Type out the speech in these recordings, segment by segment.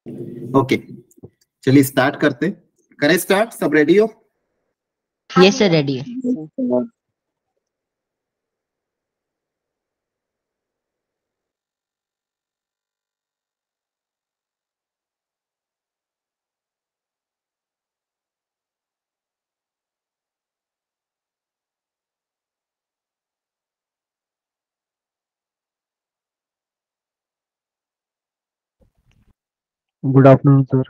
Okay, चलिए start करते। करें स्टार्ट? सब रेडी हो? यस सर, रेडी है। Good afternoon sir.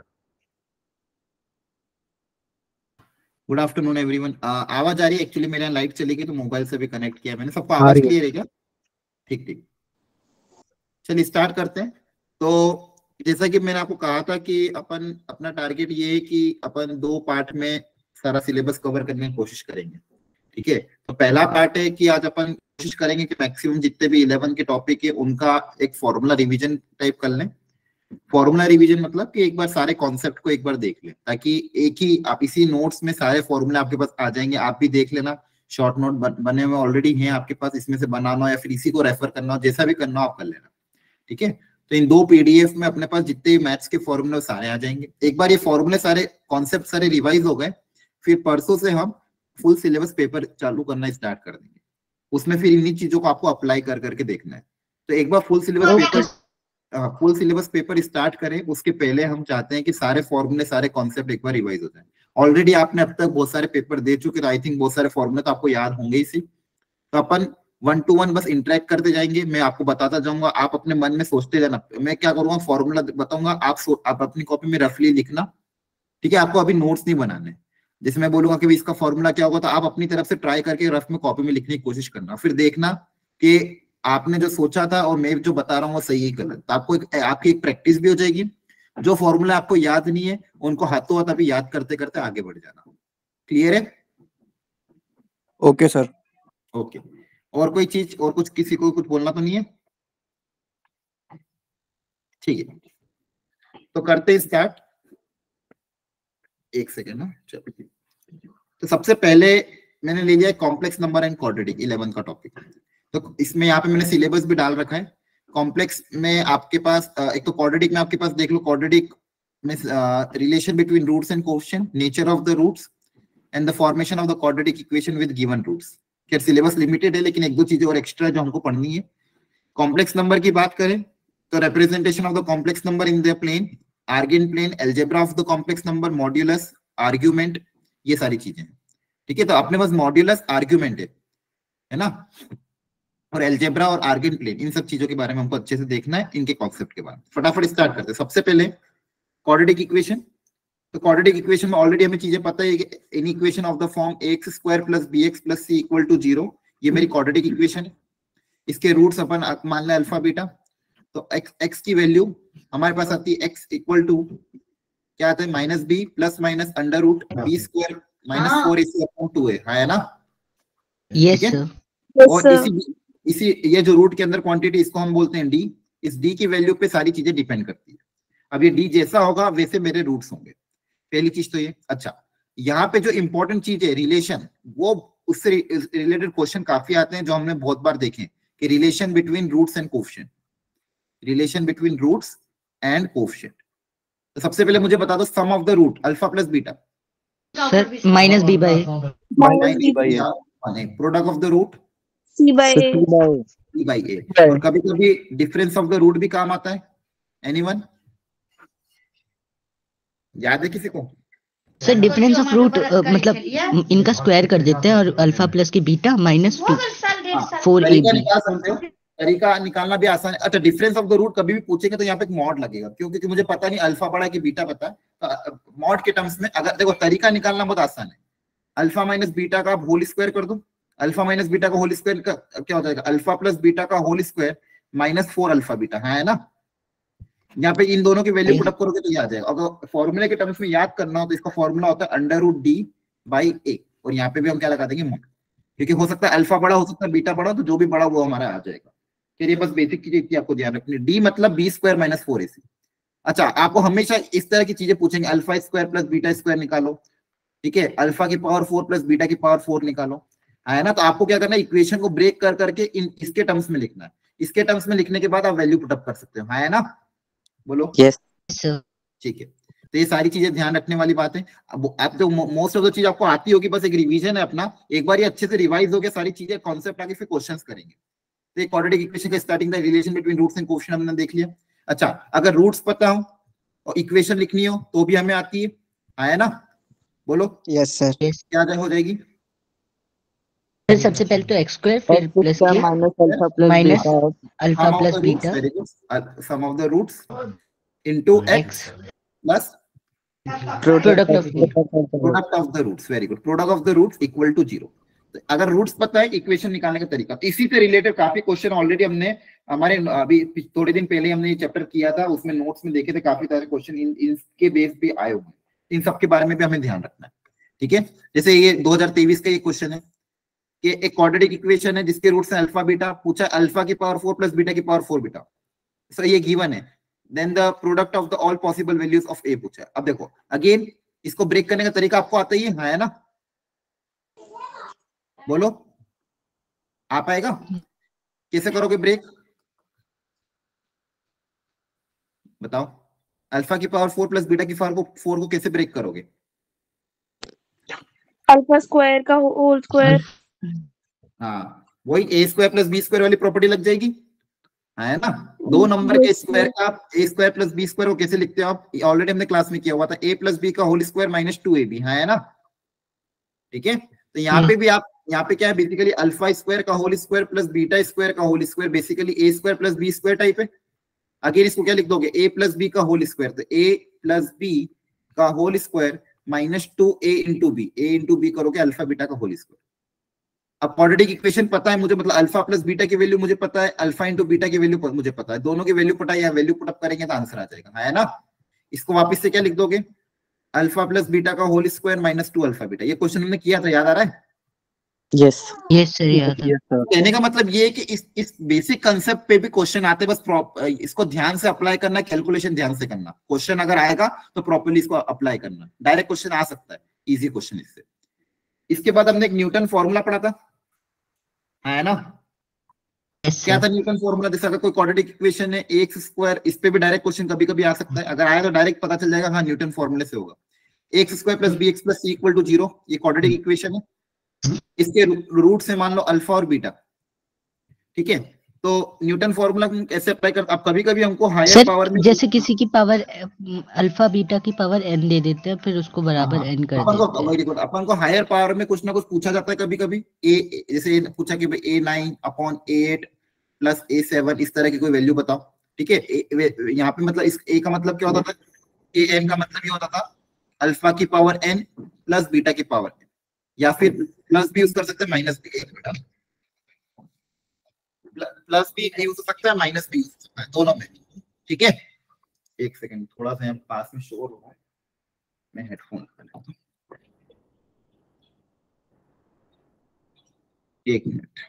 Good afternoon everyone. आवाज आ रही है? एक्चुअली मेरे यहाँ लाइट चली गई तो मोबाइल से भी कनेक्ट किया मैंने। सबको आवाज क्लियर है क्या? ठीक ठीक, चलिए स्टार्ट करते हैं। तो जैसा कि मैंने आपको कहा था कि अपन अपना टारगेट ये है कि अपन 2 पार्ट में सारा सिलेबस कवर करने की कोशिश करेंगे। ठीक है, तो पहला पार्ट है कि आज अपन कोशिश करेंगे कि मैक्सिमम जितने भी 11 के टॉपिक है उनका एक फॉर्मूला रिवीजन टाइप कर लें। फॉर्मूला रिवीजन मतलब कि एक बार सारे कॉन्सेप्ट को एक बार देख लें, ताकि एक ही आप इसी नोट्स में सारे फॉर्मूले आपके पास आ जाएंगे। आप भी देख लेना, शॉर्ट नोट बने हुए ऑलरेडी हैं आपके पास, इसमें से बनाना हो या फिर इसी को रेफर करना हो, जैसा भी करना हो आप कर लेना। ठीक है, तो इन 2 पीडीएफ में अपने पास जितने मैथ्स के फॉर्मूले सारे आ जाएंगे। एक बार ये फॉर्मूले सारे कॉन्सेप्ट सारे रिवाइज हो गए, फिर परसों से हम फुल सिलेबस पेपर चालू करना स्टार्ट कर देंगे। उसमें फिर इन्हीं चीजों को आपको अप्लाई कर करके देखना है। तो एक बार फुल सिलेबस पेपर स्टार्ट करें, उसके पहले हम चाहते हैं कि सारे फॉर्मूले सारे कॉन्सेप्ट एक बार रिवाइज हो जाए। ऑलरेडी आपने अब तक बहुत सारे पेपर दे चुके, तो आई थिंक बहुत सारे फॉर्मूले तो आपको याद होंगे ही। तो अपन 1 to 1 बस इंटरेक्ट करते जाएंगे, मैं आपको बताता जाऊंगा, आप अपने मन में सोचते जाना। मैं क्या करूंगा, फॉर्मूला बताऊंगा, आप अपनी कॉपी में रफली लिखना। ठीक है, आपको अभी नोट्स नहीं बनाने। जैसे मैं बोलूंगा कि इसका फॉर्मूला क्या होगा, तो आप अपनी तरफ से ट्राई करके रफ में कॉपी में लिखने की कोशिश करना, फिर देखना कि आपने जो सोचा था और मैं जो बता रहा हूँ वो सही है गलत। तो आपको आपकी एक प्रैक्टिस भी हो जाएगी। जो फॉर्मूला आपको याद नहीं है उनको हाथों हाथ अभी याद करते करते आगे बढ़ जाना। क्लियर है? Okay sir. ओके, और कोई चीज और कुछ किसी को कुछ बोलना तो नहीं है? ठीक है, तो करते स्टार्ट। एक सेकेंड ना, चलो। तो सबसे पहले मैंने ले लिया कॉम्प्लेक्स नंबर एंड क्वाड्रेटिक, 11 का टॉपिक। तो इसमें यहाँ पे मैंने सिलेबस भी डाल रखा है। कॉम्प्लेक्स में आपके पास एक तो क्वाड्रेटिक में आपके पास देख लो, क्वाड्रेटिक में relation between roots and coefficient, nature of the roots and the formation of the quadratic equation with given roots. खैर सिलेबस लिमिटेड है, लेकिन 1-2 चीजें और एक्स्ट्रा जो हमको पढ़नी है। कॉम्प्लेक्स नंबर की बात करें तो representation of the complex number in the plane, Argand plane, algebra of the complex number, modulus, argument, ये सारी चीजें। ठीक है, तो अपने पास मॉड्यूलस आर्ग्यूमेंट है ना, और अलजेब्रा और आर्गेन प्लेन, इन सब चीजों के बारे में हमको अच्छे से देखना है, इनके कॉन्सेप्ट के बारे में। फटाफट स्टार्ट करते हैं। सबसे पहले क्वाड्रेटिक इक्वेशन। तो क्वाड्रेटिक इक्वेशन में ऑलरेडी हमें चीजें पता है कि in equation of the form ax square plus bx plus c equal to 0, ये मेरी क्वाड्रेटिक इक्वेशन है। इसके रूट्स अपन मान लें अल्फा बीटा। तो x की वैल्यू हमारे पास आती है x इक्वल टू क्या आता है, minus B plus minus under root B square minus 4ac/2 है ना? Yes sir. और इसी ये जो रूट के अंदर क्वांटिटी, इसको हम बोलते हैं डी। इस डी की वैल्यू पे सारी चीजें डिपेंड करती है। अब ये डी जैसा होगा वैसे मेरे रूट्स होंगे। पहली चीज तो ये। अच्छा, यहाँ पे जो इंपॉर्टेंट चीज है रिलेशन, वो उससे रिलेटेड क्वेश्चन काफी आते हैं जो हमने बहुत बार देखे कि relation between roots and coefficient, relation between roots and coefficient. तो सबसे पहले मुझे बता दो sum of the root alpha plus beta. Sir minus B by product of the root C by A. C by A। और कभी कभी difference of the root भी काम आता है। एनीवन याद है किसी को? सर डिफरेंस ऑफ रूट मतलब इनका स्क्वायर कर देते हैं और अल्फा प्लस की बीटा माइनस 2 4ab। तरीका निकालना भी आसान है। अच्छा, डिफरेंस ऑफ द रूट कभी भी पूछेंगे तो यहाँ पे एक मॉड लगेगा, क्योंकि मुझे पता नहीं अल्फा बड़ा कि बीटा पता है। तो मॉड के टर्म्स में अगर देखो, तरीका निकालना बहुत आसान है। अल्फा माइनस बीटा का होल स्क्वायर कर दो। अल्फा माइनस बीटा का होल स्क्वायर का क्या हो जाएगा, अल्फा प्लस बीटा का whole square minus 4 alpha beta, है ना? यहाँ पे इन दोनों की वैल्यू पुट अप करोगे तो ये आ जाएगा। अगर फॉर्मूले के टर्म्स में याद करना हो तो इसका फॉर्मूला होता है अंडर रूट डी बाई ए, और यहाँ पे भी हम क्या लगा देंगे, मॉड। क्योंकि हो सकता है अल्फा बड़ा, हो सकता है बीटा बड़ा, तो जो भी बड़ा वो हमारा आ जाएगा। चलिए, बस बेसिक चीजें इतनी आपको ध्यान रखनी। डी मतलब बी स्क्वायर माइनस 4ac। अच्छा, आपको हमेशा इस तरह की चीजें पूछेंगे, alpha square plus beta square निकालो। ठीक है, अल्फा की पावर 4 प्लस बीटा की पावर 4 निकालो, है ना? तो आपको क्या करना है, इक्वेशन को ब्रेक कर करके इसके टर्म्स में लिखना है। इसके टर्म्स में लिखने के बाद आप वैल्यू पुट अप कर सकते हो, है ना? बोलो। Yes sir. ठीक है, तो ये सारी चीजें ध्यान रखने वाली बात है। अब आप तो मोस्ट ऑफ द चीज आपको आती होगी, बस एक रिवीजन है अपना, एक बार ये अच्छे से रिवाइज हो गया सारी चीजें, कॉन्सेप्ट आगे फिर क्वेश्चंस करेंगे। तो एक क्वाड्रेटिक इक्वेशन का starting the relation between roots and coefficient हमने देख लिया। अच्छा, अगर रूट्स पता हो और इक्वेशन लिखनी हो तो भी हमें आती है, आया ना? बोलो। Yes sir. क्या हो जाएगी? फिर सबसे पहले तो एक्स स्क्वायर, फिर प्लस के minus alpha plus beta, sum of the roots into X plus product of product of the roots. Very good, product of the roots equal to 0। अगर रूट्स पता है, इक्वेशन निकालने का तरीका। तो इसी से रिलेटेड काफी क्वेश्चन ऑलरेडी हमने हमारे अभी थोड़े दिन पहले हमने ये चैप्टर किया था, उसमें नोट्स में देखे थे, काफी सारे क्वेश्चन इनके बेस पे आए हुए हैं। इन सब के बारे में भी हमें ध्यान रखना है, ठीक है। जैसे ये 2023 का ये क्वेश्चन है कि एक क्वाड्रेटिक इक्वेशन है जिसके रूट्स हैं अल्फा बीटा, पूछा अल्फा की पावर 4 प्लस बीटा की पावर 4 बीटा, सो ये गिवन है। Then the product of the all possible values of A पूछा है। अब देखो अगेन इसको ब्रेक करने का तरीका आपको आता ही है ना? बोलो, आ पाएगा? कैसे करोगे ब्रेक, बताओ? अल्फा की पावर 4 प्लस बीटा की पावर को 4 को कैसे ब्रेक करोगे? अल्फा स्क्वायर का होल स्क्वायर। हाँ, वही A square plus B square वाली प्रॉपर्टी लग जाएगी, है ना? दो नंबर के स्क्वायर का आप A square plus B square को कैसे लिखते हो आप? ऑलरेडी हमने क्लास में किया हुआ था, ए प्लस बी का होल स्क्वायर माइनस 2ab, है ना? ठीक है, तो यहाँ पे भी आप, यहाँ पे क्या है बेसिकली अल्फा स्क्वायर का whole square plus beta square का whole square, basically A square plus B square type है। अगेन इसको क्या लिख दोगे? ए प्लस बी का होल स्क्वायर, तो ए प्लस बी का whole square minus 2a into B, A into B करोगे अल्फा बीटा का होल स्क्वायर। अब क्वाड्रेटिक इक्वेशन पता है मुझे, मतलब अल्फा प्लस बीटा की वैल्यू मुझे पता है, अल्फा इंटू बीटा की वैल्यू मुझे पता है, दोनों की वैल्यू पता है, या वैल्यू पुट अप करेंगे तो आंसर आ जाएगा, है ना? इसको वापस से क्या लिख दोगे? अल्फा प्लस बीटा का whole square minus 2 alpha beta. ये क्वेश्चन हमने किया था, याद आ रहा है? यस यस सर, याद है। कहने का मतलब ये है कि इस बेसिक कंसेप्ट पे भी क्वेश्चन आते हैं, बस इसको ध्यान से अप्लाई करना, कैलकुलेशन ध्यान से करना। क्वेश्चन अगर आएगा तो प्रॉपर्ली इसको अप्लाई करना, डायरेक्ट क्वेश्चन आ सकता है, इजी क्वेश्चन इससे। इसके बाद हमने एक न्यूटन फॉर्मूला पढ़ा था, है ना? क्या था न्यूटन फॉर्मूला? जैसे अगर कोई क्वाड्रेटिक इक्वेशन है एक्स स्क्वायर, इस पे भी डायरेक्ट क्वेश्चन कभी कभी आ सकता है, अगर आया तो डायरेक्ट पता चल जाएगा, हाँ न्यूटन फॉर्मूले से होगा। X square plus B X plus C equal to 0, ये क्वाड्रेटिक इक्वेशन है। इसके रूट से मान लो अल्फा और बीटा, ठीक है? तो न्यूटन फॉर्मूला कैसे अप्लाई कर, अब कभी कभी हमको हायर पावर में, जैसे किसी की पावर अल्फा बीटा की पावर n दे देते हैं, फिर उसको बराबर n कर देते हैं। अपन को हायर पावर में कुछ ना कुछ पूछा जाता है कभी कभी, ए जैसे पूछा कि भाई a9/8 प्लस a7, इस तरह की कोई वैल्यू बताओ, ठीक है? यहाँ पे मतलब इस a का मतलब क्या होता था? an का मतलब ये होता था अल्फा की पावर n प्लस बीटा की पावर n, या फिर प्लस भी यूज कर सकते हैं, माइनस भी, प्लस भी यूज हो सकता है, माइनस भी यूज हो सकता है, दोनों में, ठीक है? एक सेकंड, थोड़ा सा यहाँ पास में शोर हो रहा है, मैं हेडफोन लगा लेता हूँ, एक मिनट।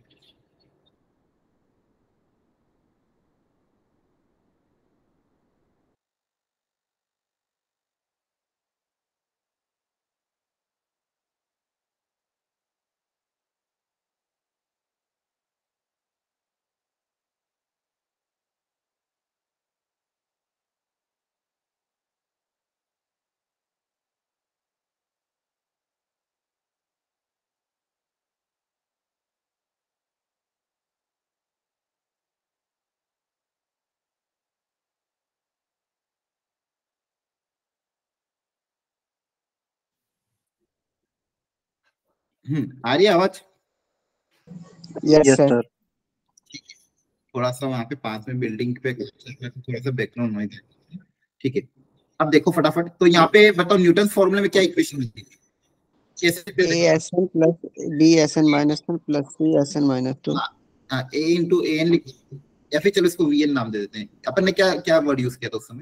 आ रही है आवाज? Yes sir. थोड़ा सा वहां पे पास में बिल्डिंग पे थोड़ा सा बैकग्राउंड नॉइज है, ठीक है? अब देखो फटाफट, तो यहाँ पे बताओ न्यूटन फॉर्मूले में क्या इक्वेशन मिलती है? कैसे? ASN plus BSN minus 1 plus CSN minus 2। a इंटू an लिख, या फिर चलो इसको vn नाम दे देते हैं। अपन ने क्या क्या वर्ड यूज किया था उस समय?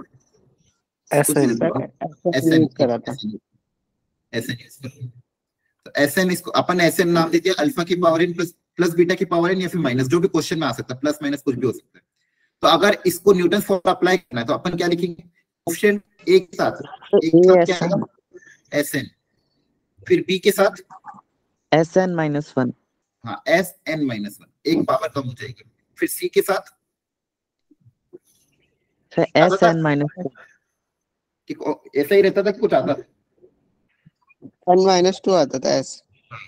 SN, इसको अपन SN नाम दे दिया, अल्फा की पावर n प्लस बीटा की पावर n, या फिर माइनस, जो भी क्वेश्चन में आ सकता है, प्लस माइनस कुछ भी हो सकता है। तो अगर इसको न्यूटन फॉर्मूला अप्लाई करना है तो अपन क्या लिखेंगे? कोएफिशिएंट a के साथ क्या आएगा? SN, फिर b के साथ SN माइनस 1, हाँ SN माइनस 1, एक पावर कम हो जाएगी। फिर c के साथ फिर SN माइनस 2, कि ऐसा ही रहता था कि कुछ आता था? n-2 आता था ऐसे।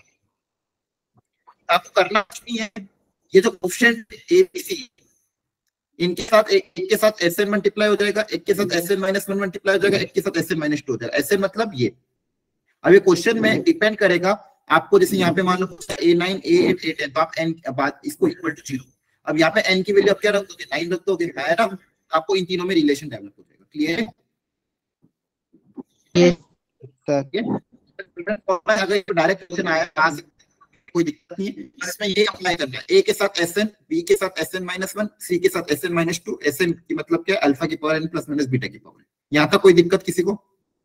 आपको करना कुछ नहीं है, ये जो कोएफिशिएंट ए बी सी इनके साथ एक के साथ Sn मल्टीप्लाई हो जाएगा, एक के साथ Sn - 1 मल्टीप्लाई हो जाएगा, एक के साथ Sn - 2 हो जाएगा। Sn मतलब ये। अब ये क्वेश्चन में डिपेंड करेगा आपको, जैसे यहाँ पे मान लो A9 A8 A10 तो आप n बात इसको इक्वल टू 0। अब यहाँ पे n की वैल्यू आप क्या रख दोगे? 9 रख दोगे, है ना? आपको इन तीनों में रिलेशन डेवलप हो जाएगा। क्लियर है? अगर डायरेक्ट क्वेश्चन आया आ सकता है, कोई दिक्कत नहीं है। इसमें ये अप्लाई करना है, ए के साथ Sn, बी के साथ Sn - 1, सी के साथ Sn - 2। Sn की मतलब क्या है? अल्फा की power n plus minus beta की पावर। यहाँ तक कोई दिक्कत किसी को?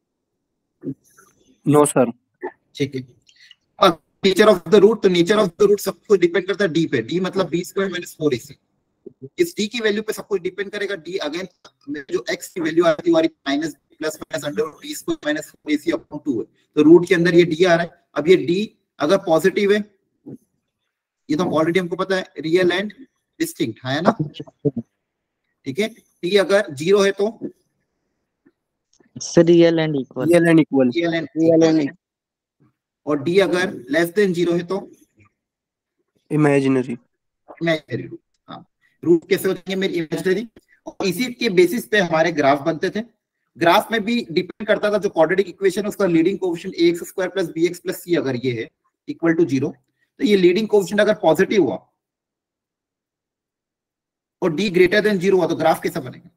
No sir. ठीक है। अब नेचर ऑफ द रूट, तो नेचर ऑफ द रूट सब कुछ डिपेंड करता है डी पे। डी मतलब b² - 4ac। इस डी की वैल्यू पे सब कुछ डिपेंड करेगा। डी अगेन जो x की वैल्यू आती है हमारी minus plus minus √d² - 4ac upon 2 है, तो रूट के अंदर ये डी आ रहा है। अब ये डी अगर पॉजिटिव है, ये तो ऑलरेडी हमको पता है, रियल एंड डिस्टिंक्ट है ना? ठीक है। डी अगर 0 है तो real and equal. Real and equal. Real and और डी अगर लेस देन 0 है तो इमेजिनरी। Imaginary root. हाँ, रूट कैसे होते हैं मेरी? इमेजिनरी। और इसी के बेसिस पे हमारे ग्राफ बनते थे। ग्राफ में भी डिपेंड करता था जो क्वाड्रेटिक इक्वेशन है उसका leading coefficient ax² + bx + c अगर ये है इक्वल टू 0, तो ये लीडिंग कोएफिशिएंट अगर पॉजिटिव हुआ और d ग्रेटर देन 0 हुआ तो ग्राफ कैसा बनेगा?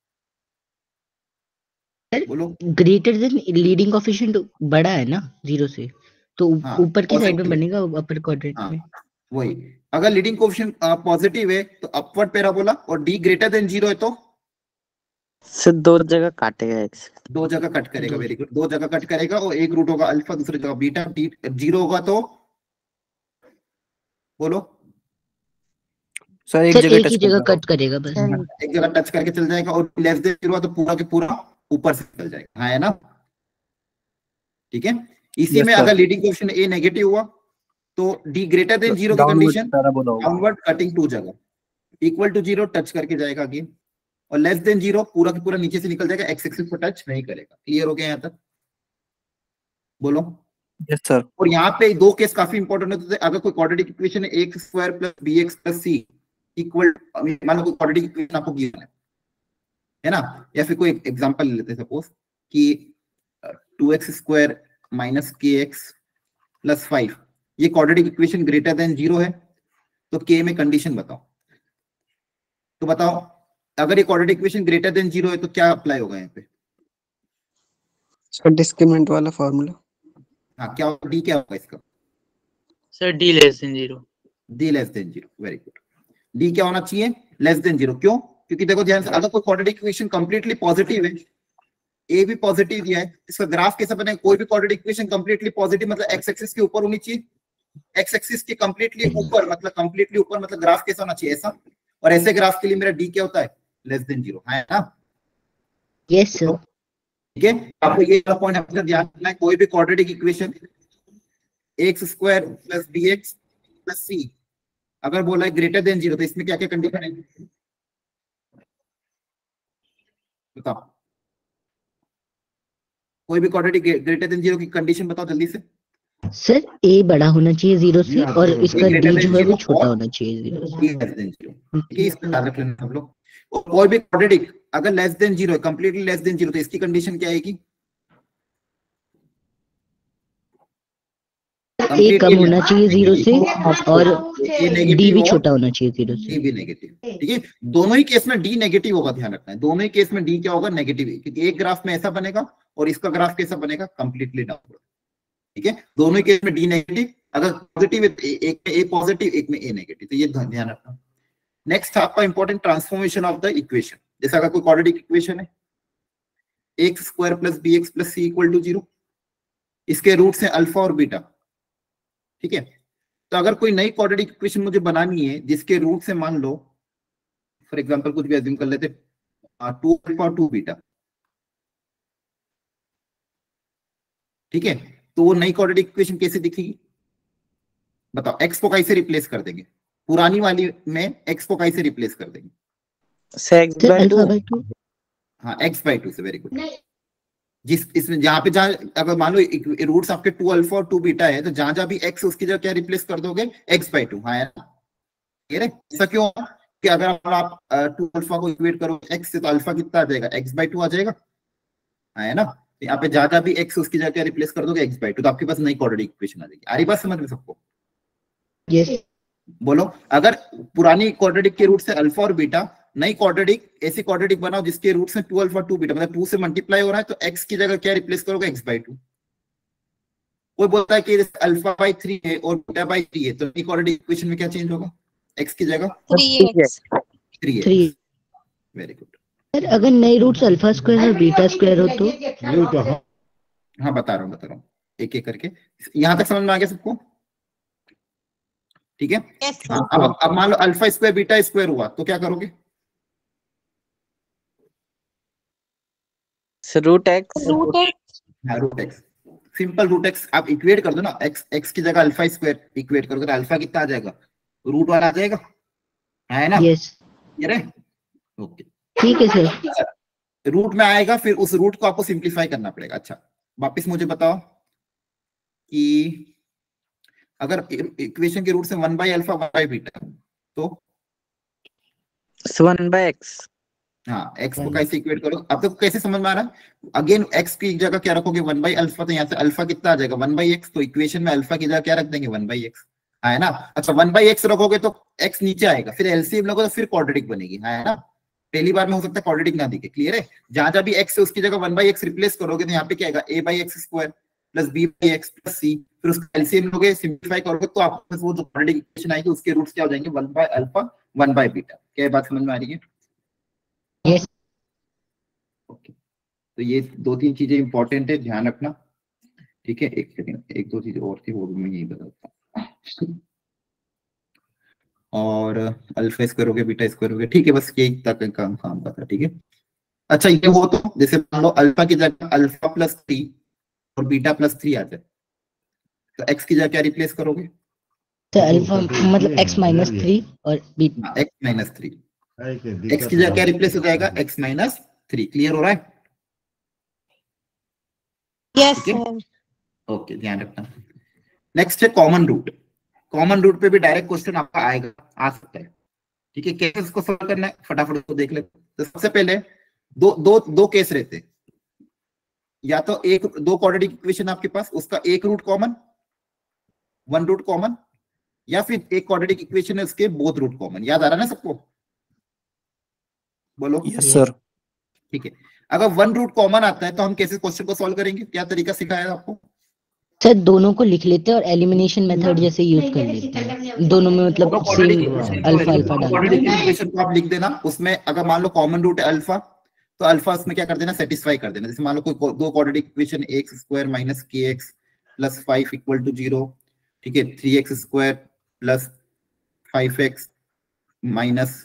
बोलो। ग्रेटर देन लीडिंग कोएफिशिएंट बड़ा है ना 0 से, तो ऊपर की साइड में बनेगा अपर क्वाड्रेंट में। वही, अगर लीडिंग कोएफिशिएंट पॉजिटिव है तो अपवर्ड पैराबोला, और d ग्रेटर देन 0 है तो सर दो जगह काटेगा एक्स। दो जगह कट करेगा। वेरी गुड, दो जगह कट करेगा और एक रूट होगा अल्फा, दूसरी जगह बीटा। डी 0 होगा तो बोलो सर एक जगह कट करेगा बस। एक जगह टच करके चल जाएगा। और लेस देन 0 तो पूरा के पूरा ऊपर से चल जाएगा, हाँ है ना? ठीक है। इसी में अगर लीडिंग कोएफिशिएंट a नेगेटिव हुआ तो d ग्रेटर देन 0 की कंडीशन डाउनवर्ड कटिंग 2 जगह इक्वल टू 0 टच करके जाएगा अगेन, और लेस देन 0 पूरा के पूरा नीचे से निकल जाएगा, एक्स एक्सिस को टच नहीं करेगा। क्लियर हो गया यहाँ तक? बोलो। Yes sir. और यहाँ पे दो केस काफी इंपॉर्टेंट होते थे। अगर कोई क्वाड्रेटिक इक्वेशन है ax² + bx + c इक्वल, मान लो कोई क्वाड्रेटिक इक्वेशन आपको गिवन है ना, या फिर कोई एग्जांपल ले लेते हैं सपोज कि 2x² - kx + 5 ये क्वाड्रेटिक इक्वेशन ग्रेटर देन 0 है तो k में कंडीशन बताओ। तो बताओ, अगर ये क्वाड्रेटिक इक्वेशन ग्रेटर देन 0 है तो क्या अप्लाई होगा यहाँ पे? डिस्क्रिमिनेंट वाला फार्मूला। हाँ, क्या होगा? डी क्या होगा इसका? Sir d less than 0। D less than 0, very good. D क्या होना चाहिए? Less than 0। क्यों? क्योंकि देखो ध्यान से, अगर कोई क्वाड्रेटिक इक्वेशन कंप्लीटली पॉजिटिव है, ए भी पॉजिटिव दिया है, इसका ग्राफ कैसा बनेगा? कोई भी क्वाड्रेटिक इक्वेशन कंप्लीटली पॉजिटिव मतलब एक्स एक्सिस के ऊपर होनी चाहिए। एक्स एक्सिस के कंप्लीटली ऊपर मतलब ग्राफ कैसा होना चाहिए? ऐसा। और ऐसे ग्राफ के लिए मेरा डी क्या होता है? लेस देन 0, है ना? Yes sir. ठीक है, आपको ये पॉइंट हमेशा ध्यान रखना है। कोई भी quadratic equation ax² + bx + c अगर बोला है ग्रेटर देन 0 तो इसमें क्या क्या कंडीशन है बताओ? कोई भी क्वाड्रेटिक ग्रेटर देन 0 की कंडीशन बताओ जल्दी से। सर a बड़ा होना चाहिए 0 से और इसका d जो है वो छोटा होना चाहिए 0 से। ठीक है, इसका ध्यान रख लेना हम लोग। कोई भी क्वाड्रेटिक अगर लेस देन 0 है, कंप्लीटली लेस देन 0, तो इसकी कंडीशन क्या आएगी? a कम होना चाहिए 0 से और d भी छोटा होना चाहिए 0 से। d भी नेगेटिव। ठीक है, दोनों ही केस में d नेगेटिव होगा, ध्यान रखना है। दोनों ही केस में d क्या होगा? नेगेटिव, क्योंकि एक ग्राफ में ऐसा बनेगा और इसका ग्राफ कैसा बनेगा? Completely downward. ठीक है, दोनों ही केस में d नेगेटिव। अगर पॉजिटिव एक में a पॉजिटिव, एक में a नेगेटिव, तो ये ध्यान रखना। नेक्स्ट आपका important transformation of the equation. जैसे अगर कोई क्वाड्रेटिक इक्वेशन है ax² + bx + c = 0, इसके रूट्स हैं अल्फा और बीटा। ठीक है, तो अगर कोई नई क्वाड्रेटिक इक्वेशन मुझे बनानी है जिसके रूट से मान लो फॉर एग्जांपल कुछ भी अज्यूम कर लेते 2 अल्फा और 2 बीटा। ठीक है, तो वो नई क्वाड्रेटिक इक्वेशन कैसे दिखेगी बताओ? x को कैसे रिप्लेस कर देंगे? पुरानी वाली में x को कैसे रिप्लेस कर देंगे? x/2। हाँ, x/2 से, वेरी गुड। जिस इसमें जहां पे जहां अगर मान लो रूट्स आपके 2 अल्फा और 2 बीटा है, तो जहां जहां भी x उसकी जगह क्या रिप्लेस कर दोगे, x/2। हाँ है ना, ये रे ऐसा क्यों कि अगर आप 2 अल्फा को इक्वेट करो x से, तो अल्फा कितना आ जाएगा, x/2 आ जाएगा। हाँ है ना, तो यहाँ पे जहां जहां भी x उसकी जगह क्या रिप्लेस कर दोगे, x/2, तो आपके पास नई क्वाड्रेटिक इक्वेशन आ जाएगी। आ रही बात समझ में सबको? यस बोलो, अगर पुरानी क्वाड्रेटिक के रूट से अल्फा और बीटा, नई क्वाड्रेटिक ऐसी क्वाड्रेटिक बनाओ जिसके रूट्स में 2 अल्फा 2 बीटा, मतलब 2 से मल्टीप्लाई हो रहा है, तो x की जगह क्या रिप्लेस करोगे, x/2। कोई बोलता है कि अल्फा/3 है और बीटा/3 है, तो नई क्वाड्रेटिक इक्वेशन में क्या चेंज होगा, x की जगह 3x 3x। 3। Very good. Sir अगर नई रूट्स अल्फा स्क्वायर और बीटा स्क्वायर हो तो? हाँ बता रहा हूँ एक एक करके। यहां तक समझ में आ गया सबको? ठीक है। yes हाँ, अब मान लो अल्फा स्क्वायर बीटा स्क्वायर हुआ, तो क्या करोगे? रूट एक्स हाँ root X, simple root X आप इक्वेट कर दो ना, एक्स की जगह अल्फा स्क्वायर इक्वेट करोगे, अल्फा कितना आ जाएगा, रूट वाला आ जाएगा, है ना? यस ये रे ओके, ठीक है सर। रूट में आएगा, फिर उस रूट को आपको सिंप्लीफाई करना पड़ेगा। अच्छा वापस मुझे बताओ कि अगर इक्वेशन के रूट से 1/अल्फा 1/बीटा, तो 1/x। हाँ एक्स को कैसे इक्वेट करो, अब तक कैसे समझ में आ रहा है? अगेन एक्स की जगह क्या रखोगे, 1/अल्फा, तो यहाँ से अल्फा कितना आ जाएगा, 1/x, तो इक्वेशन में अल्फा की जगह क्या रख देंगे, 1/x, है ना? अच्छा 1/x रखोगे तो x नीचे आएगा, फिर एलसीएम लगोगे तो फिर क्वाड्रेटिक बनेगी, है ना? पहली बार में हो सकता है क्वाड्रेटिक ना दिखे, क्लियर है? जहां जहां भी x है उसकी जगह 1/x रिप्लेस करोगे, तो यहाँ पे क्या आएगा, a/x² plus b/x plus c, फिर उसका एलसीएम लोगे, सिंप्लीफाई करोगे, तो आपके पास वो जो क्वाड्रेटिक इक्वेशन आएगी उसके रूट्स क्या हो जाएंगे, 1/अल्फा 1/बीटा। क्या बात समझ में आ रही है? यस। ओके, तो ये 2-3 चीजें इंपॉर्टेंट है, ध्यान रखना। ठीक है, एक सेकंड, 1-2 चीजें और थी वो भी मैं यही बताता हूँ। और अल्फा स्क्वायर हो गया, बीटा स्क्वायर हो गया, ठीक है, बस यही तक काम का था। ठीक है, अच्छा ये वो तो जैसे मान लो अल्फा की जगह अल्फा प्लस 3 और बीटा प्लस 3 आ जाए, तो एक्स की जगह क्या रिप्लेस करोगे? तो अल्फा मतलब x-3 और बीटा x-3, एक्स की जगह क्या रिप्लेस हो जाएगा, x-3। क्लियर हो रहा है? yes ठीक है? sir ओके, ध्यान रखना। नेक्स्ट है कॉमन रूट। कॉमन रूट पे भी डायरेक्ट क्वेश्चन आपका आएगा, आ सकता है। ठीक है, कैसे इसको सॉल्व करना है फटाफट उसको देख लेते। तो सबसे पहले दो केस रहते हैं, या तो दो क्वाड्रेटिक इक्वेशन आपके पास, उसका एक root common, one root common, या फिर एक क्वाड्रेटिक इक्वेशन है उसके बोथ रूट कॉमन। याद आ रहा है ना सबको? बोलो। Yes sir. ठीक है, अगर वन रूट कॉमन आता है तो हम कैसे क्वेश्चन को सॉल्व करेंगे, क्या तरीका सिखाया आपको? सर दोनों को लिख लेते हैं और एलिमिनेशन मेथड जैसे यूज कर लेते हैं, दोनों में मतलब सेम अल्फा अल्फा डाल इक्वेशन को आप लिख देना, उसमें अगर मान लो कॉमन रूट है अल्फा, तो अल्फा उसमें क्या कर देना, सेटिस्फाई कर देना। जैसे मान लो कोई दो quadratic equation x² minus kx plus 5 equal to 0, ठीक है, 3x² plus 5x minus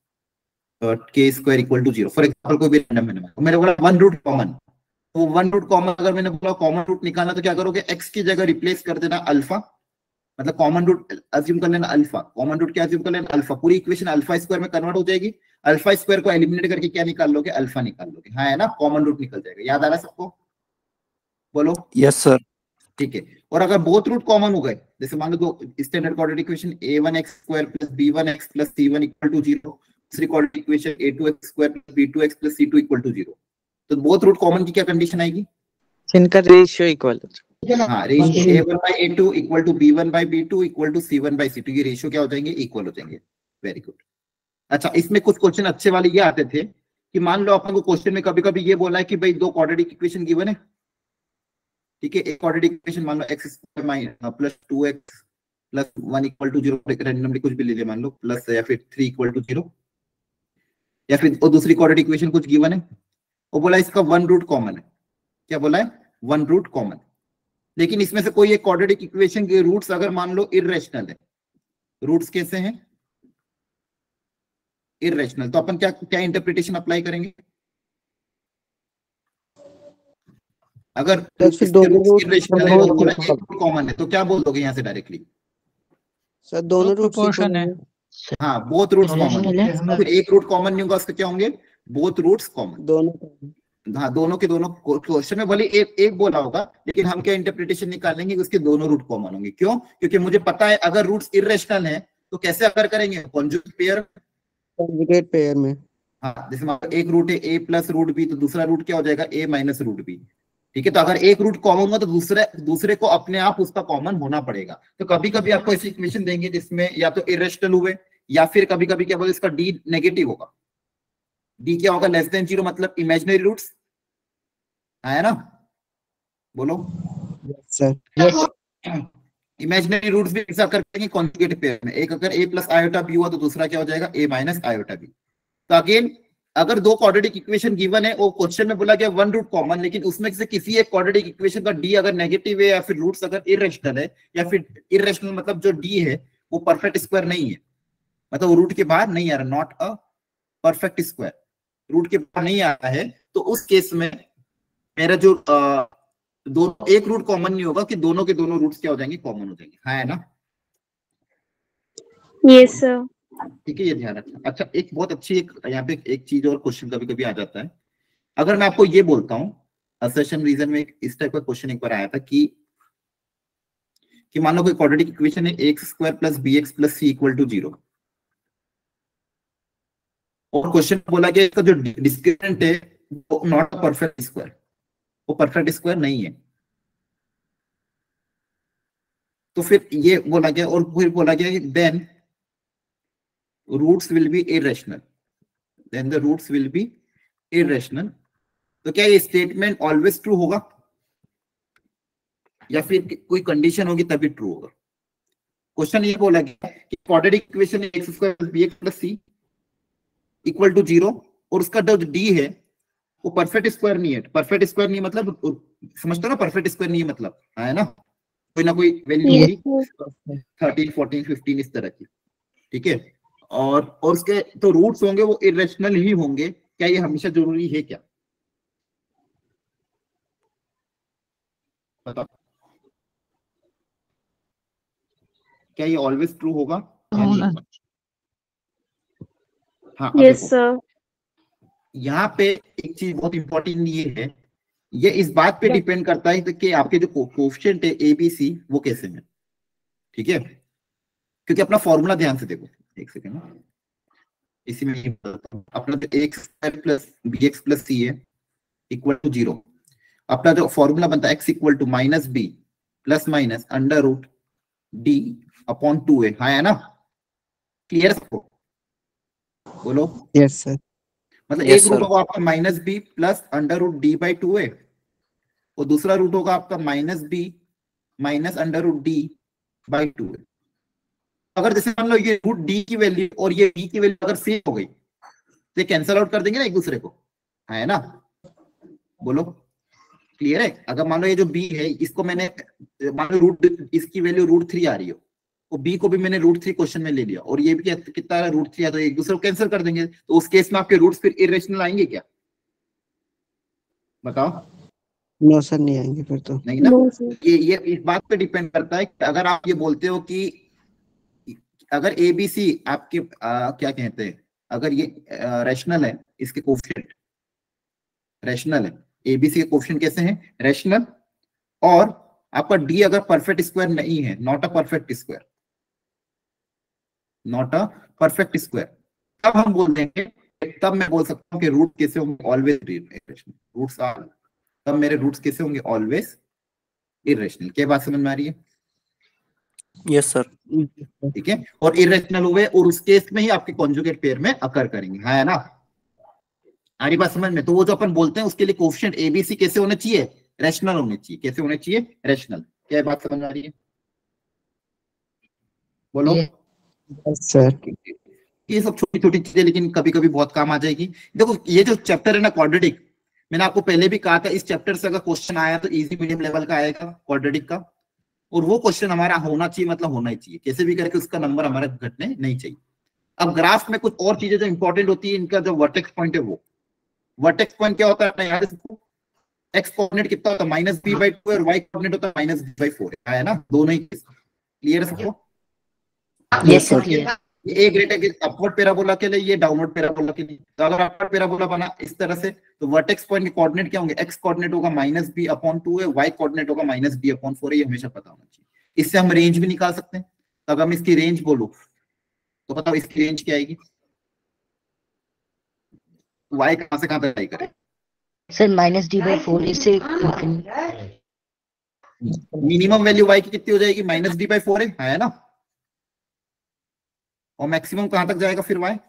k² equal to 0, for example कोई भी रैंडम है, मैंने बोला वन रूट कॉमन, तो वन रूट कॉमन अगर मैंने बोला कॉमन रूट निकालना, तो क्या करोगे, x की जगह रिप्लेस कर देना अल्फा, मतलब कॉमन रूट अज्यूम कर लेना अल्फा, कॉमन रूट क्या अज्यूम कर लेना अल्फा, पूरी इक्वेशन अल्फा स्क्वायर में कन्वर्ट हो जाएगी, अल्फा स्क्वायर को एलिमिनेट करके क्या निकाल लोगे, अल्फा निकाल लोगे, हाँ है ना, कॉमन रूट निकल जाएगा। याद आ रहा है सबको? बोलो। Yes sir. ठीक है, और अगर बोथ रूट कॉमन हो गए, जैसे मान लो दो standard quadratic equation a1x² plus b1x plus c1 equal to 0, दूसरी quadratic equation a2x² plus b2x plus c2 equal to 0, तो बोथ रूट कॉमन की क्या कंडीशन आएगी, इनका रेशियो इक्वल हो। हाँ, ratio a1/a2 equal to b1/b2 equal to c1/c2, ये ratio क्या हो जाएंगे, इक्वल हो जाएंगे। Very good. अच्छा, इसमें कुछ क्वेश्चन अच्छे वाले ये आते थे कि मान लो अपन को क्वेश्चन में कभी कभी ये बोला है कि भाई दो क्वाड्रेटिक इक्वेशन गिवन है, ठीक है, एक क्वाड्रेटिक इक्वेशन मान लो x² plus 2x plus 1 equal to 0, randomly कुछ भी ले ले मान लो, प्लस या फिर 3 इक्वल टू 0, या फिर और दूसरी क्वाड्रेटिक इक्वेशन कुछ गिवन है, वो बोला इसका वन रूट कॉमन है। क्या बोला है, वन रूट कॉमन, लेकिन इसमें से कोई एक क्वाड्रेटिक इक्वेशन के रूट्स अगर मान लो इररेशनल है, रूट्स कैसे हैं, इररेशनल, तो अपन क्या क्या इंटरप्रिटेशन अप्लाई करेंगे, अगर इररेशनल है और बोला एक रूट कॉमन है, तो क्या बोल दोगे यहाँ से डायरेक्टली, सर दोनों रूट प्रोपोर्शन है। हाँ बोथ रूट्स कॉमन है, फिर एक रूट कॉमन नहीं होगा, उसके क्या होंगे, बोथ रूट्स कॉमन। दोनों हाँ, दोनों के दोनों क्वेश्चन में भले एक बोला होगा, लेकिन हम क्या इंटरप्रिटेशन निकालेंगे, उसके दोनों रूट कॉमन होंगे। क्यों? क्योंकि मुझे पता है अगर रूट्स इरेशनल हैं तो कैसे अगर करेंगे, कॉन्जुगेट पेयर। कॉन्जुगेट पेयर में। हाँ, जैसे मान लो एक रूट है a प्लस रूट बी, तो दूसरा रूट क्या हो जाएगा, a माइनस रूट बी। ठीक है, तो अगर एक रूट कॉमन होगा तो दूसरे को अपने आप उसका कॉमन होना पड़ेगा। तो कभी कभी आपको ऐसी इक्वेशन देंगे जिसमें या तो इरेशनल हुए, या फिर कभी कभी क्या बोले इसका d नेगेटिव होगा। d क्या होगा, लेस देन 0, मतलब इमेजिनरी रूट्स है ना, बोलो। सर इमेजिनरी रूट्स भी ऐसा करेंगे कॉन्जुगेट पेयर में। एक अगर a प्लस आयोटा बी हुआ तो दूसरा क्या हो जाएगा, a माइनस आयोटा बी। तो अगेन अगर दो क्वाड्रेटिक इक्वेशन गिवन है, वो क्वेश्चन में बोला गया वन रूट कॉमन, लेकिन उसमें से किसी एक क्वाड्रेटिक इक्वेशन का d अगर नेगेटिव है, या फिर रूट्स अगर इरेशनल है, या फिर इरेशनल मतलब जो d है वो परफेक्ट स्क्वायर नहीं है, मतलब वो रूट के बाहर नहीं आ रहा, not a perfect square, root के बाहर नहीं आ रहा है, तो उस केस में मेरा जो दोनों एक रूट कॉमन नहीं होगा, कि दोनों के दोनों रूट्स क्या हो जाएंगे, कॉमन हो जाएंगे। हाँ है ना? Yes sir. ठीक है, ये ध्यान रखना। अच्छा, एक बहुत अच्छी यहाँ पे एक चीज और क्वेश्चन कभी कभी आ जाता है। अगर मैं आपको ये बोलता हूँ, असर्शन रीजन में इस टाइप का क्वेश्चन एक बार आया था कि मान लो कोई क्वाड्रेटिक इक्वेशन है X square plus B X plus C equal to 0, और क्वेश्चन बोला गया इसका जो डिस्क्रिमिनेंट है वो नॉट परफेक्ट स्क्वायर, वो परफेक्ट स्क्वायर नहीं है। तो फिर ये बोला गया, और फिर बोला गया then roots will be irrational, then the roots will be irrational. तो क्या ये स्टेटमेंट ऑलवेज ट्रू होगा, या फिर कोई कंडीशन होगी तभी ट्रू होगा? क्वेश्चन ये बोला गया कि quadratic equation X square plus B X plus C equal to 0, और उसका जो डी है वो परफेक्ट स्क्वायर नहीं है। परफेक्ट स्क्वायर नहीं मतलब, समझते हो ना, परफेक्ट स्क्वायर नहीं है मतलब, है ना, कोई ना कोई वैल्यू होगी 13 14 15 इस तरह की। ठीक है, और उसके तो रूट्स होंगे वो इरेशनल ही होंगे। क्या ये हमेशा जरूरी है क्या, बताओ? क्या ये ऑलवेज ट्रू होगा या नहीं होगा? हाँ, यस सर। यहाँ पे एक चीज बहुत इंपॉर्टेंट ये है, ये इस बात पे डिपेंड करता है कि आपके जो कोएफिशिएंट है ए बी सी वो कैसे हैं। ठीक है, क्योंकि अपना फॉर्मूला ध्यान से देखो, एक सेकेंड ना, इसी में अपना जो X square plus B X plus C है इक्वल टू 0, अपना जो फॉर्मूला बनता है X equal to minus B plus minus under root D upon 2 है ना? क्लियर सबको, बोलो। Yes sir. मतलब Yes, एक रूट sir. होगा आपका minus B plus under root D by 2 है, और दूसरा रूट होगा आपका minus B minus under root D by 2 है। अगर जैसे मान लो ये रूट डी की वैल्यू और ये डी की वैल्यू अगर सेम हो गई तो ये कैंसिल आउट कर देंगे ना एक दूसरे को, है ना, बोलो। क्लियर है? अगर मान लो ये जो बी है इसको मैंने मान लो रूट, इसकी वैल्यू √3 आ रही हो, तो बी को भी मैंने √3 क्वेश्चन में ले लिया, और ये भी कितना √3 है, तो एक दूसरे को कैंसिल कर देंगे। तो उस केस में आपके रूट्स फिर इरेशनल आएंगे क्या, बताओ? नो सर, नहीं आएंगे फिर तो। नहीं ना। No, sir. ये इस बात पे डिपेंड करता है कि अगर आप ये बोलते हो कि अगर ए बी सी आपके क्या कहते हैं, अगर ये रैशनल है, इसके कोएफिशिएंट रैशनल है, ए बी सी के कोएफिशिएंट कैसे हैं, रैशनल, और आपका डी अगर परफेक्ट स्क्वायर नहीं है, not a perfect square, not a perfect square, तब हम बोल देंगे, तब मैं बोल सकता हूँ कि रूट कैसे होंगे, ऑलवेज रूट्स आर, तब मेरे रूट्स कैसे होंगे, ऑलवेज इरेशनल। क्या बात समझ में आ रही है? Yes, sir. ठीक है, और इरेशनल हुए और उस केस में ही आपके कॉन्जुगेट पेयर में अकर करेंगे, है ना? आ रही बात समझ में? तो वो जो अपन बोलते हैं उसके लिए कोएफिशिएंट एबीसी कैसे होने चाहिए, रैशनल होने चाहिए। कैसे होने चाहिए, रैशनल। क्या बात समझ आ रही है, बोलो। सर ये सब छोटी छोटी चीजें लेकिन कभी कभी बहुत काम आ जाएगी। देखो ये जो चैप्टर है ना क्वाड्रेटिक, मैंने आपको पहले भी कहा था इस चैप्टर से अगर क्वेश्चन आया तो इजी मीडियम लेवल का आएगा क्वाड्रेटिक का, और वो क्वेश्चन हमारा होना चाहिए, मतलब होना ही चाहिए, कैसे भी करके उसका नंबर हमारा घटने नहीं चाहिए। अब ग्राफ में कुछ और चीजें जो इंपॉर्टेंट होती है, इनका जो वर्टेक्स पॉइंट है, वो वर्टेक्स पॉइंट क्या होता है यार, एक्स कोऑर्डिनेट कितना होता है -b/2 और y कोऑर्डिनेट होता है -b/4 है ना, दोनों ही। क्लियर है सबको? Yes sir. ये ग्रेटर के अपवर्ड पैराबोला के लिए, ये डाउनवर्ड पैराबोला के लिए। तो अगर अपवर्ड पैराबोला बना इस तरह से, तो वर्टेक्स पॉइंट के कोऑर्डिनेट क्या होंगे? एक्स कोऑर्डिनेट होगा -b/2 है, वाई कोऑर्डिनेट होगा -b/4 है। ये हमेशा पता होना चाहिए। इससे हम रेंज भी निकाल सकते हैं। तो अगर हम इसकी रेंज बोलूं तो बताओ इसकी रेंज क्या आएगी? वाई कहां से कहां तक ट्राई करें? सर -d/4 इससे मिनिमम वैल्यू वाई की कितनी हो जाएगी? -d/4 है ना? और मैक्सिमम कहां तक जाएगा फिर वाई?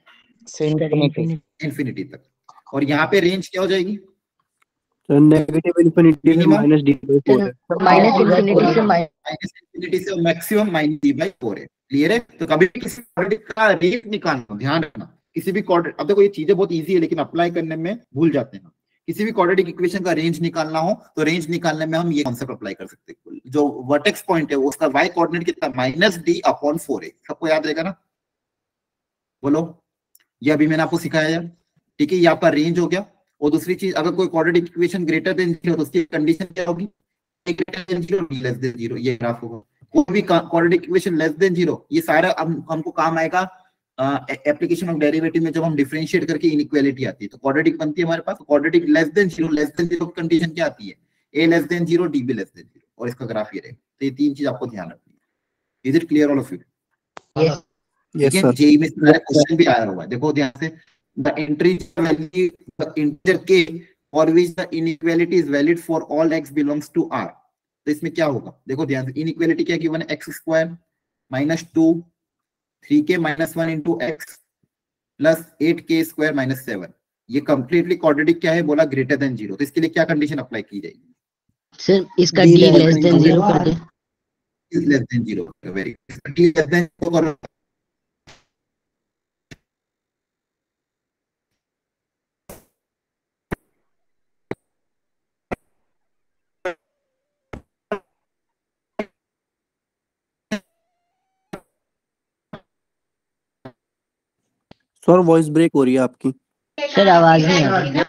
इंफिनिटी तक। और यहाँ पे रेंज क्या हो जाएगी? नेगेटिव इन्फिनिटी से -d/4 है। -इंफिनिटी से मैक्सिमम -d/4 है। क्लियर है? तो कभी भी किसी क्वाड्रेटिक का रेंज निकालना, ध्यान रखना, किसी भी क्वाड्रेटिक, अब देखो ये चीजें बहुत इजी है लेकिन अप्लाई करने में भूल जाते हैं। किसी भी क्वाड्रेटिक इक्वेशन का रेंज निकालना हो तो रेंज निकालने में हम ये कॉन्सेप्ट अप्लाई कर सकते हैं। जो वर्टेक्स पॉइंट है उसका वाई कोऑर्डिनेट कितना? -d/4 है। सबको याद रहेगा ना? बोलो, ये अभी मैंने आपको सिखाया यार। ठीक है, ये आपका रेंज हो गया। और दूसरी चीज, अगर कोई क्वाड्रेटिक इक्वेशन ग्रेटर देन 0 तो उसकी कंडीशन क्या होगी? Greater than 0, b less than 0। ये ग्राफ होगा। कोई भी क्वाड्रेटिक इक्वेशन लेस देन 0, ये सारा हमको काम आएगा एप्लीकेशन ऑफ डेरिवेटिव में, जब हम डिफरेंशिएट करके इनइक्वालिटी आती है तो क्वाड्रेटिक बनती है हमारे पास। क्वाड्रेटिक लेस देन 0 की कंडीशन क्या आती है? a less than 0, db less than 0। और इसका ग्राफ ये रहेगा। तो ये तीन चीज आपको ध्यान रखनी है। Is it clear all of you? Yes sir. JEE में सारे क्वेश्चन भी आया हुआ है, देखो ध्यान से। The integer value, the integer k for which the inequality is valid for all x belongs to r। तो इसमें क्या होगा? देखो ध्यान से, इनइक्वालिटी क्या गिवन है? x² -2 3k - 1 into x plus 8k² - 7। ये कंप्लीटली क्वाड्रेटिक क्या है? बोला ग्रेटर देन 0। तो इसके लिए क्या कंडीशन अप्लाई की जाएगी? सर इसका d लेस देन 0 कर दे। Less than 0, very good. d less than 0 करो। सर वॉइस ब्रेक हो रही है आपकी। सर आवाज नहीं आ रही।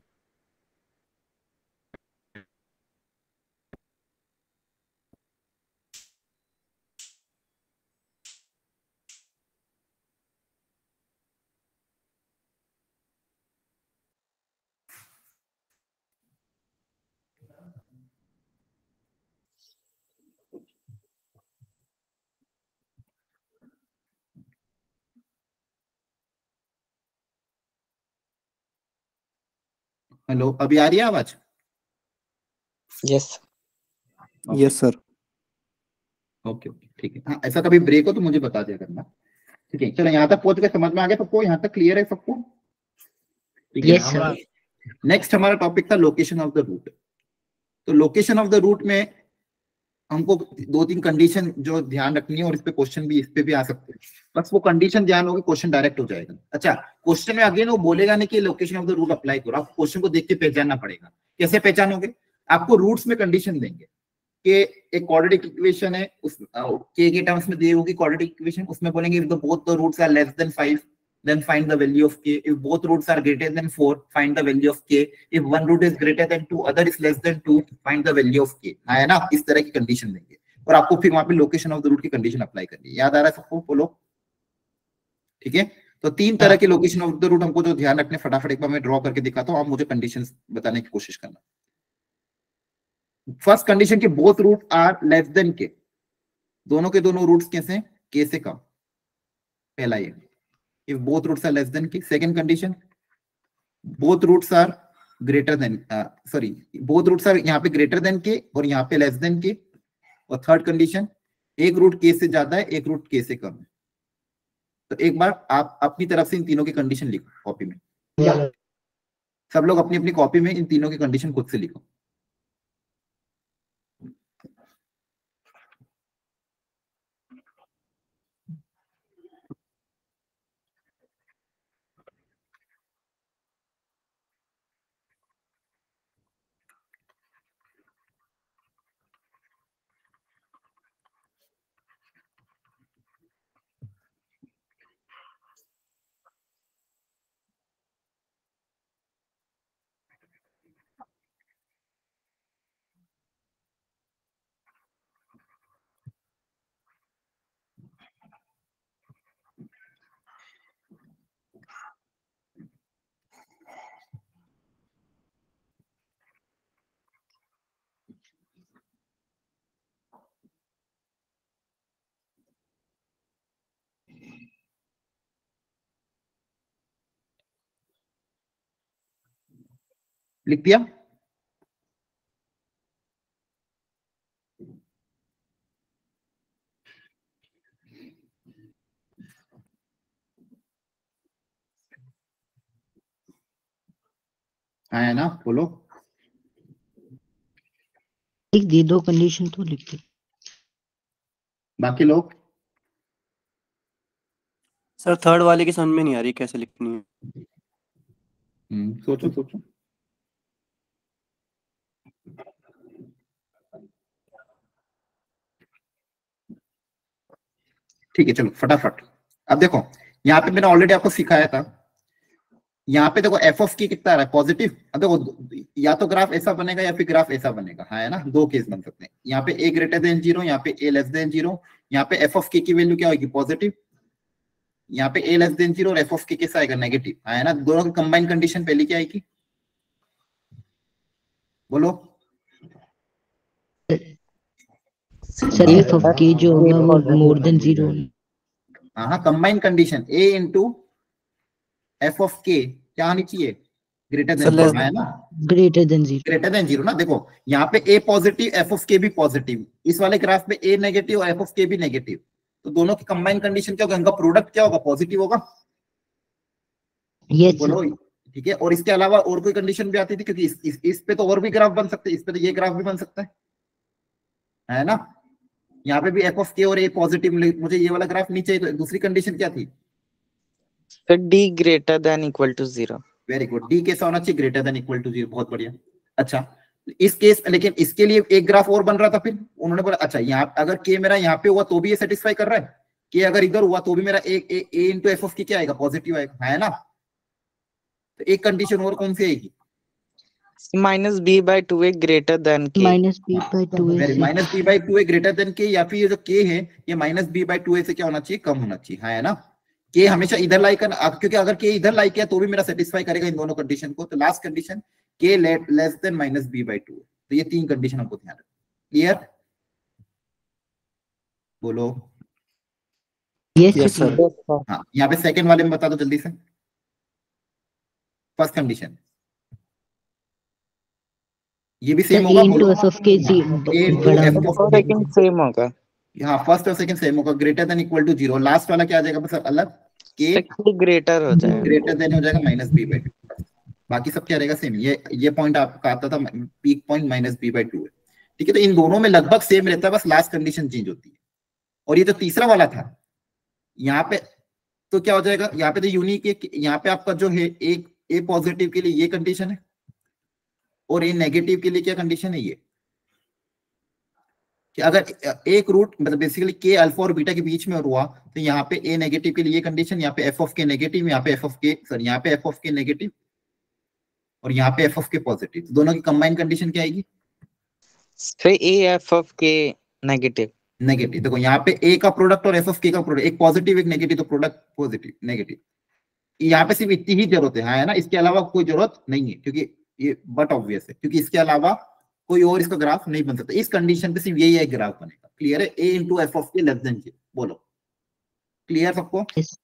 हेलो, अभी आ रही है आवाज? Yes yes sir. Okay okay, ठीक है। हाँ, ऐसा कभी ब्रेक हो तो मुझे बता दिया करना। ठीक है, चलो यहाँ तक पहुंच गए, समझ में आ गया सबको? यहाँ तक क्लियर है सबको? ठीक है। Yes sir. नेक्स्ट हमारा टॉपिक था लोकेशन ऑफ द रूट। तो लोकेशन ऑफ द रूट में हमको 2-3 कंडीशन जो ध्यान रखनी है, और इस पे क्वेश्चन भी, इस पे भी आ सकते हैं। बस वो कंडीशन ध्यान होगी, क्वेश्चन डायरेक्ट हो जाएगा। अच्छा, क्वेश्चन में अगेन वो बोलेगा नहीं कि location of the root apply करो, आप क्वेश्चन को देख के पहचानना पड़ेगा। कैसे पहचानोगे? आपको रूट्स में कंडीशन देंगे कि एक क्वाड्रेटिक इक्वेशन है, उस के टर्म्स में दी होगी क्वाड्रेटिक इक्वेशन, उसमें बोलेंगे if the both the roots are less than 5 then find the value of k. If both roots are greater than 4, find the value of k. If one root is greater than 2, other is less than 2, find the value of k. है ना? इस तरह की condition देंगे और आपको फिर वहां पे लोकेशन ऑफ द रूट की कंडीशन अप्लाई करनी है। याद आ रहा है सबको? बोलो। ठीक है, तो 3 तरह के लोकेशन ऑफ द रूट हमको जो ध्यान रखने, फटाफट एक बार मैं ड्रॉ करके दिखाता हूँ, आप मुझे कंडीशन बताने की कोशिश करना। फर्स्ट कंडीशन के both root are less than K, दोनों के दोनों रूट्स कैसे हैं? के से कम। पहला ये, if both roots are less than k. Second condition, both roots are greater than both roots are यहाँ पे greater than k और यहाँ पे less than k. और थर्ड कंडीशन, एक रूट k से ज्यादा है, एक रूट k से कम है। तो एक बार आप अपनी तरफ से इन तीनों की कंडीशन लिखो कॉपी में। सब लोग अपनी अपनी कॉपी में इन तीनों की कंडीशन खुद से लिखो। लिख दिया? है ना, बोलो। लिख दी, 2 कंडीशन तो लिख दी। बाकी लोग? सर थर्ड वाले की समझ में नहीं आ रही कैसे लिखनी है। सोचो सोचो। ठीक है, चलो फटाफट। अब देखो, यहाँ पे मैंने ऑलरेडी आपको सिखाया था। यहाँ पे देखो एफ ऑफ के कितना आ रहा है, पॉजिटिव। अब देखो, या तो ग्राफ ऐसा बनेगा या फिर ग्राफ ऐसा बनेगा, है ना, दो केस बन सकते हैं। यहाँ पे ए ग्रेटर देन 0, यहाँ पे ए लेस देन 0। यहाँ पे एफ ऑफ के की वैल्यू क्या होगी, पॉजिटिव। यहाँ पे ए लेस देन 0 और एफ ऑफ के कैसा आएगा, नेगेटिव, है ना। दोनों की कंबाइन कंडीशन पहले क्या आएगी, बोलो। सर एफ ऑफ के जो होगा वो मोर देन 0। हाँ, combine condition A into F of K क्या आनी चाहिए, ग्रेटर देन 0, है ना, ग्रेटर देन 0। ग्रेटर देन 0 ना। देखो यहाँ पे ए पॉजिटिव, एफ ऑफ के भी पॉजिटिव, इस वाले ग्राफ पे ए नेगेटिव और एफ ऑफ के भी नेगेटिव, तो दोनों की कंबाइन कंडीशन क्या होगा, इनका प्रोडक्ट क्या होगा, पॉजिटिव होगा। यस बोलो, ठीक है। और इसके अलावा और कोई कंडीशन भी आती थी, क्योंकि इस पे तो और भी ग्राफ बन सकते हैं, इस पे तो ये ग्राफ भी बन सकता है ना। यहाँ पे भी एफ ऑफ के और ए पॉजिटिव, मुझे ये वाला ग्राफ नहीं चाहिए, तो दूसरी कंडीशन क्या थी, D greater than equal to 0। Very good, D कैसा होना चाहिए, ग्रेटर देन इक्वल टू 0, बहुत बढ़िया। अच्छा, इस केस, लेकिन इसके लिए एक ग्राफ और बन रहा था, फिर उन्होंने बोला अच्छा यहाँ अगर के मेरा यहाँ पे हुआ तो भी ये सेटिस्फाई कर रहा है, के अगर इधर हुआ तो भी मेरा ए इंटू एफ ऑफ के क्या आएगा, पॉजिटिव आएगा, है ना। तो एक कंडीशन और कौन सी आएगी, minus B by 2a greater than K. Minus B by 2a minus B by 2a greater than K, या फिर ये जो के है ये माइनस बी बाई 2a से क्या होना चाहिए, कम होना चाहिए, है ना। के हमेशा इधर लाई करना, क्योंकि अगर के इधर लाई किया तो भी मेरा सेटिस्फाई करेगा इन दोनों कंडीशन को। तो last condition K less than minus B by 2, तो ये 3 कंडीशन हमको ध्यान रखना। क्लियर, बोलो। Yes sir. हाँ, यहाँ पे सेकंड वाले में बता दो जल्दी से। फर्स्ट कंडीशन ये भी सेम होगा, इनटू एफ ऑफ के लेकिन सेम होगा। हाँ, फर्स्ट और सेकंड सेम होगा, greater than equal to 0। Last वाला क्या आ जाएगा, बस अलग, के ग्रेटर हो जाएगा, ग्रेटर देन हो जाएगा माइनस बी बाई 2। बाकी सब क्या रहेगा, सेम। ये पॉइंट आपका आता था, peak point minus B by 2 है, ठीक है। तो इन दोनों में लगभग सेम रहता है, बस लास्ट कंडीशन चेंज होती है। और ये जो तीसरा वाला था यहाँ पे, तो क्या हो जाएगा, यहाँ पे तो यूनिक है, यहाँ पे आपका जो है एक ए पॉजिटिव के लिए ये कंडीशन है, और ए नेगेटिव के लिए क्या कंडीशन है, ये कि अगर एक रूट मतलब बेसिकली के अल्फा और बीटा के बीच में हुआ, तो यहाँ पे ए नेगेटिव के लिए ये कंडीशन, यहाँ पे एफ ऑफ के नेगेटिव, यहाँ पे एफ ऑफ के सॉरी यहाँ पे एफ ऑफ के नेगेटिव और यहाँ पे एफ ऑफ के पॉजिटिव, तो दोनों की कंबाइन कंडीशन क्या आएगी, फिर A F of K negative. Negative. देखो यहाँ पे ए का प्रोडक्ट और एफ ऑफ के का प्रोडक्ट, एक पॉजिटिव एक नेगेटिव, तो प्रोडक्ट पॉजिटिव नेगेटिव। यहाँ पे सिर्फ इतनी ही जरूरत है ना, इसके अलावा कोई जरूरत नहीं है, क्योंकि ये बट ऑब्वियस है, क्योंकि इसके अलावा कोई और इसका ग्राफ नहीं बन सकता। इस कंडीशन पे सिर्फ यही एक ग्राफ बनेगा। क्लियर है, ए इंटू एफ ऑफ के लेस देन 0, बोलो। क्लियर सबको?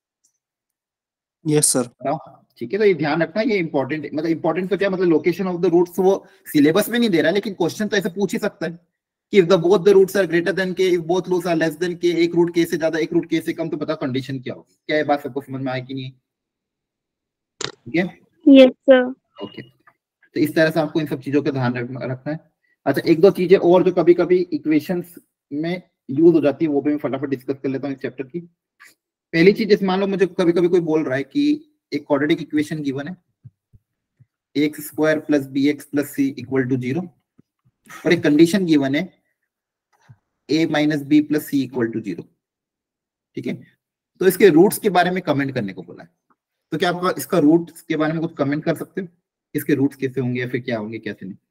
Yes sir. ठीक है, तो ये ध्यान रखना, ये इंपॉर्टेंट, मतलब इंपॉर्टेंट तो क्या मतलब, लोकेशन ऑफ द रूट्स वो सिलेबस में नहीं दे रहा है, लेकिन क्वेश्चन तो ऐसे पूछ ही सकता है कि if the both the roots are greater than K, if both roots are less than K, एक रूट के से ज्यादा एक रूट के से कम, तो पता कंडीशन क्या होगी। क्या ये बात सबको समझ में आई कि नहीं? ठीक है, यस सर। ओके। तो इस तरह से आपको इन सब चीजों का ध्यान रखना है। अच्छा, एक दो चीजें और जो कभी कभी इक्वेशंस में यूज हो जाती है, वो भी मैं फटाफट डिस्कस कर लेता हूँ इस चैप्टर की। पहली चीज, जैसे मान लो मुझे कभी कभी कोई बोल रहा है कि एक क्वाड्रेटिक इक्वेशन गिवन है, X square plus B X plus C equal to 0, और एक कंडीशन गिवन है A minus B plus C equal to 0, ठीक है। तो इसके रूट्स के बारे में कमेंट करने को बोला है, तो क्या आप इसका रूट्स के बारे में कुछ कमेंट कर सकते हो, इसके रूट्स कैसे होंगे या फिर क्या होंगे कैसे नहीं?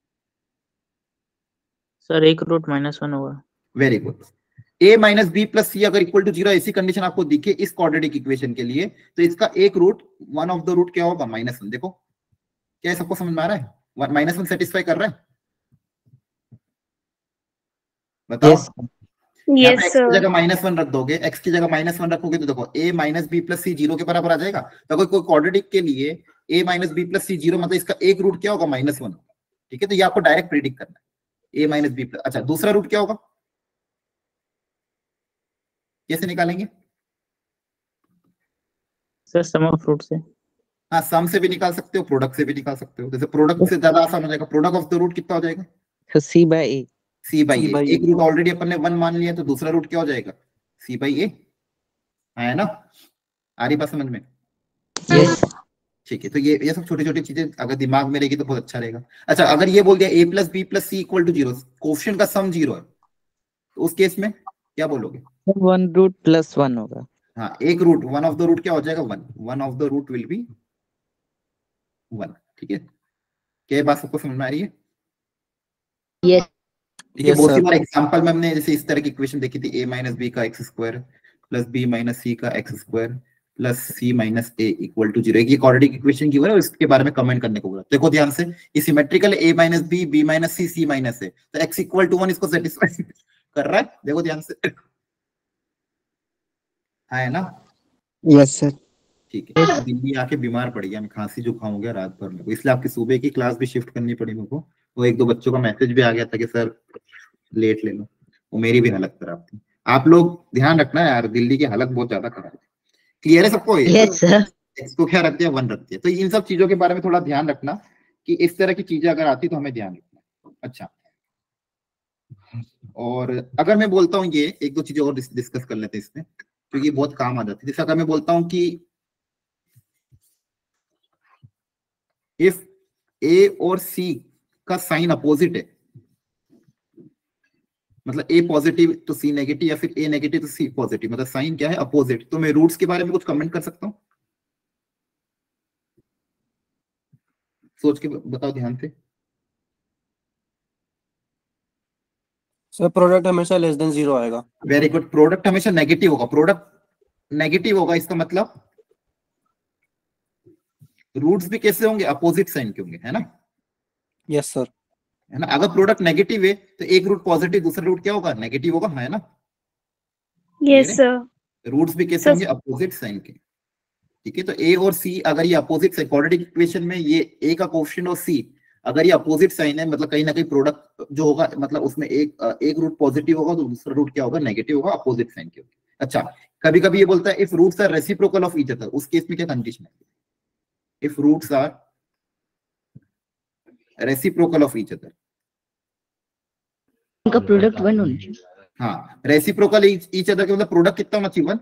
सर एक रूट -1 होगा। Very good. a minus B plus C अगर इक्वल टू 0 ऐसी कंडीशन आपको दिखे इस क्वाड्रेटिक इक्वेशन के लिए, तो इसका एक root, one of the root क्या होगा, -1। देखो क्या सबको समझ में आ रहा है, -1 सेटिस्फाई कर रहा है, बताओ। yes. यहाँ पे Yes, x की sir. जगह -1 रख दोगे, x की जगह -1 रखोगे तो देखो a minus B plus C 0 के बराबर आ जाएगा। तो कोई क्वाड्रेटिक के लिए a minus B plus C 0 मतलब इसका एक रूट क्या होगा, -1। ठीक है, तो ये आपको डायरेक्ट प्रिडिक्ट करना है, a माइनस बी प्लस। अच्छा, दूसरा रूट क्या होगा, कैसे निकालेंगे? सर सम ऑफ रूट से। हाँ, सम से भी निकाल सकते हो, प्रोडक्ट से भी निकाल सकते हो। जैसे प्रोडक्ट से ज्यादा आसान हो जाएगा, प्रोडक्ट ऑफ द रूट कितना हो जाएगा, तो C by A. C by C A. by A। एक रूट ऑलरेडी अपन ने 1 मान लिया, तो दूसरा रूट क्या हो जाएगा, सी बाई ए, है ना? आ रही बात समझ में? यस ठीक है, तो ये सब छोटी छोटी चीजें अगर दिमाग में रहेगी तो बहुत अच्छा रहेगा। अच्छा, अगर ये बोल दिया a plus B plus C equal to 0, coefficient का सम 0 है, तो उस केस में क्या बोलोगे? 1 रूट प्लस 1 होगा। हाँ, एक root, one of the root क्या हो जाएगा, 1, one of the root will be 1। ठीक है, क्या ये बात सबको समझ में आ रही है? यस ठीक है, Yes, बहुत सी sir. बार एग्जांपल में हमने जैसे इस तरह की इक्वेशन देखी थी, a माइनस बी का x square plus B minus C का x square plus C minus A equal to 0। ये क्वाड्रेटिक इक्वेशन की हुआ है, इसके बारे में कमेंट करने को बोला। देखो ध्यान से, ये symmetrical a minus B, B minus C, C minus A, तो x इक्वल टू 1 इसको सेटिस्फाई कर रहा है। देखो ध्यान से, है ना? Yes sir. ठीक है, दिल्ली आके बीमार पड़ गया, मैं खांसी जुकाम हो गया रात भर में, इसलिए आपकी सुबह की क्लास भी शिफ्ट करनी पड़ी मेरे को। वो एक दो बच्चों का मैसेज भी आ गया था कि सर लेट ले लो, वो मेरी भी हालत खराब थी। आप लोग ध्यान रखना यार, दिल्ली की हालत बहुत ज्यादा खराब है। क्लियर है सबको? Yes sir. इसको क्या रखते हैं, 1 रखते हैं। तो इन सब चीजों के बारे में थोड़ा ध्यान रखना कि इस तरह की चीजें अगर आती तो हमें ध्यान रखना। अच्छा, और अगर मैं बोलता हूँ, ये एक दो चीजें और डिस्कस कर लेते हैं इसमें, क्योंकि तो बहुत काम आ जाती है। जैसे अगर मैं बोलता हूँ कि इफ ए और सी का साइन अपोजिट है, मतलब ए पॉजिटिव तो सी नेगेटिव, या फिर ए नेगेटिव तो सी पॉजिटिव, मतलब साइन क्या है, अपोजिट, तो मैं रूट्स के बारे में कुछ कमेंट कर सकता हूं? सोच के बताओ ध्यान से। सर प्रोडक्ट हमेशा लेस देन 0 आएगा। वेरी गुड, प्रोडक्ट हमेशा नेगेटिव होगा। प्रोडक्ट नेगेटिव होगा, इसका मतलब रूट्स भी कैसे होंगे, अपोजिट साइन के होंगे, है ना? Yes sir. है ना? अगर प्रोडक्ट नेगेटिव है तो एक रूट पॉजिटिव, दूसरा रूट क्या होगा, नेगेटिव होगा, है ना? Yes, sir. रूट्स भी कैसे होंगे, अपोजिट साइन के। ठीक है, तो ए और सी अगर ये अपोजिट साइन, क्वाड्रेटिक इक्वेशन में ये ए का कोएफिशिएंट और सी अगर ये अपोजिट साइन है, मतलब कहीं ना कहीं प्रोडक्ट जो होगा, मतलब उसमें एक रूट पॉजिटिव होगा तो दूसरा रूट क्या होगा, नेगेटिव होगा, अपोजिट साइन के होगा। अच्छा, कभी कभी ये बोलता है if roots are reciprocal of each other, उस केस में क्या कंडीशन है, if roots are reciprocal of each other, उनका प्रोडक्ट 1 होना चाहिए। हाँ, रेसिप्रोकल ईच अदर के मतलब प्रोडक्ट कितना होना चाहिए, 1,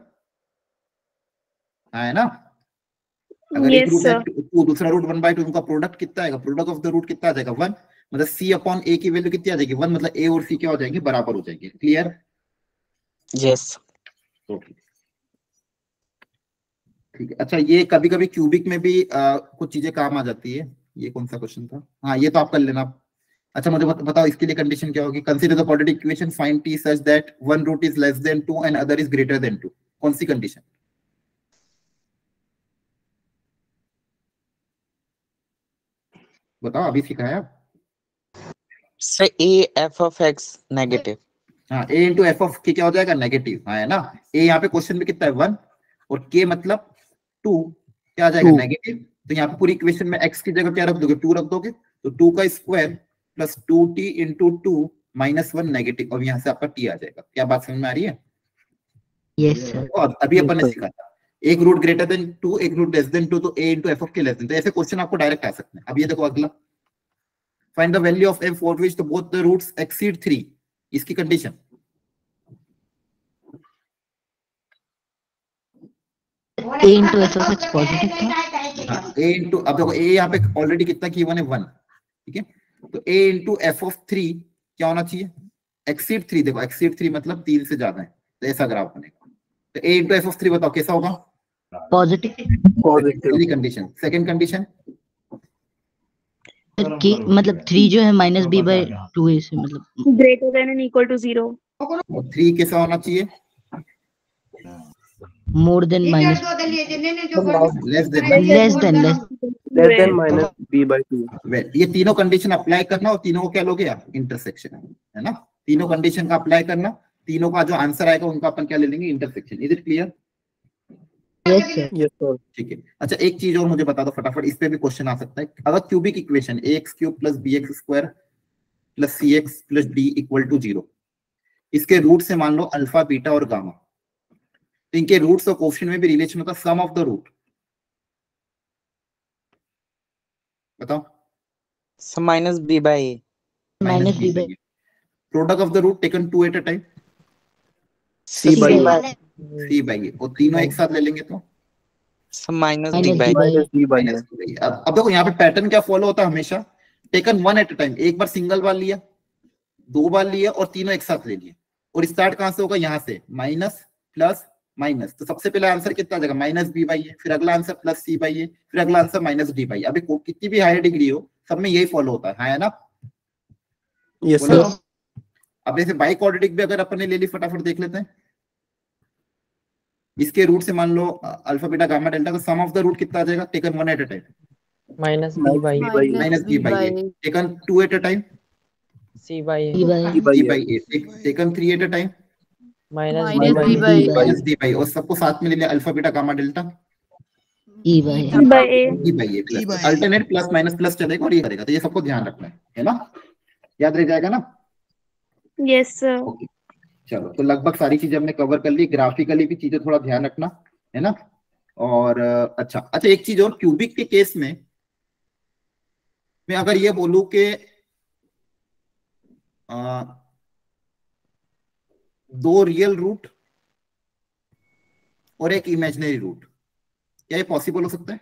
है ना? अगर एक Yes, रूट है sir. 2, दूसरा रूट 1/2, उनका प्रोडक्ट कितना आएगा, प्रोडक्ट ऑफ द रूट कितना आ जाएगा, 1, मतलब c अपॉन a की वैल्यू कितनी आ जाएगी, 1, मतलब a और c क्या हो जाएंगे, बराबर हो जाएंगे। क्लियर? यस। ओके, ठीक है। अच्छा, ये कभी कभी क्यूबिक में भी कुछ चीजें काम आ जाती है। ये कौन सा क्वेश्चन था, हाँ ये तो आप कर लेना। अच्छा, मुझे बताओ इसके लिए कंडीशन क्या होगी, consider the quadratic equation, find t such that one root is less than 2 and other is greater than 2। कौन सी कंडीशन? बताओ, अभी सिखाया आप। Sir a f of x negative. हाँ, a into F of K क्या हो जाएगा, नेगेटिव, हाँ, है ना? a यहाँ पे क्वेश्चन में कितना है, 1, और k मतलब 2, क्या आ जाएगा, 2। नेगेटिव। तो यहाँ पे पूरी इक्वेशन में x की जगह क्या रख दोगे, 2 रख दोगे, तो 2 का square plus 2t into 2 -1 negative, और यहाँ से आपका t आ जाएगा। क्या बात समझ में आ रही है? Yes sir. और अभी अपन ने सीखा था एक रूट ग्रेटर देन 2, एक रूट लेस देन 2, तो a इंटू एफ ऑफ के लेस देन, तो ऐसे क्वेश्चन आपको डायरेक्ट आ सकते हैं। अब ये देखो अगला, find the value of m for which both the roots exceed 3। इसकी condition, a into s of x positive था। हाँ, a इंटू, अब देखो a यहाँ पे ऑलरेडी कितना की 1 है, 1, ठीक है? तो a इंटू एफ ऑफ 3 क्या होना चाहिए, एक्सीड 3। देखो एक्सीड 3 मतलब 3 से ज्यादा है, तो ऐसा ग्राफ बनेगा। तो a इंटू एफ ऑफ 3 बताओ कैसा होगा, पॉजिटिव। पहली कंडीशन। सेकंड कंडीशन, कि मतलब 3 जो है -b/2 है, इससे मतलब Greater than and equal to 0. और 3 कैसा होना चाहिए, more than minus less than. Less than -b/2। ये तीनों कंडीशन अप्लाई करना, और तीनों को क्या लोगे आप, इंटरसेक्शन, है ना? तीनों कंडीशन का अप्लाई करना, तीनों का जो आंसर आएगा उनका अपन क्या ले लेंगे, intersection. Is it clear? Yes sir. Yes sir. ठीक है। अच्छा एक चीज और मुझे बता दो फटाफट, इस पे भी क्वेश्चन आ सकता है। अगर cubic equation ax³ + bx² + cx + d = 0, इसके रूट से मान लो अल्फा, बीटा और गामा, तो इनके रूट्स और कोएफिशिएंट में भी रिलेशन होता है सम ऑफ द रूट। बताओ। Minus B by a. Minus B by product of the root taken 2 at a time, c by c by ए, और तीनों एक साथ ले लेंगे तो minus minus d d by. By minus d by है। Minus b। अब देखो यहाँ पे पैटर्न क्या फॉलो होता है हमेशा, टेकन 1 एट अ टाइम। एक बार सिंगल बार लिया, 2 बार लिया और तीनों एक साथ ले लिए। और स्टार्ट कहां से होगा, यहाँ से, माइनस प्लस माइनस। तो सबसे पहले आंसर कितना आ जाएगा, माइनस बी बाई ए, फिर अगला answer plus c by a, फिर अगला आंसर माइनस डी बाई। अभी कितनी भी हायर डिग्री हो, सब में यही फॉलो होता है ना? यस बोलो। सर। अब जैसे बाई क्वाड्रेटिक भी अगर अपन ने ले ली, फटाफट देख लेते हैं। इसके रूट से मान लो अल्फा, बीटा, गामा, डेल्टा, तो सम ऑफ द रूट कितना आ जाएगा, taken 1 at a time, minus B by minus B by a, taken 2 at a time, c by d by d by c है। By a, taken 3 at a time, minus minus b d by by minus d by. और सबको साथ में ले लिया, alpha, beta, gamma, delta, e by by a. D by a plus alternate plus minus plus चलेगा और ये करेगा। तो ये सबको ध्यान रखना है ना? याद रह जाएगा ना? Yes, sir. ओके चलो, तो लगभग सारी चीजें हमने कवर कर ली। ग्राफिकली भी चीजें थोड़ा ध्यान रखना है ना। और अच्छा एक चीज और, क्यूबिक के केस में मैं अगर ये बोलूं कि 2 रियल रूट और एक इमेजिनरी रूट, क्या ये पॉसिबल हो सकता है?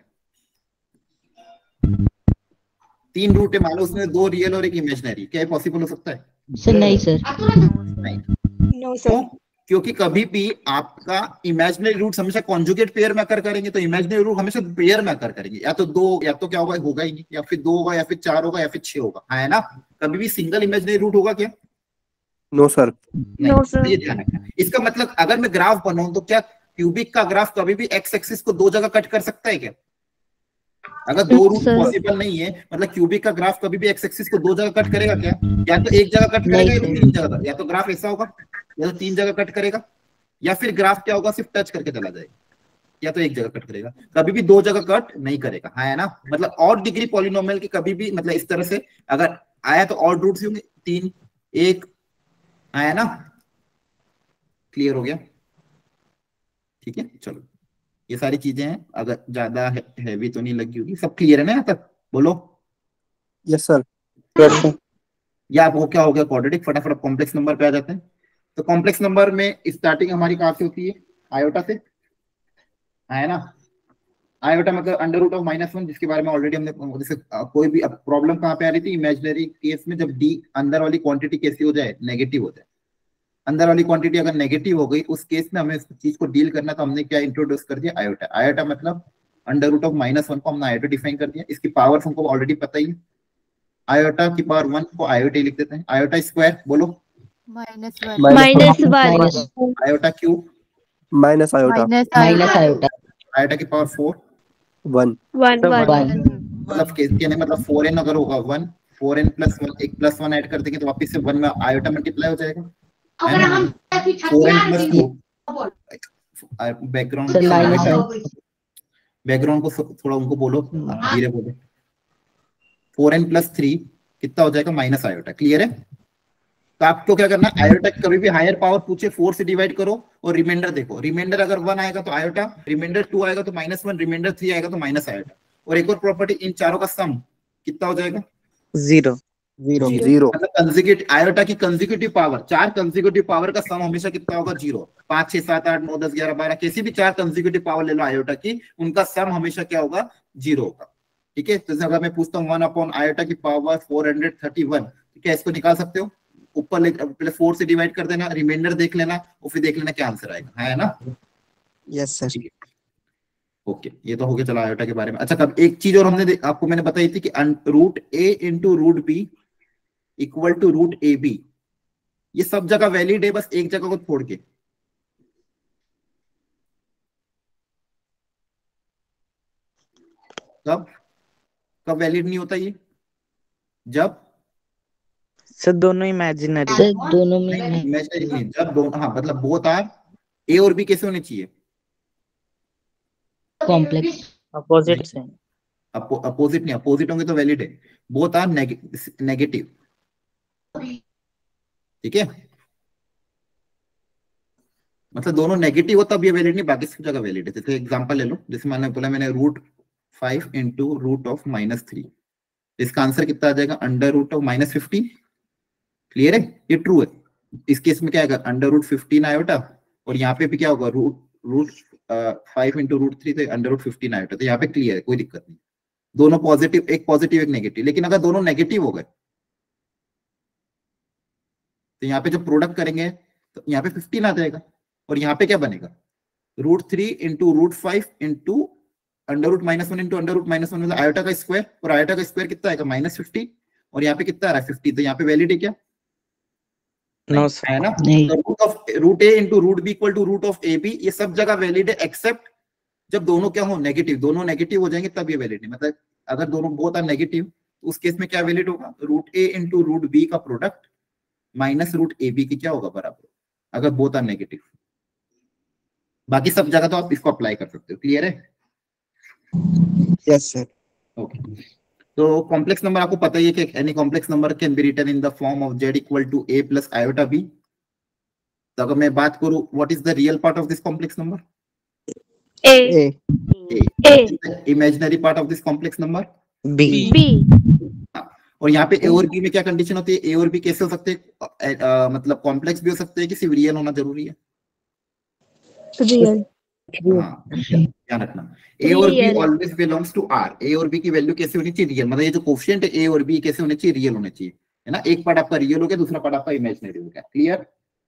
3 रूट है मान लो, उसमें 2 रियल और एक इमेजिनरी, क्या ये पॉसिबल हो सकता है? सर नहीं सर। नहीं। No, sir. क्यों? क्योंकि कभी भी आपका इमेजिनरी रूट हमेशा कॉन्जुगेट पेयर में अकर करेंगे, तो इमेजिनरी रूट हमेशा पेयर में अकर करेंगे। या तो 2, या तो क्या होगा, होगा ही नहीं, या फिर 2 होगा, या फिर 4 होगा, या फिर 6 होगा, है ना? कभी भी सिंगल इमेजिनरी रूट होगा क्या? No sir. नहीं। No, sir. तो ये ध्यान रखना। इसका मतलब अगर मैं ग्राफ बनाऊं तो क्या क्यूबिक का ग्राफ कभी भी एक्स एक्सिस को 2 जगह कट कर सकता है क्या? अगर 2 रूट sir. पॉसिबल नहीं है, मतलब क्यूबिक का ग्राफ कभी भी एक्स एक्सिस को 2 जगह कट करेगा क्या? या तो एक जगह कट करेगा, या तो 3 जगह। या तो ग्राफ ऐसा होगा, या तो 3 जगह कट करेगा, या फिर ग्राफ क्या होगा, सिर्फ टच करके चला जाएगा, या तो एक जगह कट करेगा। कभी भी 2 जगह कट नहीं करेगा, है ना? मतलब और डिग्री पॉलिनोमियल की कभी भी, मतलब इस तरह से अगर आया तो और रूट्स होंगे 3, 1, है ना? क्लियर हो गया? ठीक है चलो, ये सारी चीजें हैं। अगर ज्यादा हैवी तो नहीं लगी होगी, सब क्लियर है ना यहाँ तक? बोलो। Yes sir. या वो क्या हो गया, क्वाड्रेटिक। फटाफट कॉम्प्लेक्स नंबर पे आ जाते हैं। तो कॉम्प्लेक्स नंबर में स्टार्टिंग हमारी कहाँ से होती है, आयोटा से, है ना? आयोटा मतलब √-1, जिसके बारे में ऑलरेडी हमने, जैसे कोई भी प्रॉब्लम कहाँ पे आ रही थी, इमेजिनरी केस में, जब डी अंदर वाली क्वांटिटी कैसी हो जाए, नेगेटिव हो जाए। अंदर वाली क्वांटिटी अगर नेगेटिव हो गई, उस केस में हमें इस चीज को डील करना, तो हमने क्या इंट्रोड्यूस कर दिया, आयोटा। आयोटा मतलब √-1 को हमने आयोटा डिफाइन कर दिया। इसकी पावर हमको ऑलरेडी पता ही है, आयोटा की पावर 1 को आयोटा लिख देते हैं। आयोटा स्क्वायर बोलो, Minus 1. Iota cube, minus iota. Minus iota iota की पावर 4, 1। 1. मतलब कहने मतलब 4n अगर होगा 1, 4n + 1, एक +1 ऐड कर देंगे तो वापस से 1 में आयोटा मल्टीप्लाई हो जाएगा। 4n + 2, background sir minus iota background को थोड़ा उनको बोलो, धीरे बोलो। 4n + 3 कितना हो जाएगा, माइनस आयोटा। क्लियर है? तो आपको क्या करना है, आयोटा कभी भी हायर पावर पूछे 4 से डिवाइड करो और रिमाइंडर देखो। रिमाइंडर अगर 1 आएगा तो आयोटा, रिमाइंडर 2 आएगा तो -1, रिमाइंडर 3 आएगा तो माइनस आयोटा। और एक और प्रॉपर्टी, इन चारों का सम कितना हो जाएगा, 0। मतलब कंसेक्यूटिव, आयोटा की कंसेक्यूटिव पावर, 4 कंसेक्यूटिव पावर का सम हमेशा कितना होगा, 0। 5, 6, 7, 8, 9, 10, 11, 12 किसी भी 4 कंसेक्यूटिव पावर ले लो आयोटा की, उनका सम हमेशा क्या होगा, 0 होगा। ठीक है? तो अगर मैं पूछता हूँ 1 आयोटा की पावर 431, तो क्या इसको निकाल सकते हो? ऊपर पहले 4 से डिवाइड कर देना, रिमाइंडर देख लेना और फिर देख लेना क्या आंसर आएगा, है ना? Yes sir. ओके, ये तो हो गया चलो आयोटा के बारे में। अच्छा, कब एक चीज और हमने आपको मैंने बताई थी कि √a × √b = √ab। ये सब जगह वैलिड है, बस एक जगह को छोड़ के। कब कब वैलिड नहीं होता ये? जब सर दोनों इमेजिनरी। सर दोनों में नहीं इमेजिनरी नहीं, जब दोनों, हाँ मतलब बोथ आर, ए और बी कैसे होने चाहिए? कॉम्प्लेक्स। अपोजिट से। अपोजिट नहीं, अपोजिट होंगे तो वैलिड है। बोथ आर नेगेटिव, ठीक है, मतलब दोनों नेगेटिव हो तब ये वैलिड नहीं, बाकी सब जगह वैलिड है। जैसे एग्जांपल ले लो, जैसे मैंने बोला मैंने √5 इंटू √3, इसका आंसर कितना आ जाएगा? √−15। क्लियर है? ये ट्रू है। इस केस में क्या आएगा? √15 आयोटा, और यहाँ पे भी क्या होगा? √5 इंटू √3 तो √15 आयोटा। तो यहाँ पे क्लियर है, कोई दिक्कत नहीं। दोनों पॉजिटिव, एक पॉजिटिव एक नेगेटिव। लेकिन अगर दोनों नेगेटिव हो गए तो यहाँ पे जब प्रोडक्ट करेंगे तो यहाँ पे 15 आ जाएगा, और यहाँ पे क्या बनेगा? √3 इंटू √5 इंटू √-1 इंटू √-1 मतलब आयोटा का स्क्वायर, और आयोटा का स्क्वायर कितना आएगा? -50, और यहाँ पे कितना आ रहा है? 50। तो यहाँ पे वैलिड है क्या? नो है ना? नहीं। √a into √b equal to √ab, ये सब जगह वैलिड है एक्सेप्ट जब दोनों क्या हो? नेगेटिव। दोनों नेगेटिव हो जाएंगे तब ये वैलिड है। मतलब अगर दोनों बोथ आर नेगेटिव तो उस केस में क्या वैलिड होगा? √a इंटू √b का प्रोडक्ट माइनस √ab की क्या होगा? बराबर, अगर बोथ आर नेगेटिव। बाकी सब जगह तो आप इसको अप्लाई कर सकते हो। क्लियर है? Yes sir. ओके, तो कॉम्प्लेक्स नंबर आपको पता ही है कि any complex number can be written in the form of z equal to a plus iota b। तो अगर मैं बात करूं what is the real part of this complex number? A. A. Imaginary part of this complex number? B. B. और यहाँ पे ए और B में क्या कंडीशन होती है? ए और बी कैसे हो सकते हैं? मतलब कॉम्प्लेक्स भी हो सकते हैं कि सिर्फ रियल होना जरूरी है? Real. हाँ, ध्यान रखना। ए और b Real. Always belongs to R. A और बी की वैल्यू कैसे होनी चाहिए? रियल। मतलब ये जो कोफिशिएंट है ए और बी कैसे होने चाहिए? रियल होने चाहिए, है ना? एक पार्ट आपका रियल हो गया, दूसरा पार्ट आपका इमेजिनरी हो गया। क्लियर?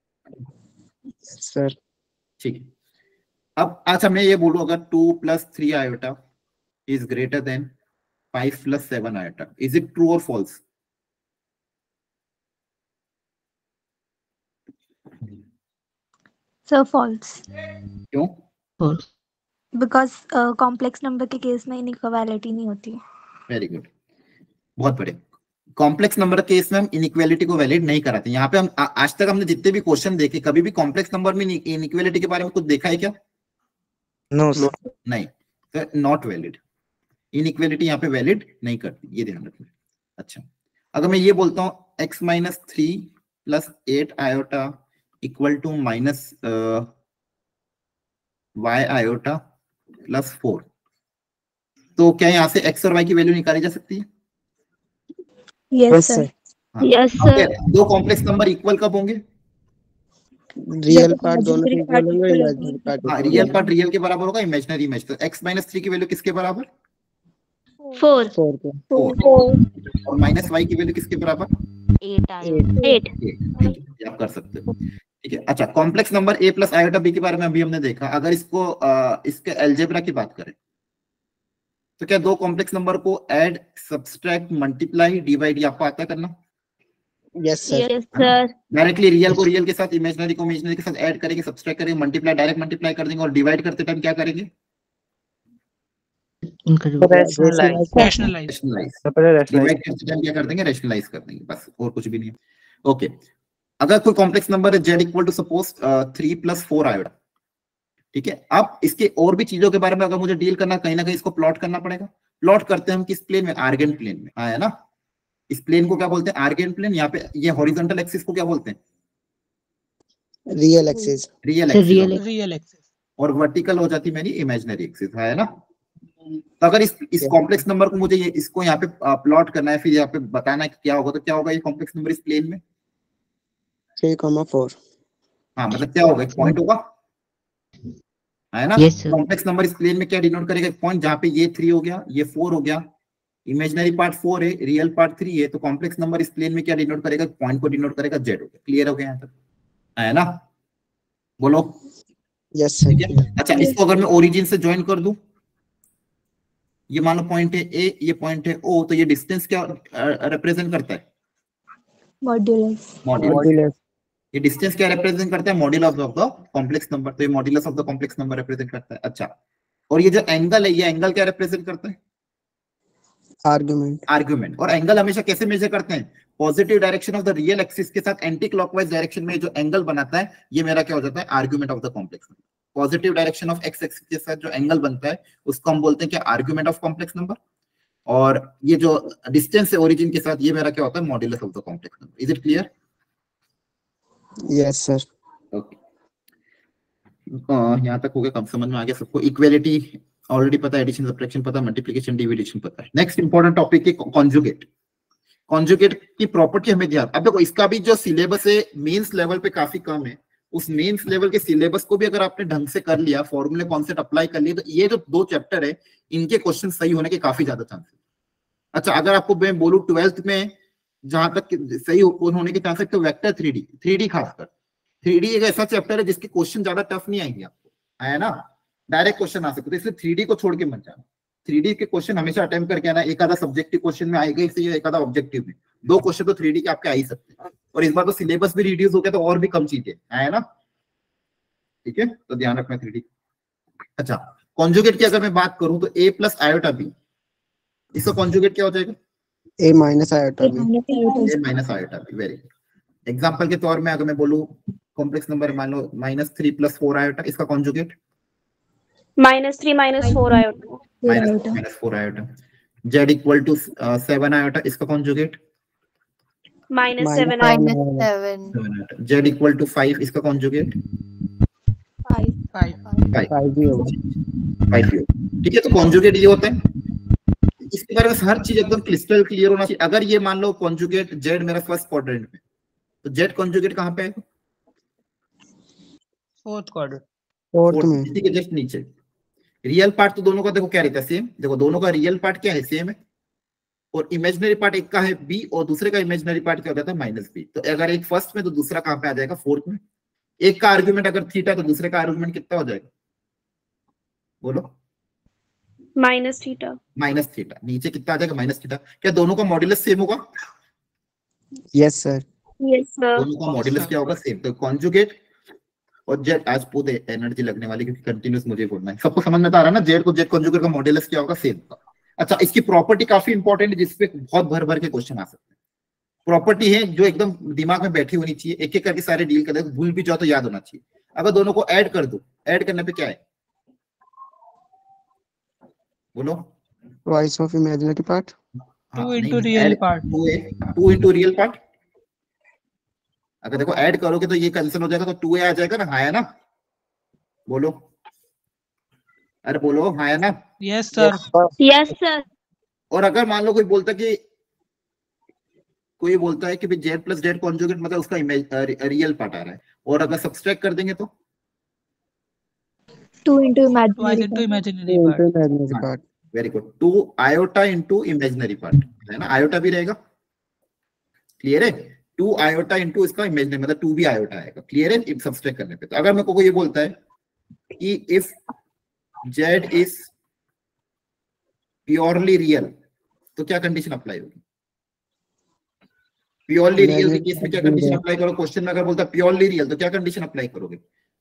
सर ठीक है। अब अच्छा मैं ये बोलूं, अगर 2 + 3 iota is greater than 5 + 7 iota, is it true और फॉल्स? So false. क्यों? False. Because complex number के केस में इनइक्वालिटी नहीं होती है। वेरी गुड, बहुत बढ़िया। कॉम्प्लेक्स नंबर के केस में हम इनइक्वालिटी को वैलिड नहीं कराते। यहाँ पे हम आज तक हमने जितने भी क्वेश्चन देखे, कभी भी कॉम्प्लेक्स नंबर में इनइक्वालिटी के बारे में कुछ देखा है क्या? नो नहीं, तो नॉट वैलिड। इनइक्वालिटी यहाँ पे वैलिड नहीं करती, ये ध्यान रखना। अच्छा, अगर मैं ये बोलता हूँ x-3 + 8 iota equal to -y iota + 4, तो क्या यहाँ से x और y की वैल्यू निकाली जा सकती है? Yes sir. हाँ। Yes अब sir. दो कॉम्प्लेक्स नंबर इक्वल कब होंगे? रियल पार्ट दोनों के इक्वल होंगे, इमेजिनरी पार्ट हाँ, रियल पार्ट रियल के बराबर होगा, इमेजिनरी इमेजिनरी। तो x-3 की वैल्यू किसके बराबर? 4. 4 के। 4। और -y की वैल्यू किसके बराबर? 8. ठीक है, ये आप कर सकते हो। ठीक है। अच्छा, complex number a + iota b के बारे में अभी हमने देखा। अगर इसको इसके अलजेब्रा की बात करें तो क्या दो कॉम्प्लेक्स नंबर को ऐड, सब्सट्रैक्ट, मल्टीप्लाई, डिवाइड ये आपको आता है करना? Yes sir. Yes sir. Directly real को रियल के साथ, इमेजिनरी को इमेजिनरी के साथ ऐड करेंगे, सब्सट्रैक्ट करेंगे, मल्टीप्लाई डायरेक्ट मल्टीप्लाई कर देंगे, और डिवाइड करते टाइम क्या करेंगे? उनका जो रैशनलाइज। डिवाइड करते टाइम क्या कर देंगे? रैशनलाइज कर देंगे, बस और कुछ भी नहीं है। ओके, अगर कोई कॉम्प्लेक्स नंबर है z equal to suppose 3 + 4 iota, ठीक है। अब इसके और भी चीजों के बारे में अगर मुझे डील करना, कहीं ना कहीं इसको प्लॉट करना पड़ेगा। प्लॉट करते हैं हम किस प्लेन में? आर्गेन प्लेन में। आया ना? इस प्लेन को क्या बोलते हैं? Argand plane. यहाँ पे ये हॉरिजॉन्टल एक्सिस को क्या बोलते हैं? Real axis. Real axis. और वर्टिकल हो जाती मेरी इमेजिनरी एक्सिस, है ना? तो अगर इस कॉम्प्लेक्स नंबर को मुझे इसको यहाँ पे प्लॉट करना है, फिर यहाँ पे बताना है कि क्या होगा, तो क्या होगा ये कॉम्प्लेक्स नंबर इस प्लेन में? 3,4। हाँ, मतलब क्या होगा? एक पॉइंट होगा, है ना? Yes, sir. कॉम्प्लेक्स नंबर इस प्लेन में क्या डिनोट करेगा? एक पॉइंट, जहाँ पे ये 3 हो गया, ये 4 हो गया, इमेजिनरी पार्ट 4 है, रियल पार्ट 3 है, तो कॉम्प्लेक्स नंबर इस प्लेन में क्या डिनोट करेगा? पॉइंट को डिनोट करेगा, z हो गया। क्लियर हो गया यहाँ तक, है ना? बोलो। यस ठीक सर। है। अच्छा, इसको अगर मैं ओरिजिन से ज्वाइन कर दूं, ये मान लो पॉइंट है a, ये पॉइंट है o, तो ये डिस्टेंस क्या रिप्रेजेंट करता है? Modulus. मॉड्यूलस। ये डिस्टेंस क्या रिप्रेजेंट करता है? Modulus of the complex number. तो ये modulus of the complex number represent करता है। अच्छा, और ये जो एंगल है, ये एंगल क्या रिप्रेजेंट करता है? आर्गुमेंट। आर्गुमेंट। और एंगल हमेशा कैसे मेजर करते हैं? Positive direction of the real axis के साथ एंटी क्लॉकवाइज डायरेक्शन में जो एंगल बनाता है ये मेरा क्या हो जाता है, argument of the complex number. Positive direction of x axis के साथ जो एंगल बनता है उसको हम बोलते हैं क्या, आर्गुमेंट ऑफ कॉम्प्लेक्स नंबर। और ये जो डिस्टेंस है ओरिजिन के साथ, ये मेरा क्या होता है, modulus of the complex number. Is it clear? Yes sir. Okay, यहाँ तक हो गया, कम समझ में आ गया सबको। इक्वेलिटी ऑलरेडी पता है, एडिशन सब्ट्रैक्शन पता है, मल्टीप्लिकेशन डिविजन पता है। नेक्स्ट इंपॉर्टेंट टॉपिक है कॉन्जुगेट। कॉन्जुगेट की प्रॉपर्टी हमें ध्यान, अब देखो इसका भी जो सिलेबस है मेंस लेवल पे काफी कम है, उस मेंस लेवल के सिलेबस को भी अगर आपने ढंग से कर लिया, फॉर्मूले कॉन्सेप्ट अप्लाई कर लिए, तो ये जो 2 चैप्टर है इनके क्वेश्चन सही होने के काफी ज्यादा चांसेस। अच्छा, अगर आपको मैं बोलूं 12th में जहां तक सही होने के चांसेस, तो वेक्टर 3D खासकर 3D एक ऐसा चैप्टर है जिसके क्वेश्चन ज्यादा टफ नहीं आएंगे आपको, है ना, डायरेक्ट क्वेश्चन आ सकते, तो इसलिए 3D को छोड़ के मत जाना। 3D के क्वेश्चन हमेशा अटेम्प्ट करके आना, एक आधा सब्जेक्टिव क्वेश्चन में आएगा, इसलिए एक आधा ऑब्जेक्टिव में, 2 क्वेश्चन तो 3D के आपके आ ही सकते हैं। और इस बार तो सिलेबस भी रिड्यूस हो गया, तो और भी कम चीजें है ना, ठीक है, तो ध्यान रखना 3D। अच्छा, कॉन्जुगेट की अगर मैं बात करूं तो a प्लस आयोटा b, इसका कॉन्जुगेट क्या हो जाएगा, a minus iota b। a minus iota b, very good. Example के तौर में अगर मैं बोलूं कॉम्प्लेक्स नंबर मान लो -3 + 4 आयोटा, इसका conjugate -3 - 4 iota, -4 iota. z = 7 iota, इसका कॉन्जुगेट -7 आयोटा। z = 5, इसका कॉन्जुगेट 5। ठीक है, तो कॉन्जुगेट ये होता है। इसके बारे में हर चीज एकदम क्रिस्टल क्लियर होना चाहिए। अगर ये मान लो कॉन्जुगेट z मेरा फर्स्ट क्वाड्रेंट में, तो z कॉन्जुगेट कहां पे है, 4th क्वाड्रेंट, 4th में, इसी के जस्ट नीचे। रियल पार्ट तो दोनों का देखो क्या रहता है, सेम। देखो दोनों का रियल पार्ट क्या है, सेम है, और इमेजिनरी पार्ट एक का है b और दूसरे का इमेजिनरी पार्ट क्या होता है, -b। तो अगर एक फर्स्ट में तो दूसरा कहां पे आ जाएगा, 4th में। एक का आर्गुमेंट अगर थीटा, तो दूसरे का आर्गुमेंट कितना हो जाएगा, बोलो, -θ। नीचे कितना आ जाएगा, -θ। क्या दोनों का मॉड्यूलस सेम होगा? Yes sir. Yes sir. दोनों का मॉड्यूलस क्या होगा, सेम। तो कॉन्जुगेट और जेड, आज पूरे एनर्जी लगने वाली क्योंकि कंटिन्यूस मुझे बोलना है, सबको समझ में तो आ रहा है ना, जेड को जेड कॉन्जुगेट का मॉड्यूलस क्या होगा, सेम। अच्छा, इसकी प्रॉपर्टी काफी इंपॉर्टेंट है, जिसपे बहुत भर भर के क्वेश्चन आ सकते हैं। प्रॉपर्टी है जो एकदम दिमाग में बैठी होनी चाहिए, एक एक करके सारे डील कर दे, भूल भी जाओ तो याद होना चाहिए। अगर दोनों को ऐड कर दो, ऐड करने पे क्या है, बोलो, twice of imaginary part, 2 into real part, 2 into real part. अगर देखो ऐड करोगे तो ये कैंसिल हो जाएगा, तो 2a आ जाएगा ना, हाँ है ना, बोलो, अरे बोलो, हाँ है ना। Yes sir, yes sir. और अगर मान लो कोई बोलता है कि जेड प्लस जेड कॉन्जुगेट मतलब उसका रियल पार्ट आ रहा है, और अगर सब्सट्रैक्ट कर देंगे तो 2 into twice into imaginary imaginary part, part. Very good. 2 iota into imaginary part, है ना, आयोटा भी रहेगा, क्लियर है। 2 आयोटा इंटू इसका इमेजिनरी मतलब 2 भी आयोटा आएगा, क्लियर है, सब्सट्रैक्ट करने पे। तो अगर मेरे को ये बोलता है कि if z is purely real, तो क्या कंडीशन अप्लाई होगी, प्योरली रियल के केस में क्या कंडीशन अप्लाई करो, क्वेश्चन में अगर बोलता है प्योरली रियल तो क्या कंडीशन अप्लाई करोगे,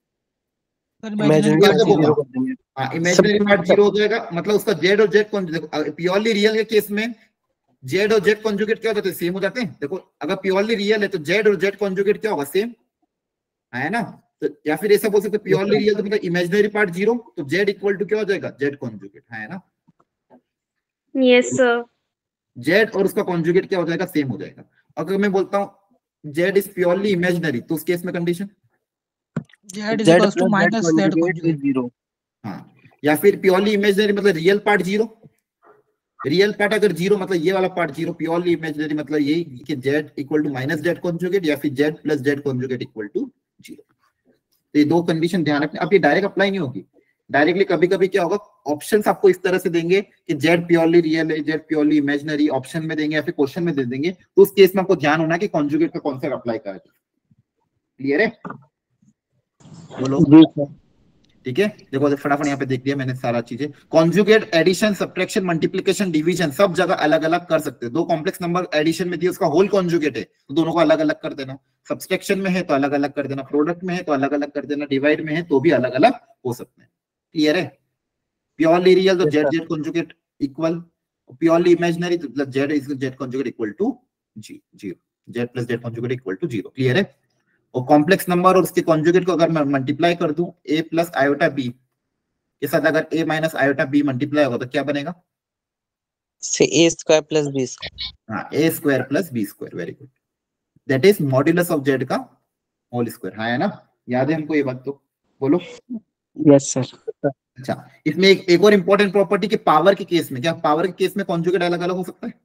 इमेजिनरी पार्ट 0 हो जाएगा, मतलब उसका जेड और जेड कॉन्जुगेट। प्योरली रियल के केस में जेड और जेड कॉन्जुगेट क्या हो जाते हैं, सेम हो जाते हैं। देखो अगर प्योरली रियल है तो जेड और जेड कॉन्जुगेट क्या होगा, सेम है ना। तो या फिर ऐसा बोल सकते हैं प्योरली रियल तो मतलब इमेजिनरी पार्ट 0, तो जेड इक्वल टू क्या हो जाएगा, जेड कॉन्जुगेट, है ना। Yes sir. जेड और उसका कॉन्जुगेट क्या हो जाएगा, सेम हो जाएगा। अगर मैं बोलता हूँ जेड इज प्योरली इमेजिनरी, तो उस केस में condition z is equals to minus z conjugate 0। हाँ, या फिर प्योरली इमेजिनरी मतलब रियल पार्ट 0, रियल पार्ट अगर 0 मतलब ये वाला पार्ट 0, प्योरली इमेजिनरी मतलब यही कि z equal to -z conjugate या फिर z plus z conjugate equal to 0। तो ये 2 कंडीशन ध्यान रखना। अब ये डायरेक्ट अप्लाई नहीं होगी, डायरेक्टली कभी कभी क्या होगा, ऑप्शंस आपको इस तरह से देंगे कि z प्योरली रियल है, z प्योरली इमेजिनरी, ऑप्शन में देंगे या फिर क्वेश्चन में दे देंगे, तो उस केस में आपको ध्यान होना है कि कॉन्जुगेट का कॉन्सेप्ट अप्लाई करें। क्लियर है, बोलो, ठीक है। देखो फटाफट यहाँ पे देख लिया मैंने सारा चीजें। Conjugate addition, subtraction, multiplication, division सब जगह अलग अलग कर सकते हैं। 2 कॉम्प्लेक्स नंबर एडिशन में दिए, उसका होल कॉन्जुगेट है तो दोनों को अलग अलग कर देना, सब्ट्रैक्शन में है तो अलग अलग कर देना, प्रोडक्ट में है तो अलग अलग कर देना, डिवाइड में है तो भी अलग अलग हो सकते हैं। क्लियर है। प्योरली रियल तो z z conjugate equal, purely imaginary तो z is z conjugate equal to जी zero, z plus z conjugate equal to zero. Clear है? और कॉम्प्लेक्स नंबर और उसके कॉन्जुगेट को अगर मैं मल्टीप्लाई कर दूं ए प्लस आयोटा बी के साथ, अगर a minus iota b multiply होगा तो क्या बनेगा? से a square plus B square. हाँ, a square plus B square. Very good, that is modulus of z का होल स्क्वायर। हाँ है ना, याद है हमको ये बात? तो बोलो। Yes sir. अच्छा, इसमें एक और इंपॉर्टेंट प्रॉपर्टी के पावर के केस में, क्या पावर के केस में कॉन्जुगेट अलग अलग हो सकता है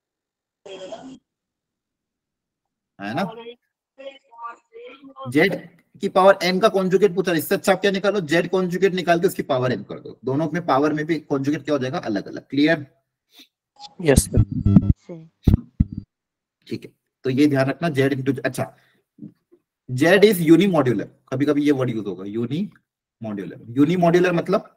ना? जेड की पावर n का कॉन्जुगेट पूछा, इससे अच्छा आप क्या निकालो, जेड कॉन्जुगेट निकाल के उसकी पावर n कर दो, दोनों में पावर में भी कॉन्जुगेट क्या हो जाएगा? अलग अलग। क्लियर? Yes sir. ठीक है, तो ये ध्यान रखना जेड इंटू, अच्छा जेड इज यूनिमॉड्यूलर, कभी कभी ये वर्ड यूज होगा यूनिमॉड्यूलर। यूनिमॉड्यूलर मतलब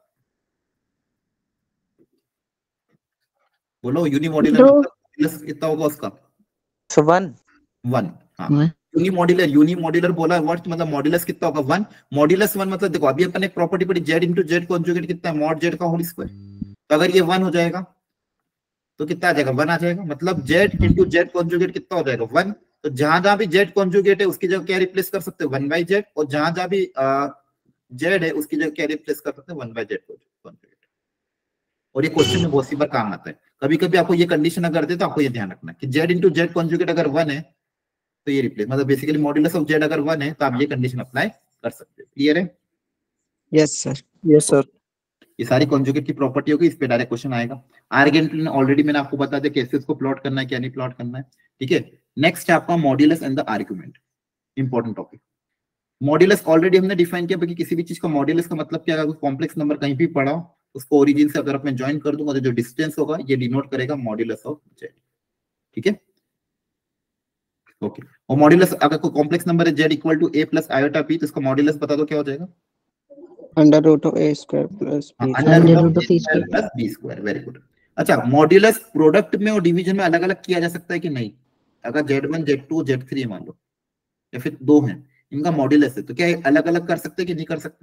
बोलो, यूनिमॉड्यूलर मतलब कितना होगा उसका? वन। वन। हाँ, यूनिमॉड्यूलर बोला वर्ड, मतलब मॉड्यूलस कितना होगा? वन। मॉड्यूलस वन मतलब देखो अभी अपन एक प्रॉपर्टी पढ़ी, जेड इंटू जेड कॉन्जुगेट कितना है? मॉड जेड का होल स्क्वायर। तो अगर ये वन हो जाएगा तो कितना आ जाएगा? वन आ जाएगा। मतलब जेड इंटू जेड कॉन्जुगेट कितना हो जाएगा? वन। तो जहां जहां भी जेड कॉन्जुगेट है उसकी जगह क्या रिप्लेस कर सकते हो? One by z. और जहां जहां भी जेड है उसकी जगह क्या रिप्लेस कर सकते हैं? One by z conjugate. और ये क्वेश्चन में बहुत सी बार काम आता है। कभी कभी आपको ये कंडीशन अगर दे तो आपको ये ध्यान रखना कि जेड इंटू जेड कॉन्जुगेट अगर वन है तो ये रिप्लेस, मतलब बेसिकली मॉड्यूलस ऑफ जेड अगर वन है तो आप ये कंडीशन अप्लाई कर सकते हैं। क्लियर है? Yes sir. Yes sir. ये सारी कॉन्जुगेट की प्रॉपर्टी होगी, इस पे डायरेक्ट क्वेश्चन आएगा। आर्गेंट ऑलरेडी मैंने आपको बता दिया कैसे उसको प्लॉट करना है, क्या नहीं प्लॉट करना है। ठीक है, नेक्स्ट है आपका modulus and the argument, important topic. Modulus already हमने डिफाइन किया कि किसी भी चीज का मॉड्यूलस का मतलब क्या है? अगर कॉम्प्लेक्स नंबर कहीं भी पढ़ा उसको ओरिजिन से अगर मैं ज्वाइन कर दूंगा तो जो डिस्टेंस होगा ये डिनोट करेगा मॉड्यूलस ऑफ जेड। ठीक है, ओके। और मॉड्यूलस अगर कोई कॉम्प्लेक्स नंबर है z equal to a plus iota B, तो इसका मॉड्यूलस बता दो क्या हो जाएगा? Under root of a square plus b under root of a square plus B square. Very good. अच्छा, मॉड्यूलस प्रोडक्ट में और डिवीजन में अलग अलग किया जा सकता है कि नहीं? अगर Z1 Z2 Z3 मान लो, या फिर दो हैं, इनका मॉड्यूलस है, तो क्या अलग अलग कर सकते हैं कि नहीं कर सकते?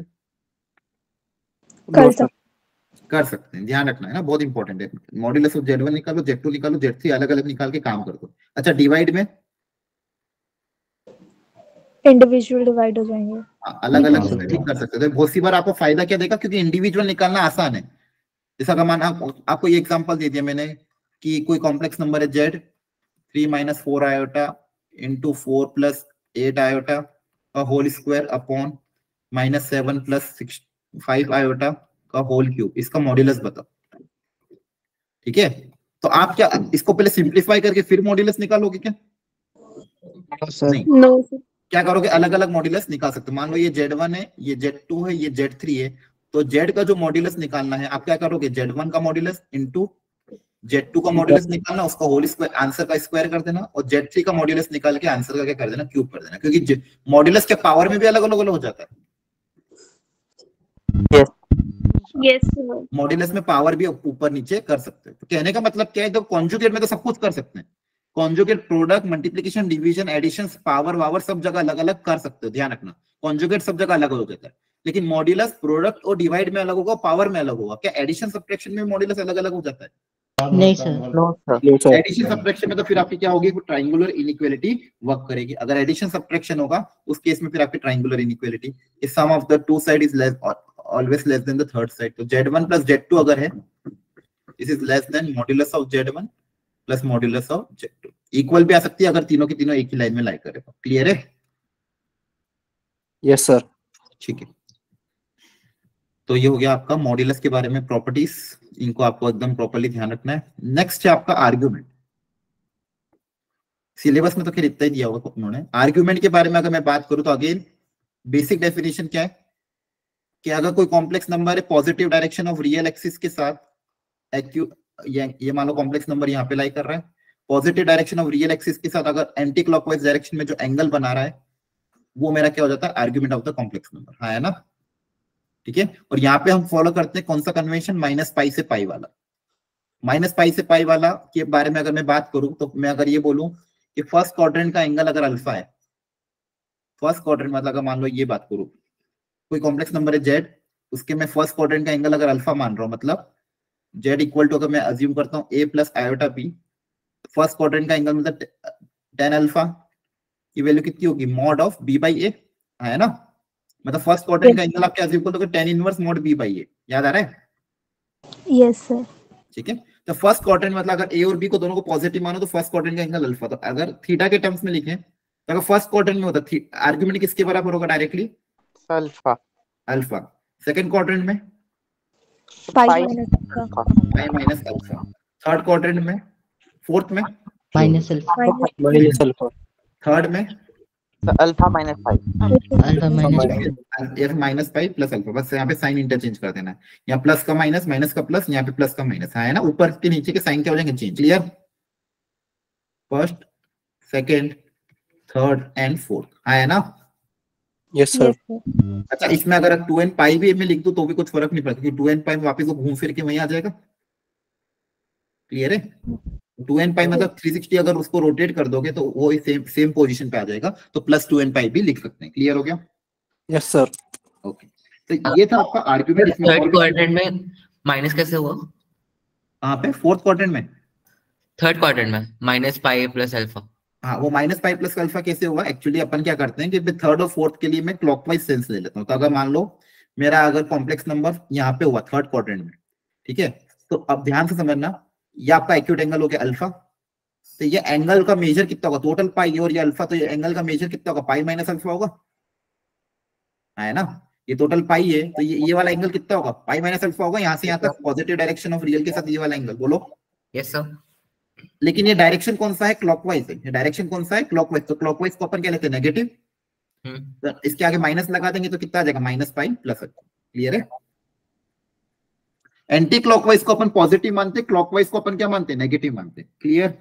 कर सकते हैं, ध्यान रखना है ना, बहुत इंपॉर्टेंट है। मॉड्यूलस ऑफ Z1 निकालो, Z2 निकालो, Z3 अलग अलग निकाल के काम कर दो। अच्छा, डिवाइड में इंडिविजुअल डिवाइड हो जाएंगे, अलग अलग ठीक कर सकते हैं। बहुत सी बार आपको फायदा क्या देगा, क्योंकि इंडिविजुअल निकालना आसान है। जैसा अगर माना आपको ये एग्जांपल दे दिया मैंने कि कोई कॉम्प्लेक्स नंबर है z 3 minus 4 iota into 4 plus 8 iota का whole square upon minus 7 plus 5 iota का होल क्यूब, इसका मॉड्यूलस बताओ। ठीक है, तो आप क्या इसको पहले सिंप्लीफाई करके फिर मॉड्यूलस निकालोगे क्या? No sir. क्या करोगे? अलग अलग मॉड्यूलस निकाल सकते हो। मान लो ये Z1 है, ये Z2 है, ये Z3 है, तो Z का जो मॉड्यूलस निकालना है आप क्या करोगे? Z1 का मॉड्यूलस इंटू Z2 का मॉड्यूलस निकालना, उसका होल स्क्वायर, आंसर का स्क्वायर कर देना, और Z3 का मॉड्यूलस निकाल के आंसर का क्या कर देना? क्यूब कर देना, क्योंकि मॉड्यूलस के पावर में भी अलग अलग हो जाता है। Yes sir. मॉड्यूलस में पावर भी ऊपर नीचे कर सकते हैं। तो कहने का मतलब क्या है, तो कॉन्जुगेट में तो सब कुछ कर सकते हैं। Conjugate product, multiplication, division, addition, power वावर सब जगह अलग अलग कर सकते हो, ध्यान रखना। कॉन्जुगेट सब जगह अलग हो जाता है, लेकिन मॉड्यूलस प्रोडक्ट और डिवाइड में अलग होगा, पावर में अलग होगा। क्या एडिशन सब्ट्रैक्शन में मॉड्यूलस अलग अलग हो जाता है? नहीं सर। एडिशन सब्ट्रैक्शन में तो फिर आपकी क्या होगी? ट्रायंगुलर इनइक्वालिटी वर्क करेगी। अगर एडिशन सब्ट्रैक्शन होगा उस केस में फिर आपकी triangular inequality, sum of the two side is less always less than the third side. तो Z1 प्लस Z2 अगर है, this is less than modulus of Z1 plus modulus of Z2। Equal भी आ सकती है अगर तीनों की तीनों एक ही लाइन में लाई करे। क्लियर है? Yes sir. ठीक है, तो ये हो गया आपका मॉड्यूलस के बारे में प्रॉपर्टीज, इनको आपको एकदम प्रॉपर्ली ध्यान रखना है। नेक्स्ट है आपका आर्ग्यूमेंट। सिलेबस में तो खैर इतना ही दिया होगा उन्होंने। आर्ग्यूमेंट के बारे में अगर मैं बात करूं तो अगेन बेसिक डेफिनेशन क्या है कि अगर कोई कॉम्प्लेक्स नंबर है positive direction of real axis के साथ, ये मान लो कॉम्प्लेक्स नंबर यहाँ पे लाई कर रहा है, positive direction of real axis के साथ अगर एंटी क्लॉकवाइज डायरेक्शन में जो एंगल बना रहा है वो मेरा क्या हो जाता है? Argument of the complex number. हाँ है ना? ठीक है, और यहाँ पे हम फॉलो करते हैं कौन सा कन्वेंशन? माइनस पाई से पाई वाला। माइनस पाई से पाई वाला के बारे में अगर मैं बात करूं तो मैं अगर ये बोलूं कि फर्स्ट क्वाड्रेंट का एंगल अगर अल्फा है, फर्स्ट क्वाड्रेंट मतलब अगर मान लो ये बात करूं, कोई कॉम्प्लेक्स नंबर है जेड, उसके मैं फर्स्ट क्वाड्रेंट का एंगल अगर अल्फा मान रहा हूं, मतलब जेड इक्वल टू, अगर मैं अज्यूम करता हूं a plus iota b, first quadrant का एंगल मतलब tan अल्फा की वैल्यू कितनी होगी, mod of b by a, है ना। मतलब फर्स्ट क्वाड्रेंट का एंगल आप क्या इक्वल तो tan inverse mod b by a, याद आ रहा है? Yes sir. ठीक है, तो फर्स्ट क्वाड्रेंट मतलब अगर ए और बी को दोनों को पॉजिटिव मानो तो फर्स्ट क्वाड्रेंट का एंगल अल्फा। तो अगर थीटा के टर्म्स में लिखें तो अगर फर्स्ट क्वाड्रेंट में होता आर्गुमेंट किसके बराबर होगा directly, alpha alpha. Second quadrant में pi pi minus alpha. Third quadrant में, फोर्थ में minus alpha minus alpha. Third में alpha minus pi alpha minus minus pi plus alpha. बस यहाँ पे साइन इंटरचेंज कर देना है, यहाँ प्लस का माइनस, माइनस का प्लस, यहाँ पे प्लस का माइनस, है ना। ऊपर के नीचे के साइन क्या हो जाएंगे change. Clear? First, second, third and fourth, है ना। Yes sir. अच्छा, इसमें अगर 2n पाई भी में लिख दो तो भी कुछ फर्क नहीं पड़ता, क्योंकि 2n पाई में वापस वो घूम फिर के वहीं आ जाएगा। क्लियर है? 2n पाई मतलब 360 अगर उसको रोटेट कर दोगे तो वो सेम पोजीशन पे आ जाएगा, तो प्लस 2n पाई भी लिख सकते हैं। क्लियर हो गया? Yes sir. ओके, तो ये था आपका आर्गुमेंट। थर्ड क्वाड्रेंट में माइनस कैसे हुआ? कहाँ पे? फोर्थ क्वाड्रेंट में, थर्ड क्वाड्रेंट में माइनस पाई प्लस अल्फा। हाँ, वो माइनस पाई प्लस अल्फा कैसे हुआ? एक्चुअली अपन क्या करते हैं कि थर्ड और फोर्थ के लिए मैं क्लॉकवाइज सेंस ले लेता हूँ। तो अगर मान लो मेरा अगर कॉम्प्लेक्स नंबर यहाँ पे हुआ थर्ड क्वाड्रेंट में, ठीक है, तो अब ध्यान से समझना, ये आपका एक्यूट एंगल हो गया अल्फा। तो ये एंगल का मेजर कितना होगा, टोटल पाई और ये अल्फा, तो ये एंगल का मेजर कितना होगा, पाई माइनस अल्फा होगा, है ना। ये टोटल पाई है तो ये वाला एंगल कितना होगा, पाई माइनस अल्फा होगा। यहाँ से यहाँ तक पॉजिटिव डायरेक्शन ऑफ रियल के साथ ये वाला एंगल, बोलो। Yes sir. लेकिन ये डायरेक्शन कौन सा है, क्लॉकवाइज है। ये डायरेक्शन कौन सा है, क्लॉकवाइज। तो क्लॉकवाइज को अपन क्या लेते हैं, नेगेटिव। तो इसके आगे माइनस लगा देंगे तो कितना आ जाएगा, minus pi plus alpha. Clear है? एंटी क्लॉकवाइज को अपन पॉजिटिव मानते, क्लॉकवाइज को अपन क्या मानते हैं, नेगेटिव मानते। क्लियर?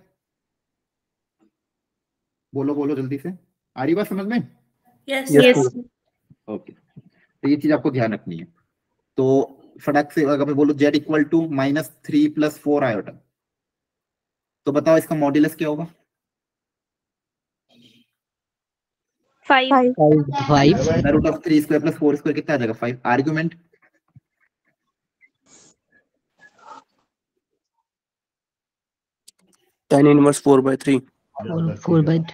बोलो बोलो जल्दी से, आ रही बात समझ में? यस यस ओके, तो ये चीज आपको ध्यान रखनी है। तो फटाक से अगर मैं बोलूं z इक्वल टू -3 + 4 आयोटा, तो बताओ इसका मॉड्यूलस क्या होगा? 5 5 रूट ऑफ 3 स्क्वायर + 4 स्क्वायर कितना आ जाएगा, 5। Argument tan inverse 4/3। 4/3।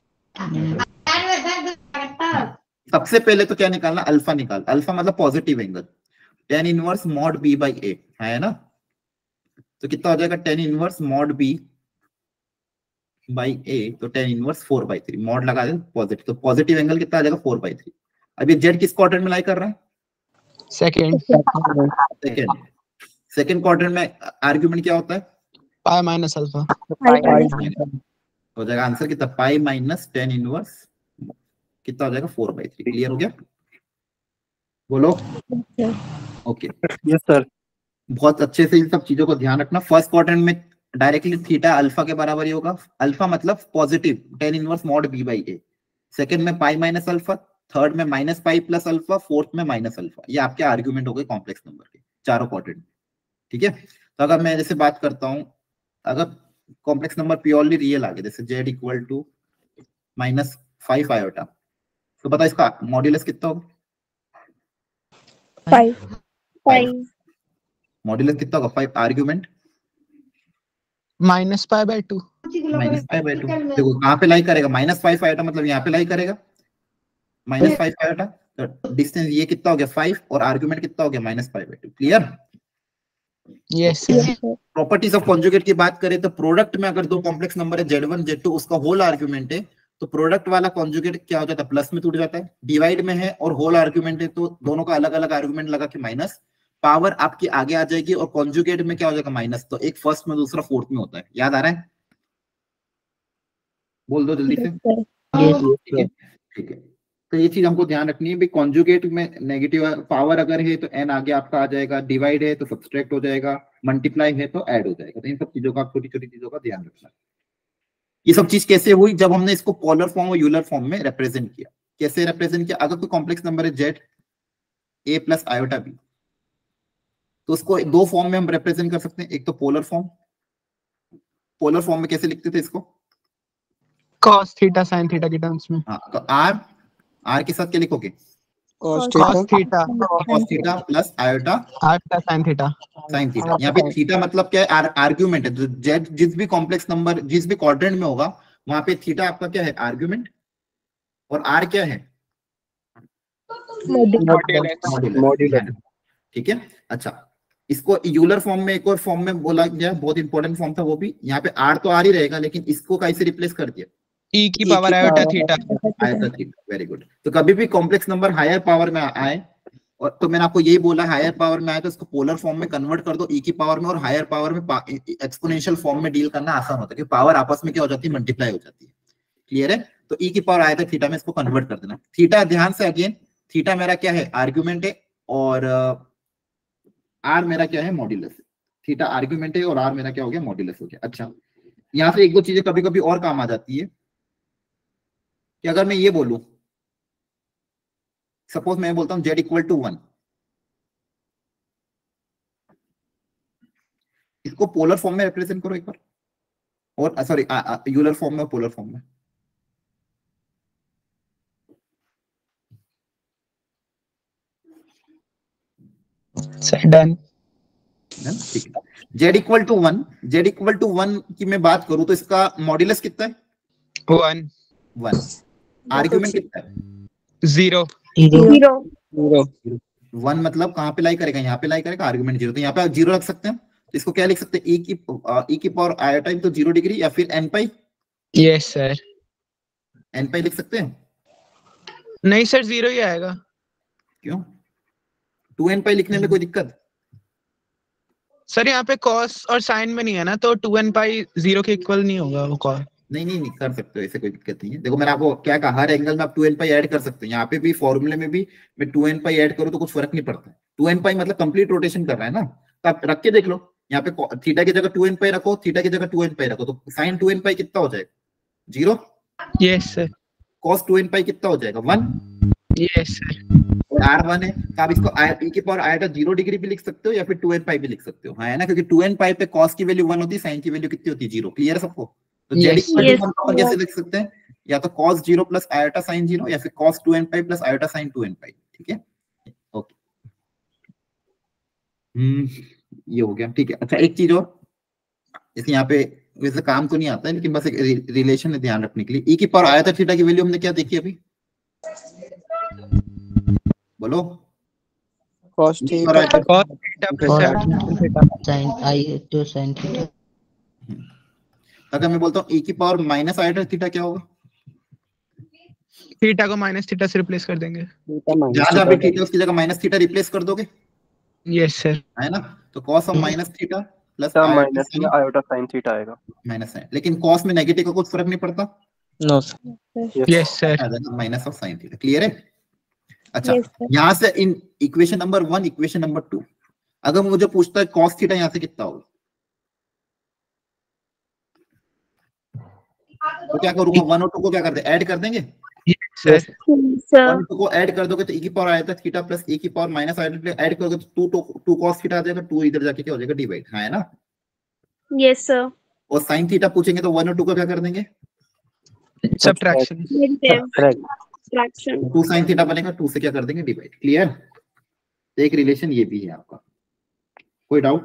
सबसे पहले तो क्या निकालना, अल्फा निकाल। अल्फा मतलब positive angle, tan inverse mod b by a, है ना। तो कितना हो जाएगा, tan inverse mod b by a, तो tan इनवर्स 4/3 मॉड लगा दे पॉजिटिव, तो पॉजिटिव एंगल कितना आ जाएगा, 4/3। अब ये z किस क्वाड्रेंट में लाई कर रहा है, सेकंड सेकंड क्वाड्रेंट में आर्गुमेंट क्या होता है, पाई माइनस अल्फा। हो जाएगा आंसर कितना, पाई माइनस tan इनवर्स कितना हो जाएगा, 4/3। क्लियर हो गया? बोलो। Okay, yes sir. बहुत अच्छे से इन सब चीजों को ध्यान रखना। फर्स्ट क्वाड्रेंट में डायरेक्टली थीटा अल्फा के बराबर ही होगा, अल्फा मतलब positive tan inverse mod b by a। Second में पाई माइनस अल्फा, थर्ड में minus pi plus alpha, fourth में माइनस अल्फा। ये आपके आर्गुमेंट हो गए कॉम्प्लेक्स नंबर के चारों क्वाड्रेंट। ठीक है, तो अगर मैं जैसे बात करता हूं, अगर कॉम्प्लेक्स नंबर प्योरली रियल आ गया, जैसे z इक्वल टू -5 आयोटा, तो बता इसका मॉड्यूलस कितना होगा, 5 मॉड्यूलस कितना होगा, 5। आर्गुमेंट -π/2। -π/2। देखो कहाँ पे लाई करेगा, -5 आयोटा मतलब यहाँ पे लाई करेगा, -5 आयोटा। तो डिस्टेंस ये कितना हो गया, 5, और आर्गुमेंट कितना हो गया, -π/2। Clear? Yes properties of conjugate की बात करें तो प्रोडक्ट में अगर दो कॉम्प्लेक्स नंबर है Z1 Z2, उसका होल आर्गुमेंट है, तो प्रोडक्ट वाला कॉन्जुगेट क्या हो जाता है, प्लस में टूट जाता है। डिवाइड में है और होल आर्गुमेंट है तो दोनों का अलग अलग आर्गुमेंट लगा के माइनस, पावर आपकी आगे आ जाएगी, और कॉन्जुगेट में क्या हो जाएगा, माइनस। तो एक फर्स्ट में दूसरा फोर्थ में होता है। याद आ रहा है? बोल दो जल्दी से। ठीक है, तो ये चीज हमको ध्यान रखनी है भाई, कॉन्जुगेट में नेगेटिव पावर अगर है तो n आगे आपका आ जाएगा, डिवाइड है तो सब्सट्रैक्ट हो जाएगा, मल्टीप्लाई है तो ऐड हो जाएगा। तो इन सब चीजों का, छोटी छोटी चीजों का ध्यान रखना। ये सब चीज कैसे हुई, जब हमने इसको पोलर फॉर्म और यूलर फॉर्म में रिप्रेजेंट किया। कैसे रिप्रेजेंट किया, अगर कोई कॉम्प्लेक्स नंबर है z a plus iota b, तो उसको दो फॉर्म में हम रिप्रेजेंट कर सकते हैं। एक तो पोलर फॉर्म, पोलर फॉर्म में कैसे लिखते थे इसको, cos थीटा sin थीटा के टर्म्स में। हाँ, तो r के साथ क्या लिखोगे, cos cos theta theta cos theta plus iota iota sin theta sine theta. यहाँ पे थीटा मतलब क्या है, आर्ग्यूमेंट है। जेड जिस भी कॉम्प्लेक्स नंबर जिस भी क्वाड्रेंट में होगा वहां पे थीटा आपका क्या है, आर्ग्यूमेंट, और आर क्या है, मॉड्यूलस। ठीक है। अच्छा, इसको यूलर फॉर्म में एक और फॉर्म में बोला गया, बहुत इंपॉर्टेंट फॉर्म था वो भी। यहाँ पे आर तो आर ही रहेगा, लेकिन इसको कैसे रिप्लेस कर दिया, e की power iota theta. Iota theta. Very good. तो कभी भी कॉम्प्लेक्स नंबर हायर पावर में आए, और तो मैंने आपको यही बोला, हायर पावर में आए तो इसको पोलर फॉर्म में कन्वर्ट कर दो ई की पावर में, और हायर पावर में एक्सपोनेंशियल फॉर्म में डील करना आसान होता है, क्योंकि पावर आपस में क्या हो जाती है, मल्टीप्लाई हो जाती है। क्लियर है? तो ई की पावर आया था थीटा में, इसको कन्वर्ट कर देना। थीटा ध्यान से, अगेन थीटा मेरा क्या है, आर्ग्यूमेंट है, और आर मेरा क्या है, मॉड्यूलस है। थीटा आर्ग्यूमेंट है और आर मेरा क्या हो गया, मॉड्यूलस हो गया। अच्छा, यहाँ से एक दो चीजें कभी कभी और काम आ जाती है कि अगर मैं ये बोलूं, सपोज मैं बोलता हूं z इक्वल टू 1, इसको पोलर फॉर्म में रिप्रेजेंट करो एक बार, और सॉरी यूलर फॉर्म में और पोलर फॉर्म में। डन। ठीक है। z equal to 1, z equal to 1 की मैं बात करूं तो इसका मॉड्यूलस कितना है, 1। आर्ग्यूमेंट कितना है, 0। 1 मतलब कहां पे लाई करेगा, यहाँ पे लाई करेगा, आर्ग्यूमेंट 0, तो यहाँ पे आप 0 रख सकते हैं। तो इसको क्या लिख सकते हैं, e की पावर आयोटा तो 0 डिग्री, या फिर n pi. Yes sir. n pi लिख सकते हैं? नहीं सर, 0 ही आएगा। क्यों? 2n पाई लिखने में कोई दिक्कत? सर यहाँ पे cos और sin में नहीं है ना, तो 2n पाई 0 के इक्वल नहीं होगा वो cos। नहीं कर सकते हो, ऐसे कोई दिक्कत नहीं है। देखो मैंने आपको क्या कहा, हर एंगल में आप 2n पाई ऐड कर सकते हैं। यहाँ पे भी फॉर्मूले में भी मैं 2n पाई ऐड करूँ तो कुछ फर्क नहीं पड़ता। 2n पाई मतलब कंप्लीट रोटेशन कर रहा है ना, तो आप रख के देख लो। यहाँ पे थीटा की जगह 2n पाई रखो, थीटा की जगह 2n पाई रखो, तो साइन 2n पाई कितना हो जाएगा, 0। Yes sir. कॉस 2n पाई कितना हो जाएगा, 1। Yes sir. आर 1 है, तो आप इसको e की पावर आयोटा 0 डिग्री भी लिख सकते हो, या फिर 2n पाई भी लिख सकते हो, है ना, क्योंकि 2n पाई पे कॉस की वैल्यू 1 होती है, साइन की वैल्यू कितनी होती है, 0। क्लियर है सबको? तो z इक्वल टू 1 को कैसे लिख सकते हैं, या तो cos 0 प्लस आयोटा साइन 0, या फिर cos 2n pi plus iota sine 2n pi. ठीक है, ओके। ये हो गया। ठीक है। अच्छा, एक चीज और, जैसे यहाँ पे वैसे काम तो नहीं आता है, लेकिन बस एक रिलेशन है ध्यान रखने के लिए। e की पावर आयोटा थीटा की वैल्यू हमने क्या देखी अभी, बोलो? cos theta sin I to sin theta. अगर मैं बोलता हूँ e की पावर माइनस आयोटा थीटा, क्या होगा? थीटा को माइनस थीटा से रिप्लेस कर देंगे। जहां जहां पे थीटा उसकी जगह माइनस थीटा रिप्लेस कर दोगे, यस सर। है ना? तो cos of minus theta plus iota sine theta आएगा, माइनस है, लेकिन cos में नेगेटिव का कुछ फर्क नहीं पड़ता। No sir. Yes sir. Minus of sine theta. Clear है? अच्छा, यहाँ से इन इक्वेशन नंबर 1, इक्वेशन नंबर 2, अगर मुझे पूछता है cos थीटा यहाँ से कितना होगा, तो क्या करूंगा, 1 और 2 को क्या कर दे, ऐड कर देंगे। सर 1 और 2 को ऐड कर दोगे तो e की पावर आया था थीटा प्लस e की पावर माइनस आया, ऐड करोगे तो 2 cos थीटा आ जाएगा, 2 इधर जाके क्या हो जाएगा, डिवाइड, है ना? Yes sir. और sin थीटा पूछेंगे तो 1 और 2 को क्या कर देंगे, सब्ट्रैक्शन। सब्ट्रैक्शन। 2 sin थीटा बनेगा, 2 से क्या कर देंगे, डिवाइड। क्लियर? एक रिलेशन ये भी है आपका, कोई डाउट?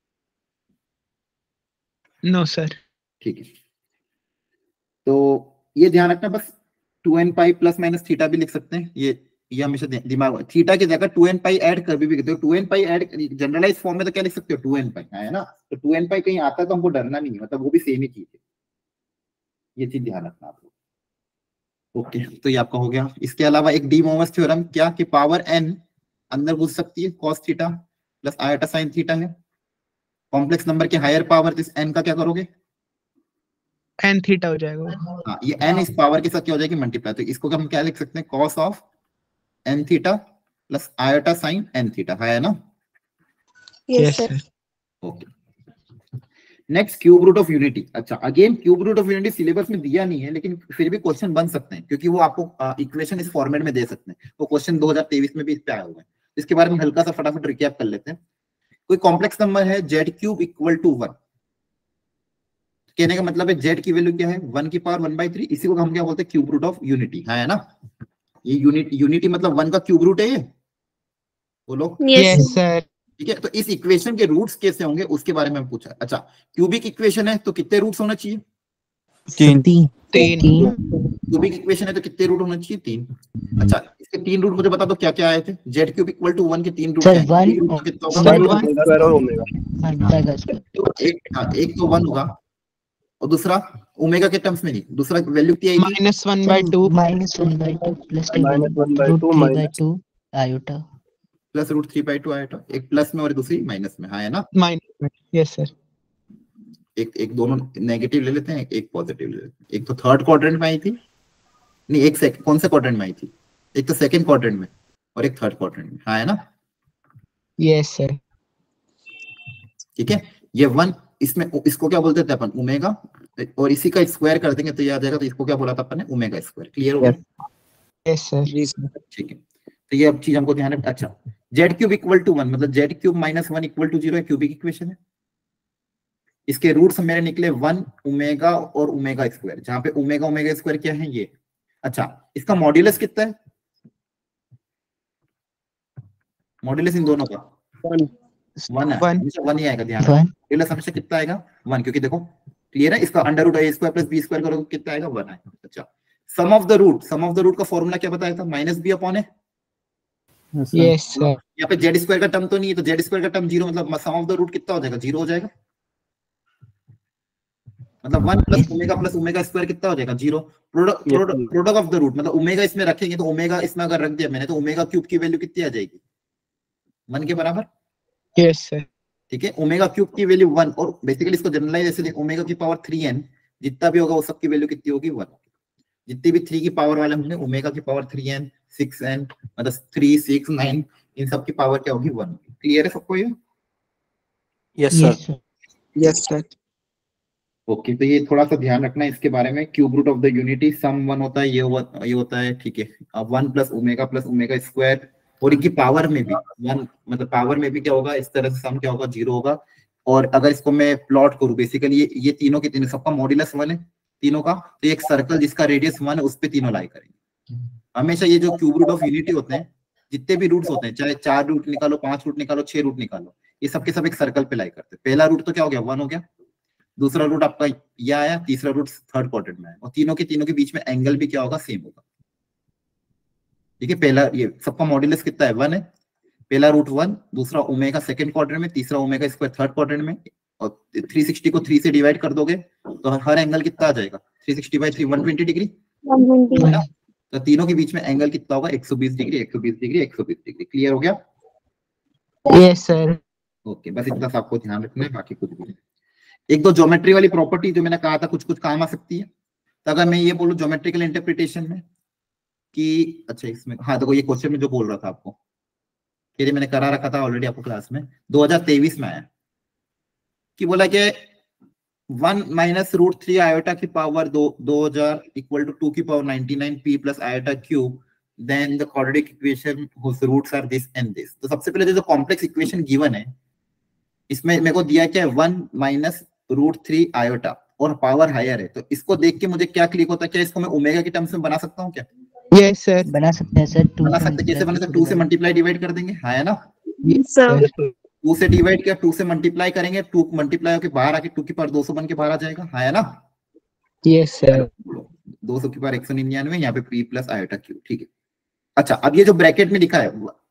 No sir. ठीक है, तो ये ध्यान रखना बस। 2n pi plus minus theta भी लिख सकते हैं, ये हमेशा दिमाग में। थीटा की जगह 2n पाई ऐड कर भी देखो, 2n पाई ऐड जनरलाइज फॉर्म में तो क्या लिख सकते हो, 2n पाई, है ना? तो 2n पाई कहीं आता है तो हमको डरना नहीं है, मतलब वो भी सेम ही चीज है, ये चीज ध्यान रखना आप लोग। ओके, तो ये आपका हो गया। इसके अलावा एक डी मोवर्स थ्योरम, क्या कि पावर n अंदर घुस सकती है, cos theta plus iota sine theta है। कॉम्प्लेक्स नंबर के हायर पावर इस n का क्या करोगे, n थीटा हो जाएगा। हाँ, ये n इस पावर के साथ क्या हो जाएगी, मल्टीप्लाई। तो इसको हम क्या लिख सकते हैं, cos of n theta plus iota sine n theta, है ना? Yes sir. Okay, next cube root of unity. अच्छा, again cube root of unity syllabus में दिया नहीं है, लेकिन फिर भी क्वेश्चन बन सकते हैं, क्योंकि वो आपको इक्वेशन इस फॉर्मेट में दे सकते हैं। वो क्वेश्चन 2023 में भी इस पे आया हुआ है। इसके बारे में हल्का सा फटाफट रिकैप कर लेते हैं। कोई कॉम्प्लेक्स नंबर है z क्यूब इक्वल टू 1, कहने का मतलब है z की वैल्यू क्या है, 1 की पावर 1/3, इसी को हम क्या बोलते हैं, क्यूब रूट ऑफ यूनिटी, है ना? ये यूनिटी मतलब 1 का क्यूब रूट है ये, बोलो। Yes. सर। ठीक है, तो इस इक्वेशन के रूट्स कैसे होंगे उसके बारे में पूछा। अच्छा, क्यूबिक इक्वेशन है तो कितने रूट्स होना चाहिए? 3। 3। क्यूबिक इक्वेशन है तो कितने रूट होना चाहिए? 3। अच्छा, इसके 3 रूट मुझे बता दो क्या क्या आए थे। जेड क्यूब इक्वल टू 1 के 3 रूट सर, क्या है? 1 कितना होगा? स्क्वायर और ओमेगा। एक तो 1 होगा और दूसरा ओमेगा के टर्म्स में नहीं, दूसरा वैल्यू क्या है? -1/2 -1/2 प्लस -1/2 आयोटा प्लस √3/2 आया। एक प्लस में और दूसरी माइनस में, हाँ है ना? माइनस में। Yes sir. एक दोनों नेगेटिव ले लेते हैं, एक पॉजिटिव ले लेते हैं। एक तो थर्ड क्वाड्रेंट में आई थी, नहीं एक कौन से क्वाड्रेंट में आई थी? एक तो सेकंड क्वाड्रेंट में और एक थर्ड क्वाड्रेंट में, हाँ है ना? Yes sir. ठीक है, ये 1 इसमें इसको क्या बोलते थे अपन? ओमेगा, और इसी का स्क्वायर कर देंगे तो ये आ जाएगा। तो इसको क्या बोला था अपन ने? Omega square. क्लियर हो गया? Yes sir. ठीक है, तो ये अब चीज हमको ध्यान रखना। अच्छा, जेड क्यूब इक्वल टू 1 मतलब जेड क्यूब -1 इक्वल टू 0 है, क्यूबिक इक्वेशन है। इसके रूट्स मेरे निकले 1 ओमेगा और ओमेगा स्क्वायर, जहां पे ओमेगा स्क्वायर क्या है? ये। अच्छा, इसका मॉड्यूलस कितना है? मॉड्यूलस इन दोनों का 1 है, हमेशा 1 ही आएगा, ध्यान रखना। मॉड्यूलस हमेशा कितना आएगा? 1, क्योंकि देखो क्लियर है, इसका under root a square plus b square करोगे कितना आएगा? 1 आएगा। अच्छा, सम ऑफ द रूट का फॉर्मूला क्या बताया था? -b अपॉन है। Yes sir. यहाँ पे जेड स्क्वायर का टर्म तो नहीं है, तो जेड स्क्वायर का टर्म 0, मतलब सम ऑफ द रूट कितना हो जाएगा? 0 हो जाएगा। मतलब 1 प्लस ओमेगा स्क्वायर कितना हो जाएगा? 0। प्रोडक्ट ऑफ द रूट मतलब ओमेगा इसमें रखेंगे तो ओमेगा इसमें अगर रख दिया मैंने तो ओमेगा क्यूब की वैल्यू कितनी आ जाएगी? 1 के बराबर। Yes sir. ठीक है, ओमेगा क्यूब की वैल्यू 1, और बेसिकली इसको जनरलाइज ऐसे लिख, ओमेगा की पावर 3n जितना भी होगा वो सब की वैल्यू कितनी होगी? 1। जितनी भी 3 की पावर वाले होंगे ओमेगा की पावर 3n 6n मतलब 3 6 9 इन सब की पावर क्या होगी? 1। क्लियर है सबको ये? Yes sir. Yes sir. Okay, तो ये थोड़ा सा ध्यान रखना इसके बारे में। Cube root of the unity sum 1 होता है, ये होता है। ठीक है, अब 1 प्लस ओमेगा स्क्वायर, और इनकी पावर में भी 1 मतलब पावर में भी क्या होगा? इस तरह से सम क्या होगा? 0 होगा। और अगर इसको मैं प्लॉट करूं, बेसिकली ये तीनों के तीनों सबका मॉड्यूलस 1 है तीनों का, तो एक सर्कल जिसका रेडियस 1 है उस पे तीनों लाई करेंगे। हमेशा ये जो क्यूब रूट ऑफ यूनिटी होते हैं, जितने भी रूट्स होते हैं, चाहे 4 रूट निकालो, 5 रूट निकालो, 6 रूट निकालो, ये सबके सब एक सर्कल पे लाई करते हैं। पहला रूट तो क्या हो गया? 1 हो गया। दूसरा रूट आपका ये आया, तीसरा रूट थर्ड क्वाड्रेंट में आया, और तीनों के बीच में एंगल भी क्या होगा? सेम होगा। ठीक है, पहला ये सबका मॉड्यूलस कितना है? 1 है। पहला रूट 1, दूसरा ओमेगा सेकंड क्वाड्रेंट में, तीसरा ओमेगा स्क्वायर थर्ड क्वाड्रेंट में, और 360 को 3 से डिवाइड कर दोगे तो हर एंगल कितना आ जाएगा? 360/3 120 डिग्री। 120। तो तीनों के बीच में एंगल कितना होगा? 120 डिग्री 120 डिग्री 120 डिग्री। क्लियर हो गया? Yes sir. ओके, बस इतना सा आपको ध्यान रखना है, बाकी कुछ भी नहीं। एक दो ज्योमेट्री वाली प्रॉपर्टी जो मैंने कहा था कुछ कुछ काम आ सकती है। तो अगर मैं ये बोलूं ज्योमेट्रिकल इंटरप्रिटेशन में कि अच्छा इसमें, हाँ देखो ये क्वेश्चन में जो बोल रहा था आपको, ये मैंने करा रखा था ऑलरेडी आपको क्लास में, 2023 में आया कि बोला कि 1 माइनस √3 आयोटा की पावर 2000 इक्वल टू 2 की पावर 99 p plus iota cube, then the quadratic equation whose roots are this and this। तो सबसे पहले जो कॉम्प्लेक्स इक्वेशन गिवन है इसमें मेरे को दिया क्या है? 1 माइनस √3 आयोटा और पावर हायर है, तो इसको देख के मुझे क्या क्लिक होता है? क्या इसको मैं ओमेगा के टर्म्स में बना सकता हूँ क्या? Yes sir. बना सकते हैं सर। बना सकते हैं। कैसे बने? तो 2 से मल्टीप्लाई डिवाइड कर देंगे, हाँ है ना? सर 2 से डिवाइड किया, 2 से मल्टीप्लाई करेंगे, 2 मल्टीप्लाई होकर बाहर आके 2 की पावर 200 बन के बाहर आ जाएगा, हाँ है ना? Yes sir. 200 की पावर 199, यहाँ पे p प्लस आयोटा क्यूब। ठीक है, अच्छा अब ये जो ब्रैकेट में लिखा है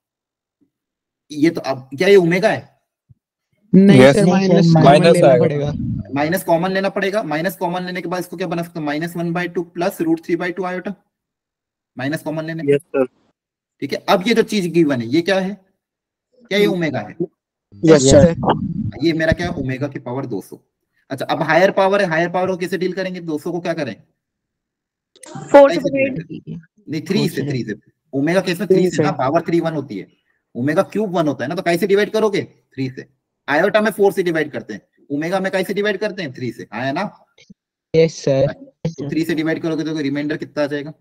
ये तो अब क्या ये ओमेगा है? नहीं Yes. सर, माइनस माइनस लेना आएगा। पड़ेगा। माइनस कॉमन लेना पड़ेगा। माइनस कॉमन लेने के बाद इसको क्या बना सकते हैं? -1/2 प्लस √3/2 आयोटा, माइनस कॉमन लेने। Yes sir. ठीक है, अब ये जो चीज गिवन है ये क्या है? क्या ये ओमेगा है? Yes sir. ये मेरा क्या है? ओमेगा की पावर 200। अच्छा, अब हायर पावर है, हायर पावर को कैसे डील करेंगे? 200 को क्या करें? 4 कैसे to 8। नहीं 3 से ओमेगा केस में 3 से ना, पावर 3 1 होती है, ओमेगा क्यूब 1 होता है ना, तो कैसे डिवाइड करोगे? 3 से। आयोटा में 4 से डिवाइड करते हैं, ओमेगा में कैसे डिवाइड करते हैं? 3 से, आया ना? Yes sir. तो 3 से डिवाइड करोगे तो रिमाइंडर कितना आ जाएगा?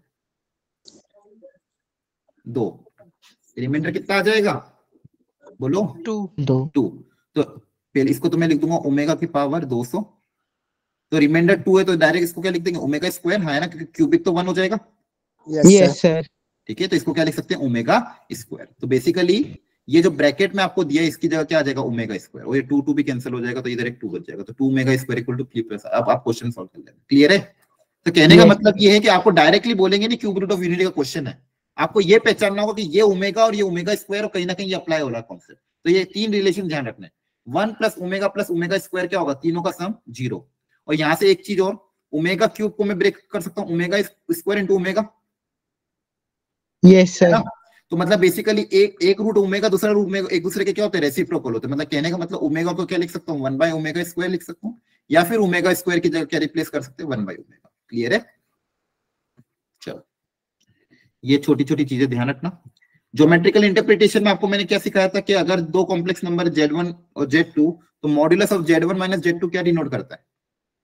2। रिमाइंडर कितना आ जाएगा? बोलो। 2। तो पहले इसको तो मैं लिख दूंगा ओमेगा की पावर 200, तो रिमाइंडर 2 है तो डायरेक्ट इसको क्या लिख देंगे? ओमेगा स्क्वायर, हाँ है ना, क्योंकि क्यूबिक तो 1 हो जाएगा। Yes sir. ठीक है, तो इसको क्या लिख सकते हैं, ओमेगा स्क्वायर। तो बेसिकली ये जो ब्रैकेट में आपको दिया है इसकी जगह क्या आ जाएगा, ओमेगा स्क्वायर, और ये 2 भी कैंसिल हो जाएगा, तो इधर एक 2 बच जाएगा, तो 2 ओमेगा स्क्वायर इक्वल टू 3+। अब आप क्वेश्चन सॉल्व कर लेना। क्लियर है? तो कहने का मतलब ये है कि आपको डायरेक्टली बोलेंगे नहीं क्यूब रूट ऑफ यूनिटी का क्वेश्चन है, आपको ये पहचानना होगा कि ये ओमेगा और ये ओमेगा स्क्वायर और कहीं ना कहीं ये अप्लाई हो रहा है कॉन्सेप्ट। तो ये 3 रिलेशन ध्यान रखना है, 1 प्लस ओमेगा स्क्वायर क्या होगा, तीनों का सम 0। और यहां से एक चीज और, ओमेगा क्यूब को मैं ब्रेक कर सकता हूँ omega square into omega. Yes sir. तो मतलब बेसिकली एक रूट ओमेगा दूसरा रूट ओमेगा एक दूसरे के क्या होते हैं, रेसिप्रोकल होते हैं। मतलब कहने का मतलब ओमेगा को क्या लिख सकता हूँ, 1/ओमेगा स्क्वायर लिख सकता हूँ, या फिर ओमेगा स्क्वायर की जगह क्या रिप्लेस कर सकते हैं, 1/ओमेगा। क्लियर है? चलो, ये छोटी छोटी चीजें ध्यान रखना। ज्योमेट्रिकल इंटरप्रिटेशन में आपको मैंने क्या सिखाया था कि अगर दो कॉम्प्लेक्स नंबर Z1 और Z2, तो modulus of Z1 minus Z2 क्या डिनोट करता है,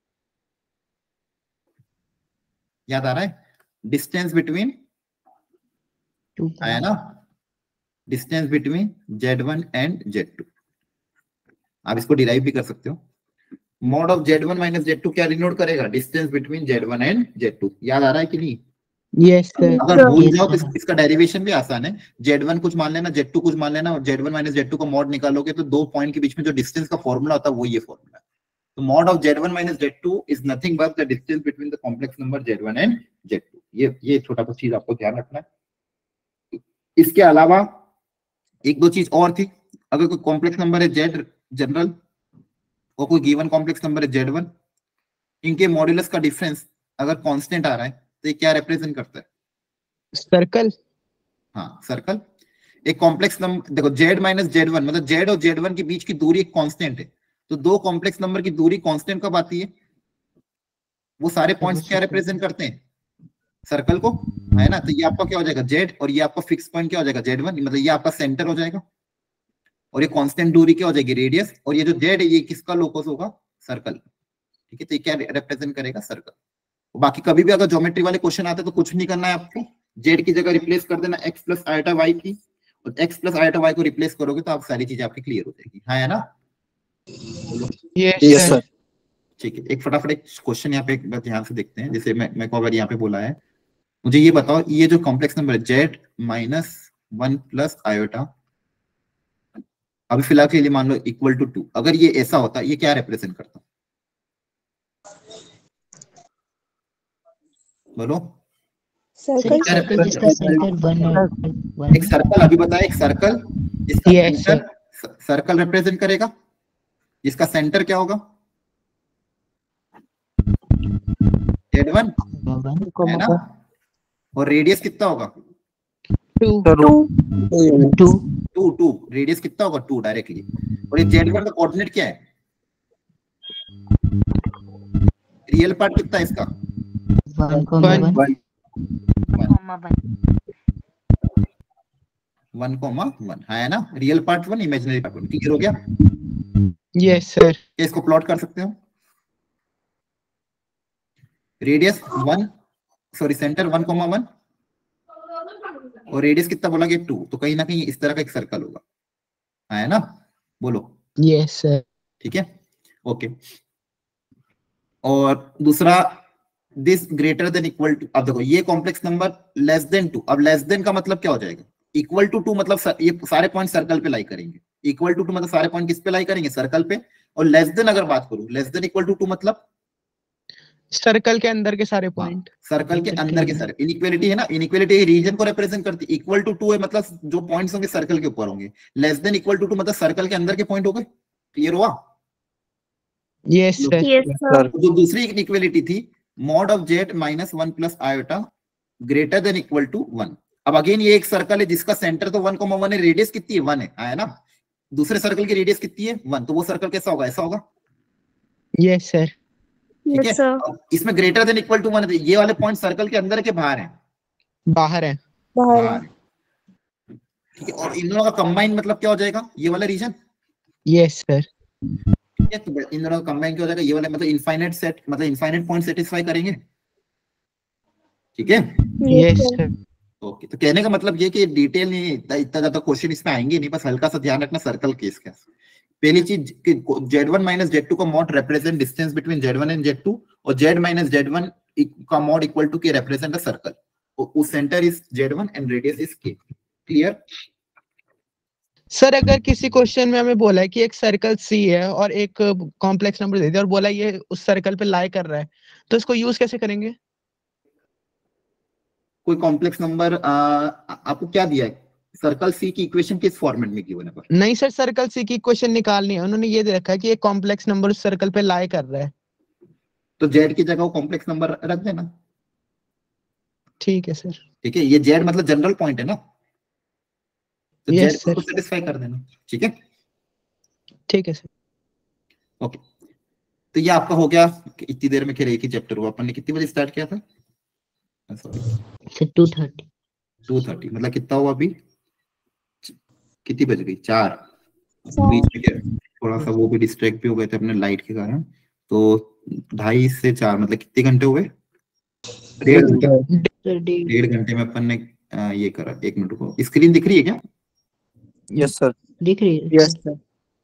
याद आ रहा है? डिस्टेंस बिटवीन, आया ना, distance between Z1 and Z2। आप इसको डिराइव भी कर सकते हो। Mod of Z1 minus Z2 क्या डिनोट करेगा, distance between Z1 and Z2। याद आ रहा है कि नहीं? Yes sir. अगर भूल जाओ तो इसका डेरिवेशन भी आसान है। Z1 कुछ मान लेना, Z2 कुछ मान लेना, और Z1 माइनस Z2 का मॉड निकालोगे तो दो पॉइंट के बीच में जो डिस्टेंस का फॉर्मूला होता है वो ये फॉर्मूला है। तो mod of Z1 minus Z2 is nothing but the distance between the complex number Z1 and Z2। ये छोटा सा चीज आपको ध्यान रखना है। इसके अलावा एक दो चीज और थी, अगर कोई कॉम्प्लेक्स नंबर है Z जनरल और कोई गिवन कॉम्प्लेक्स नंबर है Z1, इनके मॉड्यूलस का डिफरेंस अगर कांस्टेंट आ रहा है तो ये क्या रिप्रेजेंट करता है, सर्कल। हाँ, सर्कल। एक कॉम्प्लेक्स नंबर देखो, Z माइनस Z1 मतलब Z और Z1 के बीच की दूरी एक कांस्टेंट है, तो दो कॉम्प्लेक्स नंबर की दूरी कांस्टेंट कब आती है, वो सारे पॉइंट्स क्या रिप्रेजेंट करते हैं, सर्कल को, है ना। तो ये आपका क्या हो जाएगा Z, और ये आपका फिक्स पॉइंट क्या हो जाएगा Z1, मतलब ये आपका सेंटर हो जाएगा, और ये कांस्टेंट दूरी क्या हो जाएगी, रेडियस, और ये जो Z है ये किसका लोकस होगा, सर्कल। ठीक है, तो ये क्या रिप्रेजेंट करेगा, सर्कल। बाकी कभी भी अगर ज्योमेट्री वाले क्वेश्चन आते हैं तो कुछ नहीं करना है आपको, Z की जगह रिप्लेस कर देना x प्लस आयटा y की, और x प्लस आयटा y को रिप्लेस करोगे तो आप सारी चीजें आपकी क्लियर हो जाएगी। हाँ, है ना? Yes sir. ठीक है, एक फटाफट एक क्वेश्चन यहाँ पे एक बार ध्यान से देखते हैं। जैसे मैं को अगर यहाँ पे बोला है, मुझे ये बताओ, ये जो कॉम्प्लेक्स नंबर है Z माइनस 1 प्लस आयोटा, अभी फिलहाल के लिए मान लो इक्वल टू 2, अगर ये ऐसा होता ये क्या रिप्रेजेंट करता, बोलो। एक सर्कल, अभी बताया, एक सर्कल जिसका सेंटर, सर्कल रिप्रेजेंट करेगा, जिसका सेंटर क्या होगा, Z1 है ना, और रेडियस कितना होगा, 2 रेडियस कितना होगा, 2 डायरेक्टली। और ये Z1 का कोऑर्डिनेट क्या है, रियल पार्ट कितना है इसका, 1,1 है ना, real part 1, imaginary part 1। Clear हो गया? Yes sir. इसको प्लॉट कर सकते हो, रेडियस 1, सॉरी सेंटर 1,1 और रेडियस कितना बोला गया, 2, तो कहीं ना कहीं इस तरह का एक सर्कल होगा, है ना, बोलो। Yes sir. ठीक है, ओके। और दूसरा, this greater than equal to, अब देखो ये कॉम्प्लेक्स नंबर लेस देन 2, अब लेस देन का मतलब क्या हो जाएगा, इक्वल टू 2 मतलब ये सारे पॉइंट सर्कल पे लाई करेंगे, इक्वल टू 2 मतलब सारे पॉइंट किस पे लाई करेंगे, सर्कल पे। और लेस देन अगर बात करूं, लेस देन इक्वल टू 2 मतलब सर्कल के अंदर के सारे पॉइंट, सर्कल के अंदर के सारे। इनइक्वालिटी है ना, इनइक्वालिटी रीजन को रिप्रेजेंट करती है। इक्वल टू 2 है मतलब जो पॉइंट्स होंगे सर्कल के ऊपर होंगे, लेस देन इक्वल टू 2 मतलब सर्कल के अंदर के पॉइंट हो गए। क्लियर हुआ? Yes sir. जो दूसरी इनइक्वालिटी थी, mod of Z minus 1 plus iota greater than equal to 1। अब अगेन ये एक सर्कल है जिसका सेंटर तो 1,1 है, रेडियस कितनी है, 1 है ना। दूसरे सर्कल की रेडियस कितनी है, 1, तो वो सर्कल कैसा होगा, ऐसा होगा। Yes sir. ठीक है, इसमें ग्रेटर देन इक्वल टू 1 है, ये वाले पॉइंट सर्कल के अंदर के बाहर हैं, बाहर है। ठीक है, और इन दोनों का कंबाइन मतलब क्या हो जाएगा, ये वाला रीजन। Yes sir. ठीक है, तो इन दोनों का कंबाइन क्या हो जाएगा, ये वाला मतलब इनफाइनाइट सेट, मतलब इनफाइनाइट पॉइंट सेटिस्फाई करेंगे। ठीक है, यस सर। ओके, तो कहने का मतलब ये कि डिटेल नहीं, इतना ज्यादा क्वेश्चन इसमें आएंगे नहीं, बस हल्का सा ध्यान रखना सर्कल केस का। पहली चीज Z1 माइनस Z2 का mod represent distance between Z1 and Z2, और Z माइनस Z1 का mod equal to k represent a circle. उस centre is Z1 and radius is K। Clear? Sir अगर किसी question में हमें बोला है कि एक सर्कल सी है और एक कॉम्प्लेक्स नंबर दे दिया और बोला ये उस सर्कल पे लाई कर रहा है, तो इसको यूज कैसे करेंगे? कोई कॉम्प्लेक्स नंबर आपको क्या दिया है? सर्कल सी की इक्वेशन किस फॉर्मेट में गिवन है? पर नहीं सर, सर्कल सी की इक्वेशन निकालनी है, उन्होंने ये दे रखा है कि एक कॉम्प्लेक्स नंबर उस सर्कल पे लाई कर रहा है। तो Z की जगह वो कॉम्प्लेक्स नंबर रख देना। ठीक है सर। ठीक है, ये Z मतलब जनरल पॉइंट है ना, तो Yes, Z को sir. सेटिस्फाई कर देना। ठीक है, ठीक है सर। ओके। तो ये आपका हो गया। इतनी देर में खेल एक ही चैप्टर हुआ। अपन ने कितनी बजे स्टार्ट किया था? सर 2:30। 2:30 मतलब कितना हुआ अभी? कितनी बज गई? 4। बीच में क्या थोड़ा सा वो भी डिस्ट्रैक्ट भी हो गए थे अपने लाइट के कारण, तो 2:30 से 4 मतलब कितने घंटे हुए? 1.5 घंटे में अपन ने ये करा। 1 मिनट को स्क्रीन दिख रही है क्या? Yes sir. दिख रही है? Yes sir.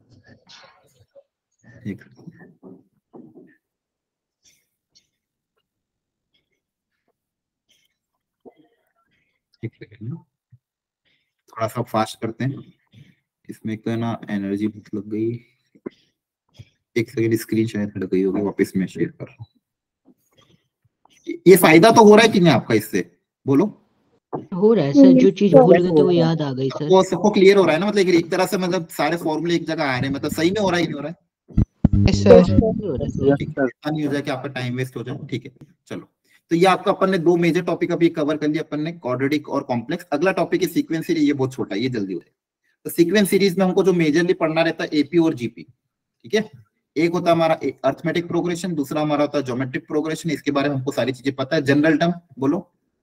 थोड़ा सा फास्ट करते हैं। इसमें तो ना एनर्जी बहुत लग गई। एक सेकंड, स्क्रीन शायद हट गई होगी, वापस मैं शेयर कर रहा हूँ। ये फायदा तो हो रहा है कि नहीं आपका इससे? बोलो। हो रहा है सर, जो चीज भूल गए थे वो याद आ गई सर। वो सबको क्लियर हो रहा है ना? मतलब एक तरह से मतलब सारे फॉर्मूले एक जगह आ रहे हैं, मतलब सही में हो रहा है, नहीं हो रहा है? Yes, sir. नहीं हो जाए कि आपका टाइम वेस्ट हो जाए। ठीक है, चलो। तो ये आपका अपन ने 2 मेजर टॉपिक अभी कवर कर लिया अपन ने, क्वाड्रेटिक और कॉम्प्लेक्स। अगला टॉपिक है सीक्वेंस सीरीज। ये बहुत छोटा है, ये जल्दी हो जाए। तो सीक्वेंस सीरीज में हमको जो मेजरली पढ़ना रहता है एपी और जीपी। ठीक है, एक होता है हमारा अर्थमेटिक प्रोग्रेशन, दूसरा हमारा होता है ज्योमेट्रिक प्रोग्रेशन। इसके बारे में हमको सारी चीजें पता है। जनरल टर्म बोलो,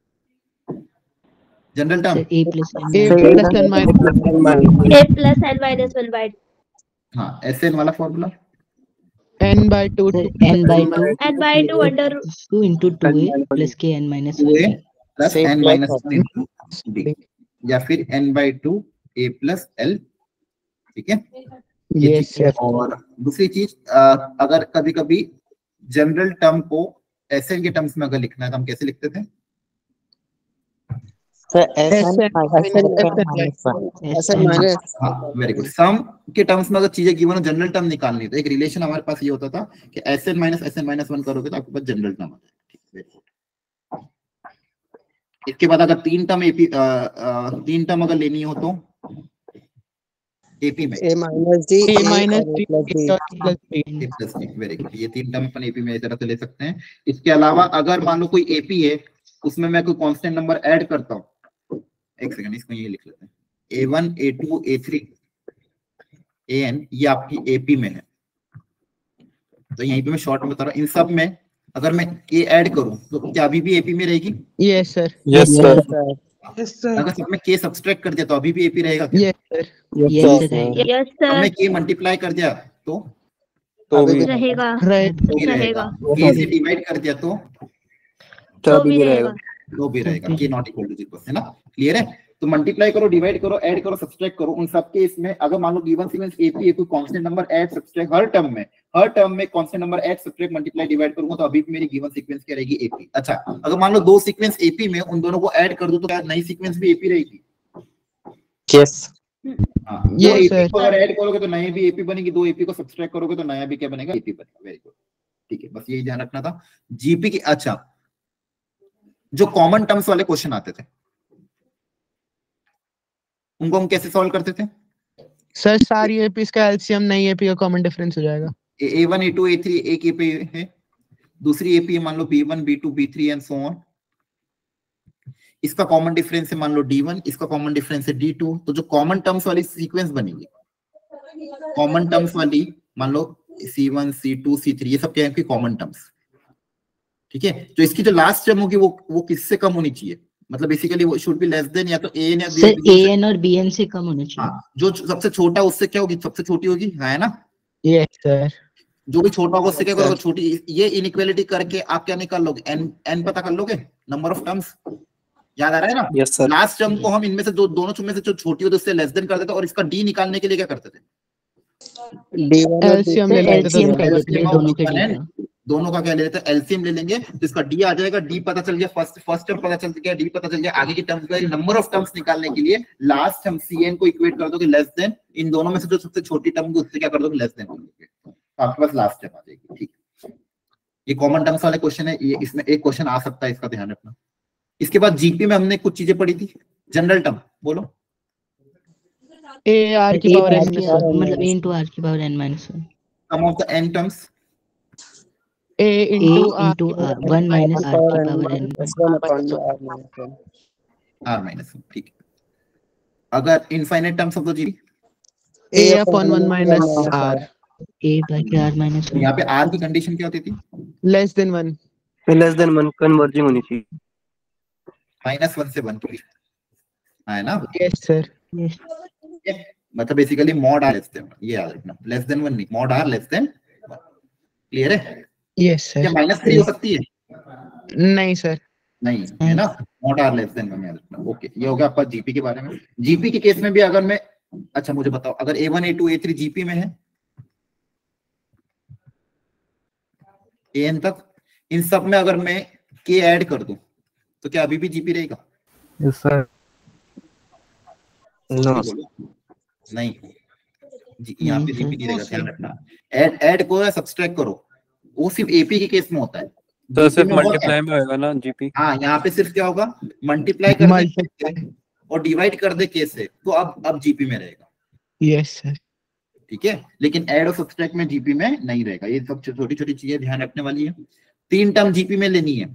general term. A plus n minus 1/2। हाँ, SN वाला formula n/2 n/2 under 2 into 2a plus k n minus 1 plus n minus 1 into d, या फिर n/2 a प्लस l। ठीक है, Yes, sir. और दूसरी चीज, अगर कभी कभी जनरल टर्म को SN के टर्म्स में अगर लिखना है तो हम कैसे लिखते थे? Very good. सम के टर्म्स में अगर चीजें गिवन हो, जनरल टर्म निकालनी, तो एक रिलेशन हमारे पास ये होता था कि SN माइनस SN माइनस 1 करोगे तो आपके पास जनरल टर्म आता है। इसके बाद अगर 3 टर्म अगर लेनी हो तो एपी में a minus d a minus d plus d plus b। Plus d. Very good, ये 3 टर्म अपन एपी में इस तरह से ले सकते हैं। इसके अलावा अगर मान लो कोई एपी है, उसमें मैं कोई कांस्टेंट नंबर ऐड करता हूँ, एक सेकंड इसको ये लिख लेते हैं, A1 A2 A3 AN, ये आपकी एपी में है। तो यहीं पे मैं शॉर्ट में बता रहा हूँ, इन सब में अगर मैं A ऐड करूं तो क्या अभी भी एपी में रहेगी? Yes, sir. Yes sir. अगर सब में K सब्सट्रैक्ट कर दिया तो अभी भी एपी रहेगा क्या? Yes, sir. yes sir yes अब sir मैं K मल्टीप्लाई कर दिया तो तो भी रहेगा Right. भी रहेगा। रहेगा। K से डिवाइड कर दिया तो तो भी रहेगा। भी रहेगा। K नॉट इक्वल टू 0, है ना? क्लियर है? तो मल्टीप्लाई करो, डिवाइड करो, ऐड करो, सब्सट्रैक्ट करो, उन सब के इसमें अगर मान लो गिवन सीक्वेंस एपी है, कोई कांस्टेंट नंबर ऐड सब्सट्रैक्ट हर टर्म में constant number add subtract multiply divide करूंगा तो अभी भी मेरी गिवन सीक्वेंस क्या रहेगी? एपी। अच्छा, अगर मान लो 2 सीक्वेंस एपी में, उन दोनों को ऐड कर दो तो क्या नई सीक्वेंस भी एपी रहेगी? यस हाँ, Yes, दो sir. AP को अगर ऐड करोगे तो नया भी एपी बनेगी, 2 एपी को सब्सट्रैक्ट करोगे तो नया भी क्या बनेगा? एपी बनेगा। वेरी गुड, ठीक है, बस यही ध्यान रखना था। जीपी की, अच्छा, जो कॉमन टर्म्स वाले क्वेश्चन आते थे उनको हम कैसे सॉल्व करते थे? सर सारी एपीज का एलसीएम नई एपी का कॉमन डिफरेंस हो जाएगा। A1 A2 A3 एक एपी है, दूसरी एपी मान लो B1 B2 B3 and so on. इसका कॉमन डिफरेंस है मान लो D1, इसका कॉमन डिफरेंस है D2। तो जो कॉमन टर्म्स वाली सीक्वेंस बनेगी, कॉमन टर्म्स वाली मान लो C1 C2 C3, ये सब क्या है? Common terms. ठीक है, तो इसकी जो लास्ट टर्म होगी वो किससे कम होनी चाहिए? मतलब बेसिकली वो शुड बी लेस देन या तो AN या सर AN और BN से कम होना चाहिए। हाँ, जो सबसे छोटा है उससे क्या होगी? सबसे छोटी होगी, है ना? Yes, sir. जो भी छोटा होगा उससे क्या करोगे? छोटी। ये इनइक्वालिटी करके आप क्या निकाल लोगे? n पता कर लोगे, नंबर ऑफ टर्म्स। याद आ रहा है ना? Yes sir. लास्ट टर्म को हम इनमें से जो दोनों में से जो छोटी होती है उससे लेस देन कर देते, और इसका d निकालने के लिए क्या करते थे? d1 एलसीएम ले लेते थे LCM दोनों कर का। देते हैं दोनों के D का। दोनों का क्या ले लेते हैं, एलसीएम ले लेंगे, तो इसका डी आ जाएगा। डी पता चल गया, फर्स्ट टर्म पता चल गया, डी पता चल गया। आगे की टर्म्स का नंबर ऑफ टर्म्स निकालने के लिए लास्ट हम सीएन को इक्वेट कर दोगे लेस देन, इन दोनों में से जो सबसे छोटी टर्म उससे क्या कर दोगे, लेस देन कर दोगे, तो आपके पास लास्ट टर्म आ जाएगी। ठीक, ये कॉमन टर्म्स वाले क्वेश्चन है, ये इसमें एक क्वेश्चन आ सकता है, इसका ध्यान रखना। इसके बाद जीपी में हमने कुछ चीजें पढ़ी थी, जनरल टर्म बोलो। ए आर की पावर n मतलब a into r की power n minus 1 sum of the n terms a a into into r 1 minus r की पावर n r minus 1। ठीक है, अगर infinite terms of the GP a upon 1 minus r a by r minus 1 यहाँ पे r की condition क्या होती थी, less than 1 less than 1 converging होनी चाहिए। -1 से 1 की है ना। yes sir yes मतलब basically mod r less than, ये याद रखना, लेस देन 1 नहीं, mod r less than 1। Clear है? yes sir क्या -3 हो सकती है? नहीं सर नहीं है ना, मॉड आर लेस देन 1 याद रखना। ओके, ये हो गया आपका जीपी के बारे में। जीपी के केस में भी अगर मैं, अच्छा मुझे बताओ, अगर A1 A2 A3 जीपी में है, AN तक, इन सब में अगर मैं K ऐड कर दूं तो क्या अभी भी जीपी रहेगा? Yes sir. नो नहीं जी, यहाँ पे जीपी नहीं रहेगा, ध्यान रखना। ऐड को या सब्सट्रैक्ट करो, वो सिर्फ एपी के केस में होता है, तो सिर्फ मल्टीप्लाई में होगा ना जीपी। हाँ, यहाँ पे सिर्फ क्या होगा, मल्टीप्लाई कर दे और डिवाइड कर दे केस से, तो अब जीपी में रहेगा। yes sir ठीक है, लेकिन ऐड और सब्सट्रैक्ट में जीपी में नहीं रहेगा। ये सब छोटी छोटी चीजें ध्यान रखने वाली है। 3 टर्म जीपी में लेनी है,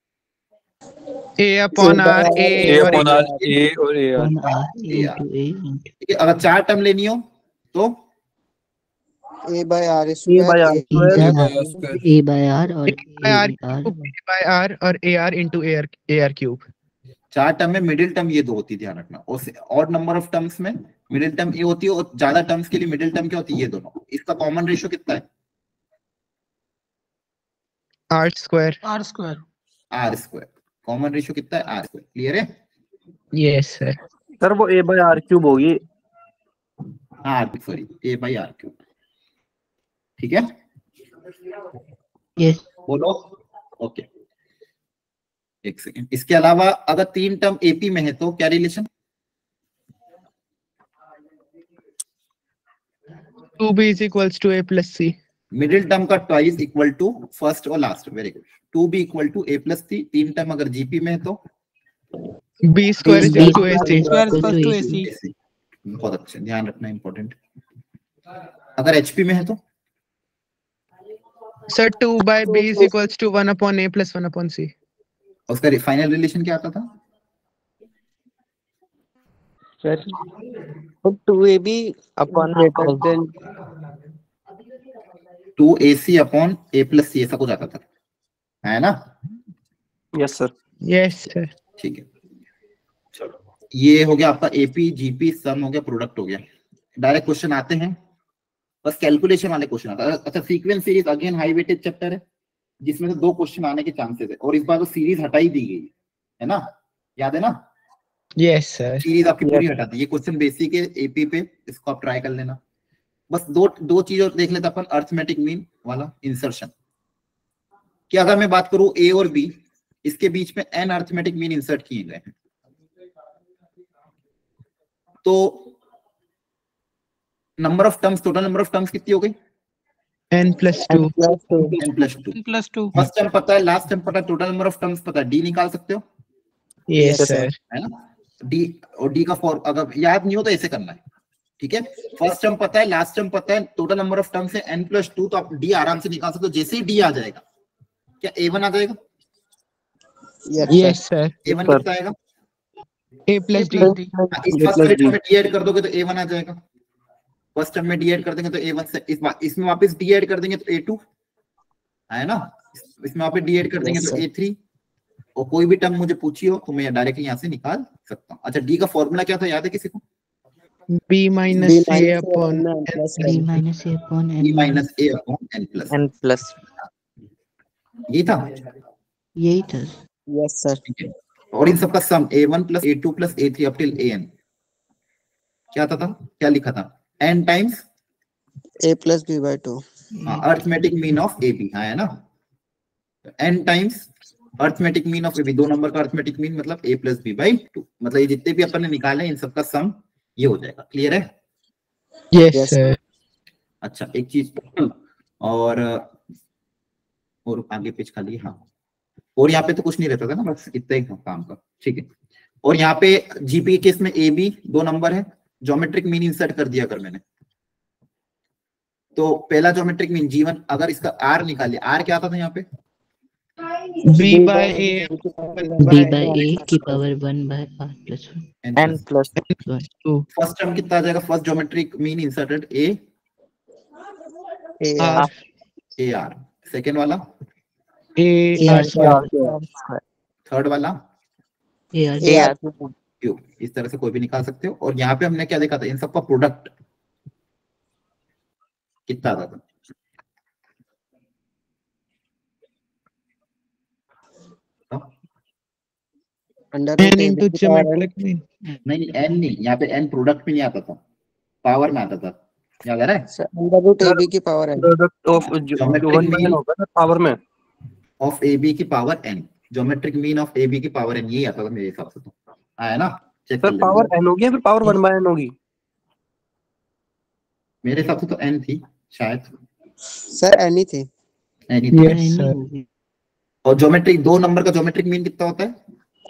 a upon r a upon r a और ए आर। ठीक है, अगर 4 टर्म लेनी हो तो a by r square a by r और by r और ar into ar cube। 4 term में मिडिल टर्म ये 2 होती है, ध्यान रखना। और नंबर ऑफ टर्म्स में मिडिल टर्म ये होती है, और ज्यादा टर्म्स के लिए मिडिल टर्म क्या होती है, ये दोनों। इसका कॉमन रेशियो कितना है, r square r square. Common ratio कितना है, r स्क्वायर। क्लियर है? yes sir सर वो ए बाय आर क्यूब होगी। हाँ sorry, a by r cube. ठीक है, yes बोलो। ओके, एक सेकेंड। इसके अलावा अगर 3 टर्म एपी में है तो क्या relation, 2b is equals to a plus c। Middle term का ट्वाइस इक्वल टू फर्स्ट और last. Very good. 2b equal to a plus c। 3 term अगर जीपी में है तो b square is equal to ac। बहुत अच्छे, ध्यान रखना, इंपॉर्टेंट। अगर एचपी में है तो sir 2 by b is equals to 1 upon a plus 1 upon c। उसका फाइनल रिलेशन क्या आता था, sir 2ab upon a plus then 2ac upon a plus c, ऐसा कुछ आता था, है ना। Yes sir. yes sir ठीक है, चलो ये हो गया आपका एपी जीपी सम हो गया, प्रोडक्ट हो गया। डायरेक्ट क्वेश्चन आते हैं, बस कैलकुलेशन वाले क्वेश्चन आता है। अच्छा, sequence series again high weightage chapter है, जिसमें से 2 क्वेश्चन आने के चांसेस है, और इस बार तो सीरीज हटाई दी गई है ना, याद है ना। yes sir सीरीज आपकी पूरी हटा दी। ये क्वेश्चन बेसिक है एपी पे, इसको आप ट्राई कर लेना। बस दो चीज और देख लेते अपन, अर्थमेटिक मीन वाला इंसर्शन। कि अगर मैं बात करूं ए और बी, इसके बीच में n अर्थमेटिक मीन इंसर्ट किए गए हैं, तो number of terms, total number of terms कितनी हो गई, n plus 2 n plus 2। First term पता है, लास्ट टर्म पता है, टोटल नंबर ऑफ टर्म्स पता है, डी निकाल सकते हो, yes sir है ना। डी और डी का फॉर्म अगर याद नहीं हो तो ऐसे करना है। ठीक है, फर्स्ट टर्म पता है, लास्ट टर्म पता है, टोटल नंबर ऑफ टर्म्स है n प्लस 2, तो आप डी आराम से निकाल सकते हो। जैसे ही डी आ जाएगा, क्या a1 आ जाएगा, yes sir a1 कितना आएगा, a plus d इस फर्स्ट वाले टर्म में डी ऐड कर दोगे तो a1 आ जाएगा। फर्स्ट टर्म में डी ऐड कर देंगे तो a1 से इसमें वापस डी ऐड कर देंगे तो a2, है ना। इसमें वापस डी ऐड कर देंगे तो a3, और कोई भी टर्म मुझे पूछी हो तो मैं डायरेक्टली यहाँ से निकाल सकता हूँ। अच्छा, डी का फॉर्मूला क्या था, याद है किसी को, b minus a upon b minus a upon b minus a upon n plus n plus ये था, यही था। yes sir ठीक है। और इन सबका सम a1 plus a2 plus a3 up till an क्या था, क्या लिखा था, n times a plus b by 2। Arithmetic mean of ab, है ना। n times arithmetic mean of a b, 2 नंबर का अर्थमेटिक मीन मतलब a प्लस बी बाई 2, मतलब ये जितने भी अपन ने निकाले इन सबका सम ये हो जाएगा। क्लियर है? Yes sir. अच्छा एक चीज और आगे पेज खाली, हाँ, और यहाँ पे तो कुछ नहीं रहता था ना, बस इतना ही काम का, ठीक है। और यहाँ पे जीपी के केस में ए बी 2 नंबर है, ज्योमेट्रिक मीन इंसर्ट कर दिया अगर मैंने, तो पहला ज्योमेट्रिक मीन G1, अगर इसका R निकाले, R क्या आता था यहाँ पे? b by a की power 1 by r plus 1 n plus 2 first term कितना आ जाएगा? First geometric mean inserted r AR, second वाला ar थर्ड वाला AR क्यूब, इस तरह से कोई भी निकाल सकते हो। और यहाँ पे हमने क्या देखा था, इन सबका प्रोडक्ट कितना आता था? n into geometric mean। नहीं n नहीं, यहाँ पे n प्रोडक्ट में नहीं आता था, पावर में आता था, याद आ रहा है? अंडर रूट ab की power n product of Geometric mean होगा ना पावर में, ऑफ AB की power n, geometric mean of AB की पावर n, ये आता था मेरे हिसाब से, तो आया ना? चेक कर सर पावर n होगी या फिर पावर 1 बाय n होगी? मेरे हिसाब से तो n थी शायद, सर n ही थी। n ही थी। Yes sir. और ज्योमेट्रिक 2 नंबर का ज्योमेट्रिक मीन कितना होता है?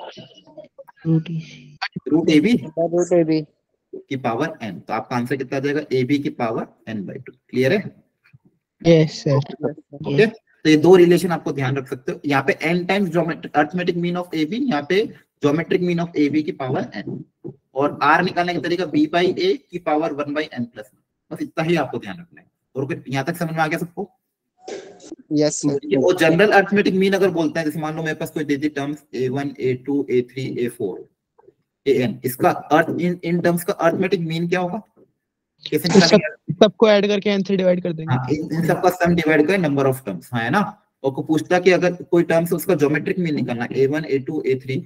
Root AB under root ab की पावर n, तो आपका आंसर कितना आ जाएगा? AB की पावर n/2। क्लियर है? Yes sir. ओके, तो ये 2 रिलेशन आपको ध्यान रख सकते हो, यहाँ पे n times geometric arithmetic mean of AB, यहाँ पे ज्योमेट्रिक मीन ऑफ AB की पावर n, और r निकालने का तरीका b by a की पावर 1 by n प्लस, बस इतना ही आपको ध्यान रखना है। और फिर यहाँ तक समझ में आ गया सबको? Yes sir. वो जनरल अर्थमेटिक मीन अगर बोलते हैं, जैसे मान लो मेरे पास कोई दे दी terms a1 a2 a3 a4 an, इसका अर्थ इन टर्म्स का अर्थमेटिक मीन क्या होगा? कैसे निकालेंगे? सबको ऐड करके n से डिवाइड कर देंगे। हाँ, इन सबका सम डिवाइड करें नंबर ऑफ टर्म्स, हाँ है ना? और को पूछता कि अगर कोई टर्म्स उसका ज्योमेट्रिक मीन निकालना, a1 a2 a3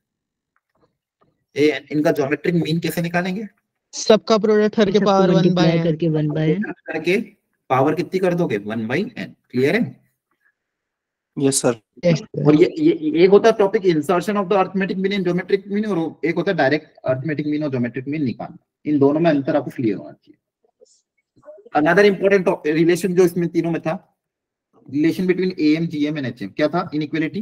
an, इनका ज्योमेट्रिक मीन कैसे निकालेंगे? सबका प्रोडक्ट करके पावर 1 by n करके 1 by n करके पावर कितनी कर दोगे? 1 by n। क्लियर है? Yes sir. यस और ये एक होता है topic insertion of the arithmetic mean in geometric mean, और एक होता है डायरेक्ट अर्थमेटिक मीन और ज्योमेट्रिक मीन निकालना। इन दोनों में अंतर आपको क्लियर होना चाहिए। अनदर इंपॉर्टेंट रिलेशन जो इसमें तीनों में था, relation between AM GM and HM, क्या था? इनइक्वालिटी।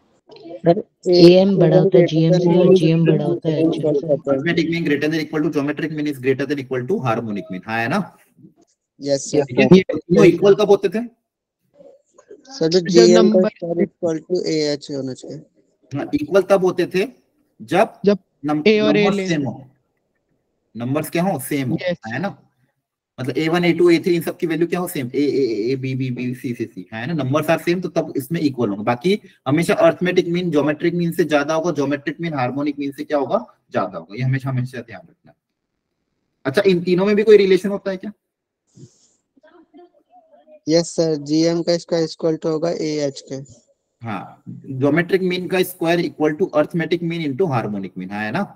AM बड़ा होता है GM से और GM बड़ा होता है HM से। Arithmetic mean greater than equal to geometric mean is greater than equal to harmonic mean, हाँ है ना? यस तो इक्वल कब होते थे? सर जो gm का स्क्वायर इक्वल टू ah होना चाहिए। इक्वल तब होते थे जब A और A नंबर्स सेम हो, नंबर्स क्या हो? सेम हो, है ना? मतलब A1 A2 A3 इन सब की वैल्यू क्या हो? Same, A B B B C C C, है ना? नंबर्स आर सेम, तो तब इसमें इक्वल होंगे। बाकी हमेशा अर्थमेटिक मीन ज्योमेट्रिक मीन से ज्यादा होगा, ज्योमेट्रिक मीन हार्मोनिक मीन से क्या होगा? ज्यादा होगा। ये हमेशा हमेशा ध्यान रखना। अच्छा, इन तीनों में भी कोई रिलेशन होता है क्या? यस सर, gm का स्क्वायर इक्वल टू होगा ah के। हाँ, ज्योमेट्रिक मीन का square equal to arithmetic mean into harmonic mean, है ना?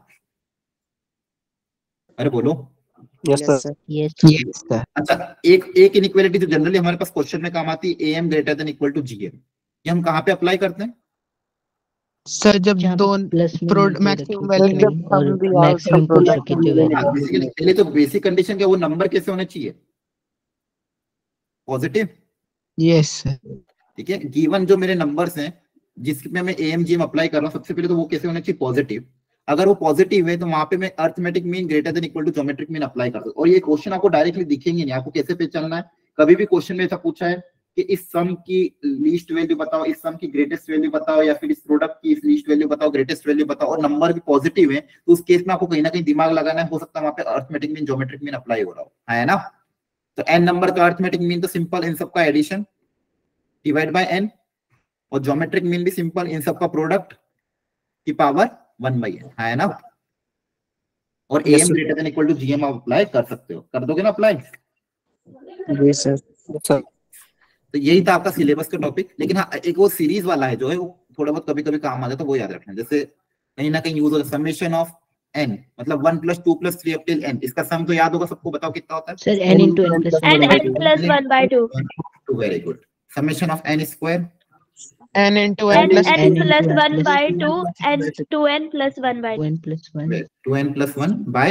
अरे बोलो। Yes sir. Yes sir. अच्छा, एक इनइक्वालिटी जो जनरली हमारे पास क्वेश्चन में काम आती है, AM greater than equal to GM, ये हम कहाँ पे अप्लाई करते हैं? सर जब दो मैक्सिमम वैल्यू और मैक्सिमम पुश रखी थी वैल्यू। पहले तो बेसिक कंडीशन क्या, वो नंबर कैसे होने चाहिए? पॉजिटिव। Yes sir. ठीक है, गिवन जो मेरे नंबर्स हैं जिसमें मैं AM GM अप्लाई कर रहा हूँ, सबसे पहले तो वो कैसे होने चाहिए? पॉजिटिव। अगर वो पॉजिटिव है तो वहां पे मैं arithmetic mean greater than equal to geometric mean apply कर सकता हूँ। और ये क्वेश्चन आपको डायरेक्टली दिखेंगे नहीं, आपको कैसे पहचानना है? कभी भी क्वेश्चन में ऐसा पूछा है कि इस सम की लीस्ट वैल्यू बताओ, इस सम की ग्रेटेस्ट वैल्यू बताओ, या फिर इस प्रोडक्ट की लीस्ट वैल्यू बताओ, ग्रेटेस्ट वैल्यू बताओ, और नंबर भी पॉजिटिव है, तो उस केस में आपको कहीं ना कहीं दिमाग लगाना है, हो सकता है वहां पे arithmetic mean geometric mean apply हो रहा हो, है ना? तो n नंबर का अर्थमेटिक मीन तो सिंपल, इन सबका एडिशन डिवाइड बाय n, और ज्योमेट्रिक मीन भी सिंपल, इन सबका प्रोडक्ट की पावर 1 by n, है ना? और AM greater than equal to GM आप अप्लाई कर सकते हो, कर दोगे ना अप्लाई? जी सर। तो यही था आपका सिलेबस का टॉपिक। लेकिन हाँ, एक वो सीरीज वाला है जो है, वो थोड़ा बहुत कभी कभी काम आ जाता है, तो वो याद रखना। जैसे कहीं ना कहीं यूज होगा समेशन ऑफ n, मतलब 1 + 2 + 3 up till n, इसका सम तो याद होगा सबको, बताओ कितना होता है? Sir n into n plus and n plus 1 by 2। Very good. Summation of n square n into n n plus n n plus into 1 by 2 2 and 2n plus 1 by 2n plus 1 2n plus 1 by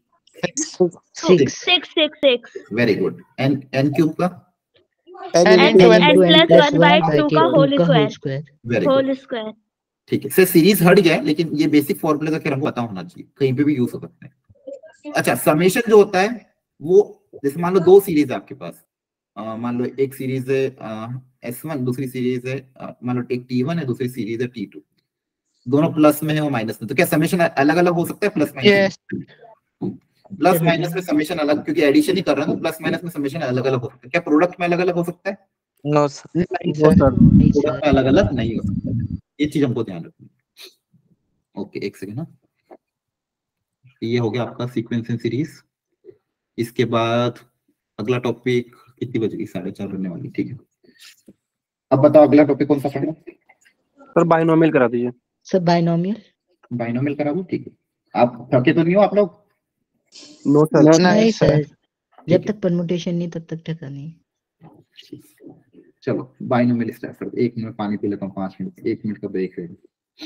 6 6 6 6 very good. n cube का n n into n n plus 1 by 2 का whole whole square square. Very good, whole square. ठीक है। Sir series हट गया लेकिन ये basic फॉर्मूले का हमको पता होना चाहिए, कहीं पे भी यूज हो सकते हैं। अच्छा, समेशन जो होता है वो, जैसे मान लो दो सीरीज है आपके पास, मान लो एक सीरीज है S1, दूसरी सीरीज है मान लो एक T1 है, दूसरी सीरीज है T2, दोनों प्लस में है और माइनस में, तो क्या समेशन अलग अलग हो सकता है plus minus? yes plus minus में समेशन अलग, क्योंकि एडिशन ही कर रहे हैं तो प्लस माइनस में समेशन अलग अलग हो सकता है। क्या प्रोडक्ट में अलग अलग हो सकता है? No sir. नहीं वो सर। सर प्रोडक्ट में अलग अलग नहीं हो सकता, ये चीज हमको ध्यान रखनी है। ओके, एक सेकेंड ना, ये हो गया आपका सीक्वेंसिंग सीरीज। इसके बाद अगला टॉपिक कितनी बजेगी? 4:30 बनने वाली, ठीक है। अब बताओ अगला टॉपिक कौन सा पढ़ना? सर बाइनोमियल करा दीजिए। Sir binomial. बाइनोमियल करा दूं, ठीक है। आप थके तो नहीं हो आप लोग? No sir. नहीं सर। सर, जब तक परमुटेशन नहीं तब तक ठका नहीं। चलो बाइनोमियल स्टार्ट करते। 1 मिनट पानी पी लेता हूँ, 5 मिनट, 1 मिनट का ब्रेक है।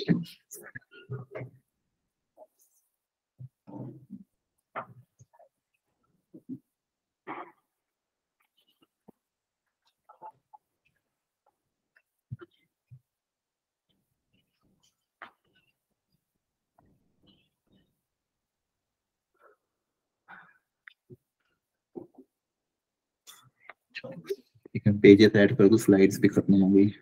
पेजेस ऐड कर दूं, स्लाइड्स भी खत्म हो गई।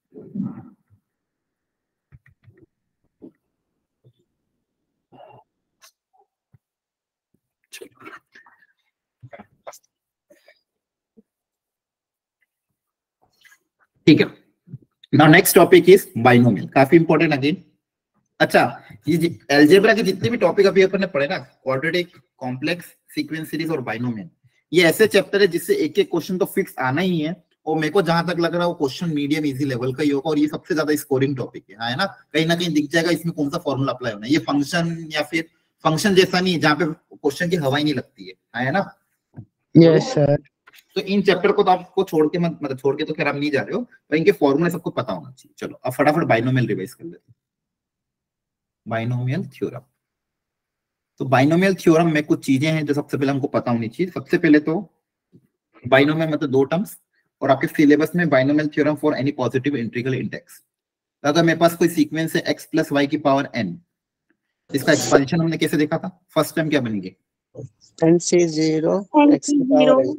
ठीक है, now next topic is binomial, काफी इंपॉर्टेंट अगेन। अच्छा, ये अलजेब्रा के जितने भी टॉपिक अभी अपन ने पढ़े ना, क्वाड्रेटिक, कॉम्प्लेक्स, सीक्वेंस सीरीज और बाइनोमियल, ये ऐसे चैप्टर है जिससे एक एक क्वेश्चन तो फिक्स आना ही है, और मेरे को जहां तक लग रहा है वो क्वेश्चन मीडियम इजी लेवल का ही होगा, और ये सबसे ज्यादा स्कोरिंग टॉपिक है ना कहीं दिख जाएगा इसमें कौन सा फॉर्मूला अप्लाई होना है। ये फंक्शन या फिर फंक्शन जैसा नहीं है जहाँ पे क्वेश्चन की हवा ही नहीं लगती है ना। Yes sir. तो इन चैप्टर को तो आपको छोड़ के मतलब छोड़ के तो खैर आप नहीं जा रहे हो, पर इनके फॉर्मूले सबको पता होना चाहिए। चलो अब फटाफट बाइनोमियल रिवाइज कर लेते हैं। बाइनोमियल थ्योरम, तो बाइनोमियल थ्योरम में कुछ चीजें हैं जो सबसे पहले हमको पता होनी चाहिए। सबसे पहले तो बाइनोमियल मतलब दो टर्म्स, और आपके सिलेबस में binomial theorem for any positive integral index. अगर मेरे पास कोई सीक्वेंस है x + y की पावर n, इसका एक्सपेंशन हमने कैसे देखा था? फर्स्ट टर्म क्या बनेगी? NC0 x की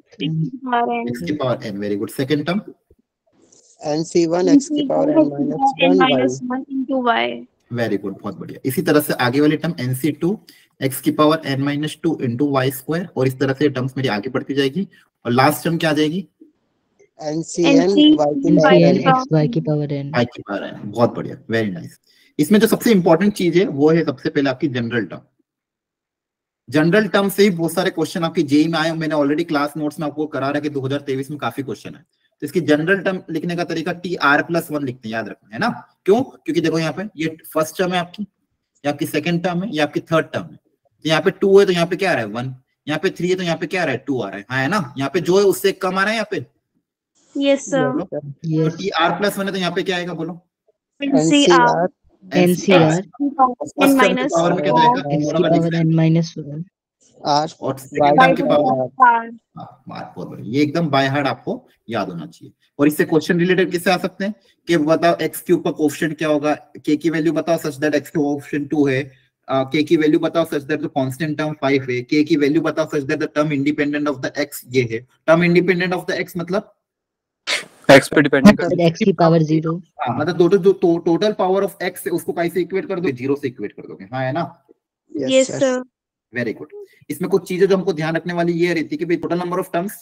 power n, very good. Second term NC1 x की power n-1 into y। Very good, बहुत बढ़िया। इसी तरह से आगे वाली टर्म NC2 x की पावर n-2 into y², और इस तरह से टर्म्स मेरी आगे बढ़ती जाएगी। और लास्ट टर्म क्या आ जाएगी? NCN y की पावर n। बहुत बढ़िया, वेरी नाइस। इसमें जो सबसे इंपॉर्टेंट चीज है वो है सबसे पहले आपकी जनरल टर्म। जनरल टर्म से ही बहुत सारे क्वेश्चन आपकी जेई में आए, मैंने ऑलरेडी क्लास नोट्स में आपको करा रहा है कि 2023 में काफी क्वेश्चन है। तो इसकी जनरल टर्म लिखने का तरीका TR+1 लिखते हैं, याद रखना है ना। क्यों? क्योंकि देखो यहाँ पे ये फर्स्ट टर्म है आपकी, या आपकी सेकंड टर्म है, या आपकी थर्ड टर्म है। तो यहाँ पे 2 है तो यहाँ पे क्या आ रहा है 1, यहाँ पे 3 है तो यहाँ पे क्या आ रहा है 2 आ रहा है ना। यहाँ पे जो है उससे कम आ रहा है यहाँ पे। Yes sir. तो TR+1 है तो यहाँ पे क्या आएगा बोलो? NCR NCR फर्स्ट टर्म की पावर में क्या जाएगा? x की पावर n-1 R और सेकंड टर्म की पावर बहुत बढ़िया। ये एकदम बाय हार्ट आपको याद होना चाहिए। और इससे क्वेश्चन रिलेटेड किससे आ सकते हैं कि बताओ x³ का कोएफिशिएंट क्या होगा, k की वैल्यू बताओ सच दैट x का कोएफिशिएंट 2 है, k की वैल्यू बताओ such that the constant term 5 है, k की वैल्यू बताओ such that the term independent of the x ये है। Term independent of the x मतलब x पे डिपेंड करता है, x की पावर 0। हाँ, मतलब टोटल पावर ऑफ x है उसको कैसे इक्वेट कर दो? 0 से इक्वेट कर दोगे, हाँ है ना। Yes sir. Very good. इसमें कुछ चीजें जो हमको ध्यान रखने वाली ये रहती है कि भाई total number of terms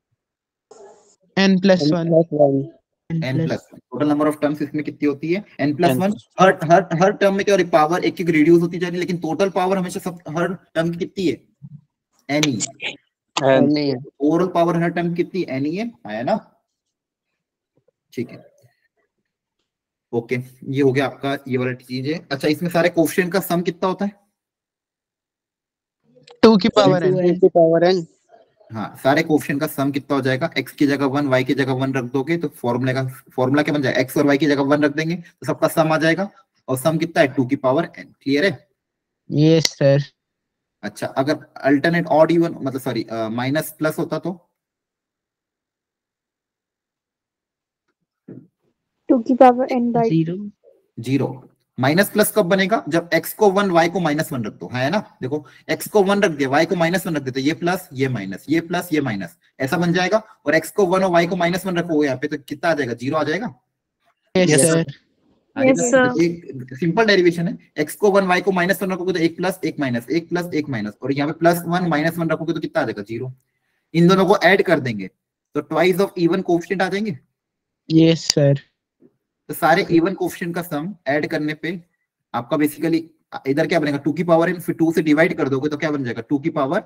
n+1। Total number of terms इसमें कितनी होती है? n+1। हर टर्म में क्या पावर एक रिड्यूस होती जा रही है, लेकिन टोटल पावर हमेशा सब हर टर्म की कितनी है? n ही है। ओवरऑल पावर हर टर्म कितनी? n ही है ना। ठीक है, ओके, ये हो गया आपका ये वाला चीज है। अच्छा, इसमें सारे कोएफिशिएंट का सम कितना होता है? 2 की पावर n। हाँ, सारे कोएफिशिएंट का सम कितना हो जाएगा, x की जगह 1, y की जगह 1 रख दोगे तो फॉर्मूला क्या बन जाएगा, x और y की जगह 1 रख देंगे तो सबका सम आ जाएगा, और सम कितना है 2 की पावर n। क्लियर है? Yes sir. अच्छा, अगर अल्टरनेट ऑड इवन मतलब सॉरी माइनस प्लस होता तो 2 की power n by 0 minus plus कब बनेगा, जब x को 1 y को -1 रख दो, है ना? देखो x को 1 रख दिया, y को -1 रख देते, ये प्लस ये माइनस, ये प्लस ये माइनस, ऐसा बन जाएगा। और x को 1 और y को -1 रखो यहाँ पे तो कितना आ जाएगा, 0 आ जाएगा। Yes sir. Yes sir. एक सिंपल डेरिवेशन है, x को 1 y को -1 रखोगे तो 1 प्लस 1 माइनस, 1 प्लस 1 माइनस, और यहाँ पे +1 -1 रखोगे तो कितना आ जाएगा, 0। इन दोनों को ऐड कर देंगे तो ट्वाइस ऑफ इवन कोएफिशिएंट आ जाएंगे। Yes sir. तो सारे इवन कोएफिशिएंट का सम ऐड करने पे आपका बेसिकली इधर क्या बनेगा, 2 की पावर n, फिर 2 से डिवाइड कर दोगे तो क्या बन जाएगा, 2 की पावर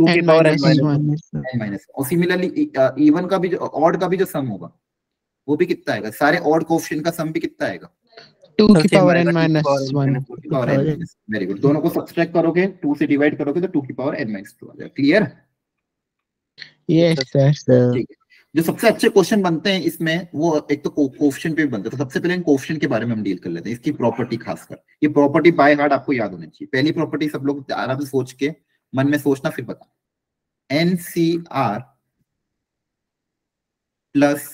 n माइनस। और सिमिलरली इवन का भी जो ऑड का भी जो सम होगा वो भी कितना आएगा, सारे ऑड कोएफिशिएंट का सम भी कितना आएगा, 2 की power n minus 1। Very good. दोनों को सब्ट्रैक्ट करोगे, 2 से डिवाइड करोगे तो 2 की पावर n माइनस 2 आ जाएगा। क्लियर? Yes sir. ठीक है। जो सबसे अच्छे क्वेश्चन बनते हैं इसमें वो एक तो कोएफिशिएंट पे भी बनते हैं, तो सबसे पहले कोएफिशिएंट के बारे में हम डील कर लेते हैं, इसकी प्रॉपर्टी खासकर। ये प्रॉपर्टी बाय हार्ट आपको याद होनी चाहिए। पहली प्रॉपर्टी सब लोग आराम से सोच के मन में सोचना फिर बता, NCR प्लस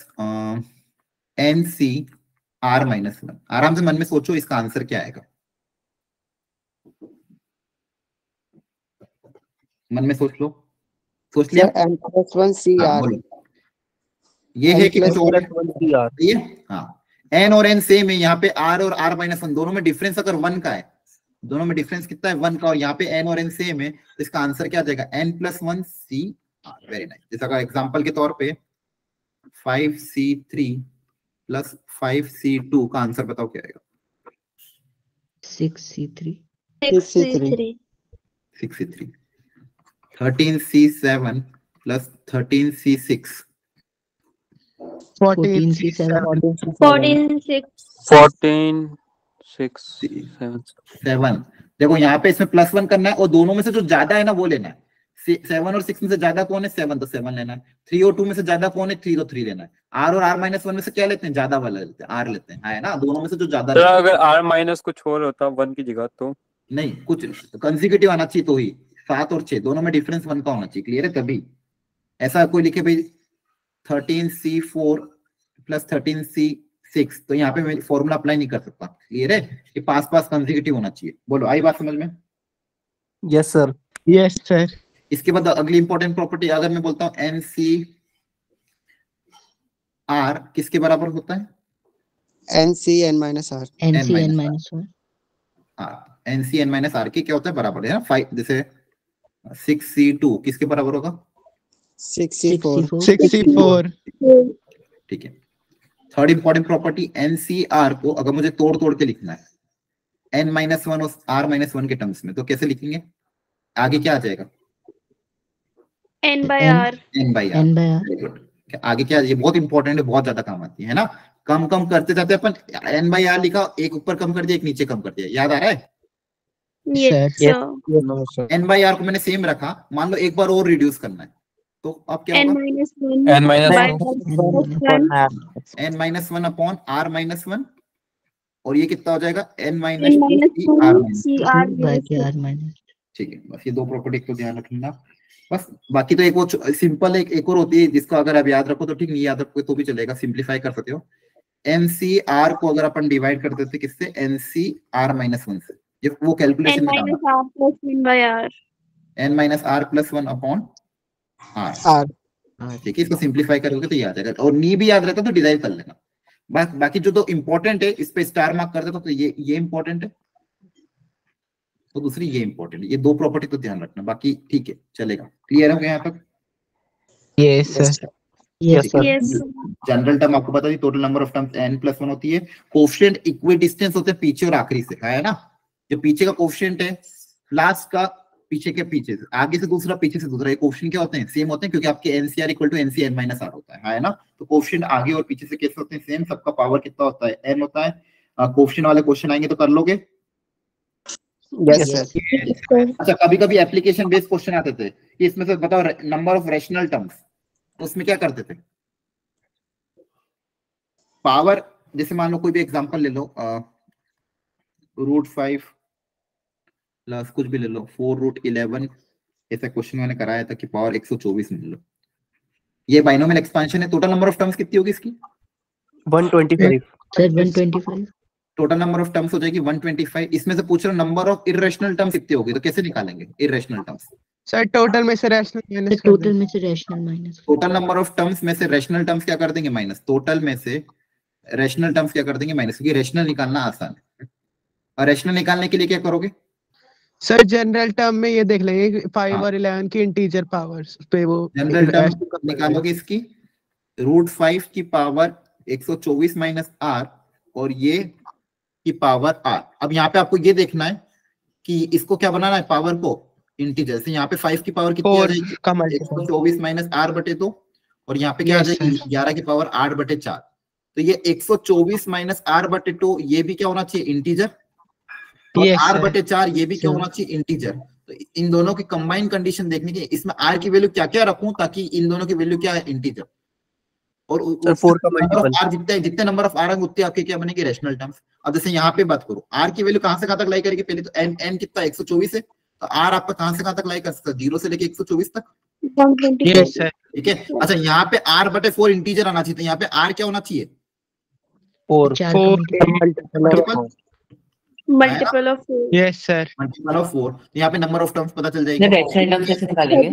NCR माइनस 1। आराम से मन में सोचो इसका आंसर क्या आएगा, मन में सोच लो। सोच लिया? n+1CR ये है कि कुछ और CR। ये हाँ, n और n सेम है, यहाँ पे r और r-1 दोनों में डिफरेंस अगर 1 का है, दोनों में डिफरेंस कितना है, 1 का, और यहाँ पे n और n सेम है तो इसका आंसर क्या आ जाएगा, n+1 CR। Very nice. जैसा का एग्जांपल के तौर पे 5C3 प्लस 5C2 का आंसर बताओ क्या आएगा, 6C3 6C3 13C7 plus 13C6 7। देखो यहाँ पे इसमें +1 करना है और दोनों में से जो ज्यादा है ना वो लेना है। 7 और 6 में से ज्यादा कौन है, 7, तो 7 लेना है। 3 और 2 में से ज्यादा कौन है, 3, तो 3 लेना है। r और r-1 में से क्या लेते हैं, ज्यादा वाला लेते हैं, r लेते हैं, है ना? दोनों में से जो ज्यादा, अगर r माइनस कुछ और होता 1 की जगह तो नहीं, कुछ कंसेक्यूटिव आना चाहिए तो ही। 7 और 6 दोनों में डिफरेंस 1 का होना चाहिए। क्लियर है? तभी ऐसा कोई लिखे भाई 13C4 प्लस 13C6 तो यहाँ पे मैं फॉर्मूला अप्लाई नहीं कर सकता। क्लियर है? ये पास पास कंसेक्यूटिव होना चाहिए। बोलो, आई बात समझ में? Yes sir. Yes sir. इसके बाद अगली इंपॉर्टेंट प्रॉपर्टी, अगर मैं बोलता हूँ NCR किसके बराबर होता है, NCN-R। NCN-1 NCN-R के क्या होता है, बराबर है ना 5। जैसे 6C2 किसके बराबर होगा, 64। ठीक है। थर्ड इंपॉर्टेंट प्रॉपर्टी, NCR को अगर मुझे तोड़ तोड़ के लिखना है n-1 और r-1 के टर्म्स में तो कैसे लिखेंगे, आगे क्या आ जाएगा, n/r। Very good. आगे क्या, ये बहुत इंपॉर्टेंट है, बहुत ज्यादा काम आती है ना। कम कम करते जाते अपन n/r लिखा, एक ऊपर कम कर दिया, एक नीचे कम कर दिया, याद आ रहा है? n/r को मैंने सेम रखा, मान लो एक बार और रिड्यूस करना है तो अब क्या होगा, n-1 अपॉन r-1, और ये कितना हो जाएगा, n-2 ठीक है। बस ये दो प्रॉपर्टी को ध्यान रखना बस। बाकी तो एक वो सिंपल एक और होती है जिसको अगर आप याद रखो तो ठीक, नहीं याद रखोगे तो भी चलेगा, सिंप्लीफाई कर सकते हो। NCR को अगर अपन डिवाइड कर देते किससे, NCR-1 से, ये वो कैलकुलेशन में n-r+1 अपॉन r। ठीक है, इसको सिंप्लीफाई करोगे तो ये आ जाएगा, और नी भी याद रहता तो डिराइव कर लेना। बाकी जो तो इंपॉर्टेंट है इस पे स्टार मार्क कर देता तो ये इंपॉर्टेंट है, तो दूसरी ये इंपॉर्टेंट है। ये दो प्रॉपर्टी तो ध्यान रखना, बाकी ठीक है चलेगा। क्लियर हो गया यहाँ तक? Yes sir. जनरल टर्म आपको पता है, total number of terms n+1 होती है। कोएफिशिएंट इक्विडिस्टेंस होते हैं पीछे और आखिरी से, है ना? जो पीछे का कोएफिशिएंट है, लास्ट का पीछे के पीछे से, आगे से दूसरा, पीछे से दूसरा, ये कोएफिशिएंट क्या होते हैं, सेम होते हैं, क्योंकि आपके NCR = NCN-R होता है ना? तो कोएफिशिएंट आगे और पीछे से कैसे होते हैं, सेम। सबका पावर कितना होता है, n होता है। कोएफिशिएंट वाले क्वेश्चन आएंगे तो कर लोगे? Yes sir. अच्छा, कभी कभी एप्लीकेशन बेस्ड क्वेश्चन आते थे कि इसमें से बताओ नंबर ऑफ रैशनल टर्म्स, तो उसमें क्या करते थे? पावर, जैसे मान लो कोई भी एग्जांपल ले लो, √5 प्लस कुछ भी ले लो, 4√11, ऐसा क्वेश्चन मैंने कराया था कि पावर 124 मिल लो। ये बाइनोमियल एक्सपेंशन है। टोटल नंबर ऑफ टर्म्स कितनी होगी इसकी? 125 sir 125। Total number of terms हो जाएगी 125। इसमें से पूछ रहा हूं नंबर ऑफ इरेशनल टर्म्स कितनी होगी, तो कैसे निकालेंगे इरेशनल टर्म्स? सर टोटल में से रैशनल माइनस कर टोटल देंगे। में से rational minus. Total number of terms में से रैशनल टर्म्स क्या कर देंगे? माइनस। टोटल में से रैशनल टर्म्स क्या कर देंगे? माइनस, क्योंकि रैशनल निकालना आसान है। और रैशनल निकालने के लिए क्या करोगे? सर जनरल टर्म में ये देख लेंगे 5 हाँ। और 11 की इंटीजर पावर्स पे वो जनरल टर्म निकालोगे इसकी, √5 की पावर 124 माइनस r और ये की पावर r। अब यहाँ पे आपको ये देखना है कि इसको क्या बनाना है, पावर को इंटीजर से। यहाँ पे 5 की पावर कितनी आ जाएगी? 124 माइनस r/2, और यहाँ पे क्या आ जाएगी? 11 की पावर 8/4। तो ये 124 माइनस r/2 ये भी क्या होना चाहिए? इंटीजर। और r/4 ये भी क्या होना चाहिए? इंटीजर। तो इन दोनों की कंबाइंड कंडीशन देखने की, इसमें r की वैल्यू क्या क्या रखूं ताकि इन दोनों की वैल्यू क्या है? इंटीजर। और 4 का मल्टीपल, r जितने नंबर ऑफ r है उतने आपके क्या बनेंगे? Rational terms. अब जैसे यहाँ पे बात करो, r की वैल्यू कहां से कहां तक लाई करेगी? पहले तो n कितना? 124 है, तो r आपका कहां से कहां तक लाई कर सकता है? 0 से लेके 124 तक। ठीक है। अच्छा, यहाँ पे r/4 इंटीजर आना चाहिए, तो यहाँ पे r क्या होना चाहिए? 4 multiple of 4। Yes sir. Multiple of 4। यहाँ पे नंबर ऑफ टर्म्स पता चल जाएगी। रैशनल टर्म्स कैसे निकालेंगे?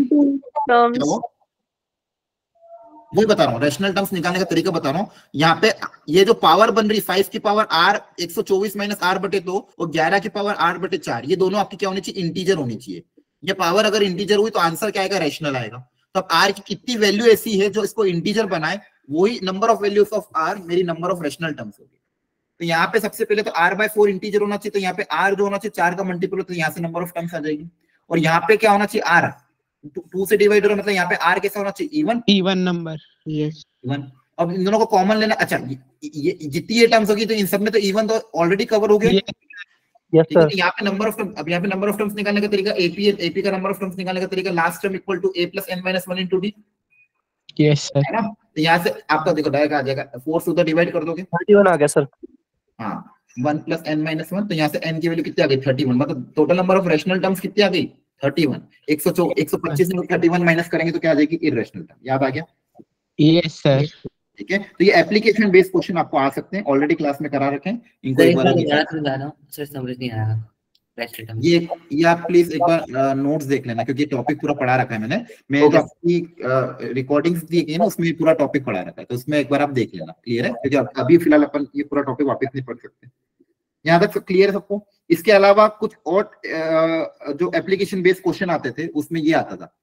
वही बता रहा हूँ, रैशनल टर्म्स निकालने का तरीका बता रहा हूँ। यहाँ पे ये जो पावर बन रही 5 की पावर r 124 माइनस r/2 और 11 की पावर 8/4, ये दोनों आपकी क्या होनी चाहिए? इंटीजर होनी चाहिए। ये पावर अगर इंटीजर हुई तो आंसर क्या आएगा? रैशनल आएगा। तो अब r की कितनी वैल्यू ऐसी है जो इसको इंटीजर बनाए, वही number of values of r मेरी नंबर ऑफ रैशनल टर्म्स होगी। तो यहाँ पे सबसे पहले तो r/4 इंटीजर होना चाहिए, तो यहाँ पे r जो होना चाहिए 4 का मल्टीपल, तो यहाँ से नंबर ऑफ टर्म्स आ जाएगी। और यहाँ पे क्या होना चाहिए? r 2 से डिवाइड हो, मतलब यहाँ पे r कैसा होना चाहिए? Even number. Yes even. अब इन दोनों को कॉमन लेना। अच्छा, ये जितनी ये टर्म्स होगी तो इन सब में तो इवन तो ऑलरेडी कवर हो गए। Yes sir. यहाँ पे नंबर ऑफ टर्म्स, अब यहाँ पे नंबर ऑफ टर्म्स निकालने का तरीका AP का नंबर ऑफ टर्म्स निकालने का तरीका last term equal to a + n - 1 * d। Yes sir. है ना? तो यहाँ से आपका देखो डायरेक्ट आ जाएगा, 4 से उधर डिवाइड कर दोगे, 31 आ गया सर। हाँ, 1 + n - 1, तो यहाँ से n की वैल्यू कितनी आ गई? 31। मतलब total number of rational terms कितनी आ गई? 31। 125 में 31 माइनस करेंगे तो क्या आ जाएगी? Irrational term. याद आ गया? Yes sir. ठीक है। तो ये एप्लीकेशन बेस्ड क्वेश्चन आपको आ सकते हैं, ऑलरेडी क्लास में करा रखे हैं। इनको एक बार समझ नहीं आया। ये आप प्लीज एक बार नोट्स देख लेना, क्योंकि टॉपिक पूरा पढ़ा रखा है मैंने जो आपकी रिकॉर्डिंग्स दी गई है ना, उसमें पूरा टॉपिक पढ़ा रखा है, तो उसमें एक बार आप देख लेना। क्लियर है? क्योंकि अभी फिलहाल अपन ये पूरा टॉपिक वापस नहीं पढ़ सकते। यहाँ तक क्लियर है सबको? इसके अलावा कुछ और जो एप्लीकेशन बेस्ड क्वेश्चन आते थे उसमें ये आता था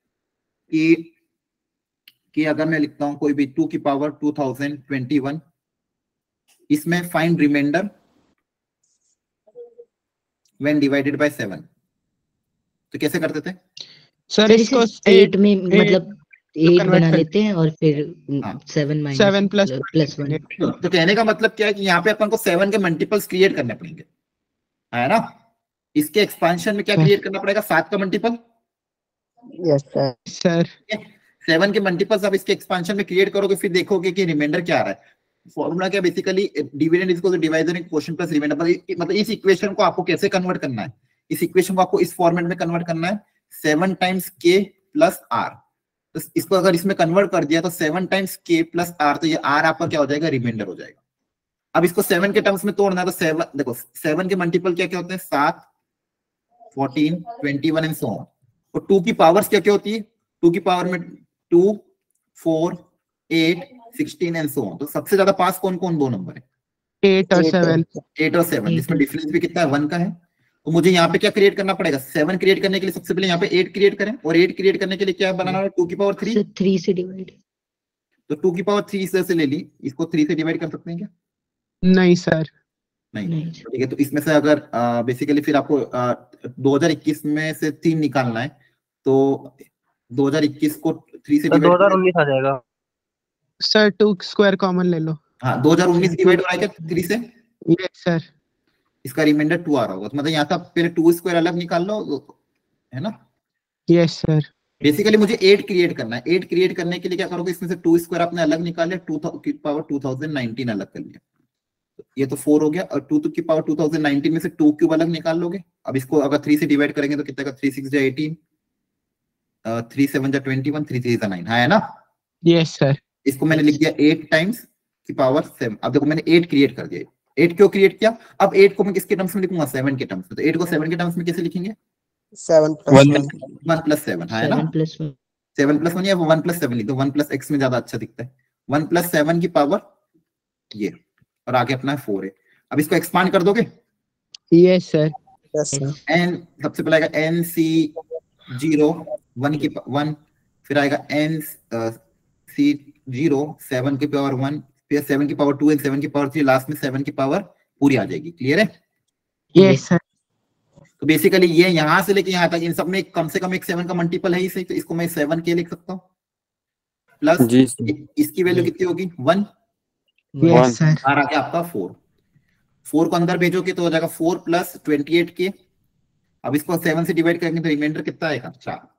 कि अगर मैं लिखता हूं कोई भी 2 की पावर 2021, इसमें find remainder when divided by 7, तो कैसे करते थे सर? इसको 8 में मतलब 8 बना लेते हैं और फिर 7 प्लस 1। तो कहने का मतलब क्या है कि यहाँ पे अपन को 7 के मल्टीपल्स क्रिएट करने पड़ेंगे, है ना? इसके एक्सपांशन में क्या क्रिएट करना पड़ेगा? 7 का मल्टीपल। Yes sir. 7 के मल्टीपल्स आप इसके एक्सपांशन में क्रिएट करोगे, फिर देखोगे कि रिमाइंडर क्या आ रहा है। फॉर्मूला क्या? Basically dividend is equal to divisor in quotient plus remainder. मतलब इस इक्वेशन को आपको कैसे कन्वर्ट करना है? इस इक्वेशन को आपको इस फॉर्मेट में कन्वर्ट करना है, 7 टाइम्स k प्लस r। तो इसको अगर इसमें कन्वर्ट कर दिया तो 7 टाइम्स k प्लस r, तो ये r आपका क्या हो जाएगा? रिमाइंडर हो जाएगा। अब इसको 7 के टर्म्स में तोड़ना है तो 7, देखो 7 के मल्टीपल क्या क्या होते हैं? 7, 14, 21 एंड सो ऑन। और 2 की पावर्स क्या क्या होती है? 2 की पावर में 2, 4, 8, 16 एंड सो ऑन। तो सबसे ज्यादा पास कौन कौन दो नंबर है? 8 और 7। 8 और 7, जिसमें डिफरेंस भी कितना है? 1 का है। तो मुझे यहाँ पे क्या क्रिएट करना पड़ेगा? 7 क्रिएट करने के लिए सबसे पहले यहाँ पे 8 क्रिएट करें, और 8 क्रिएट करने के लिए क्या बनाना है? 2 की पावर 3। 3 से डिवाइड, तो 2 की पावर 3 से ले ली, इसको 3 से डिवाइड कर सकते हैं क्या? नहीं सर। नहीं। ठीक है, तो इसमें से अगर बेसिकली फिर आपको 2021 में से 3 निकालना है, तो 2021 को 3 से डिवाइड 2019 आ जाएगा सर। 2 स्क्वायर कॉमन ले लो। हाँ, 2019 डिवाइड हो रहा है क्या 3 से? Yes sir. इसका रिमाइंडर 2 आ रहा होगा, तो मतलब यहाँ से आप पहले 2 स्क्वायर अलग निकाल लो, है ना। Yes sir. बेसिकली मुझे 8 क्रिएट करना है। 8 क्रिएट करने के लिए क्या करोगे, इसमें से 2 स्क्वायर आपने अलग निकाल लिया, 2 की पावर 2019 अलग कर लिया, ये तो 4 हो गया। और 2 की पावर 2019 में से 2 क्यूब अलग निकाल लोगे। अब इसको अगर 3 से डिवाइड करेंगे तो कितना का, 3 6 जा 18, 3 7 जा 21, 3 3 जा 9, है ना। Yes sir. इसको मैंने लिख दिया 8 टाइम्स की पावर 7। अब देखो मैंने 8 क्रिएट कर दिया। 8 क्यों क्रिएट किया, अब 8 को मैं किसके टर्म्स में लिखूंगा, 7 के टर्म्स में। तो 8 को 7 के टर्म्स में कैसे लिखेंगे, 7 + 1 1 + 7, है ना। 7 + 1 7 + 1 या 1 + 7 लिख दो, 1 + x में ज्यादा अच्छा दिखता है। 1 + 7 की पावर ये, और आगे अपना 4 है। अब इसको एक्सपांड कर दोगे। Yes sir. n सबसे पहले आएगा nc0 1 की 1, फिर आएगा nc0 7 की पावर 1, फिर 7 की पावर 2 एंड 7 की पावर 3, लास्ट में 7 की पावर पूरी आ जाएगी। क्लियर है। Yes sir. तो बेसिकली ये यहां से लेके यहां तक इन सब में कम से कम एक 7 का मल्टीपल है ही सही, तो इसको मैं 7 के लिख सकता हूँ। प्लस इसकी वैल्यू कितनी होगी, 1। Yes sir. आ गया आपका 4। 4 को अंदर भेजोगे तो हो जाएगा 4 + 28 के। अब इसको 7 से डिवाइड करेंगे तो रिमाइंडर कितना आएगा, 4।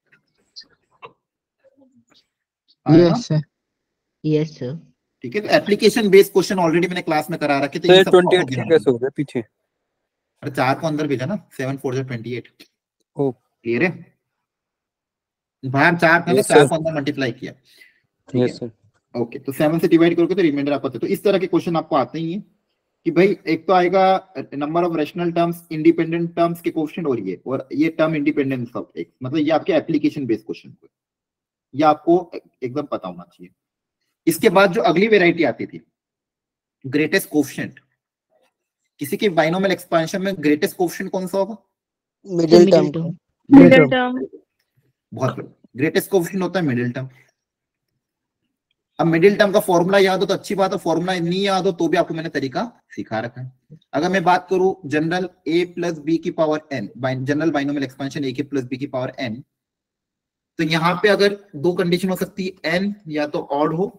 Yes sir. Yes sir. ठीक है। तो एप्लीकेशन बेस्ड क्वेश्चन ऑलरेडी मैंने क्लास में करा रखे थे। तो 28 कैसे हो गया पीछे, अरे 4 को अंदर भेजा ना, 7 4 जा 28। ओ क्लियर है। बाहर 4 था ना, 4 को अंदर मल्टीप्लाई किया। Yes sir. ओके, तो 7 से डिवाइड करोगे तो रिमाइंडर आपको। तो इस तरह के क्वेश्चन आपको आते ही हैं कि भाई एक तो आएगा number of rational terms, independent terms के कोएफिशिएंट, और ये टर्म इंडिपेंडेंस ऑफ एक्स, मतलब ये आपके एप्लीकेशन बेस्ड क्वेश्चन, ये आपको एकदम पता होना चाहिए। इसके बाद जो अगली वेराइटी आती थी, ग्रेटेस्ट कोएफिशिएंट। किसी के बाइनोमियल एक्सपेंशन में ग्रेटेस्ट कोएफिशिएंट कौन सा होगा, मिडिल टर्म। Middle term. बहुत बढ़िया, ग्रेटेस्ट कोएफिशिएंट होता है मिडिल टर्म। अब मिडिल टर्म का फॉर्मूला याद हो तो अच्छी बात है, फॉर्मूला नहीं याद हो तो भी आपको मैंने तरीका सिखा रखा है। अगर मैं बात करूं जनरल a + b की power n, general binomial expansion a + b की पावर n, तो यहां पे अगर 2 कंडीशन हो सकती है, n या तो ऑड हो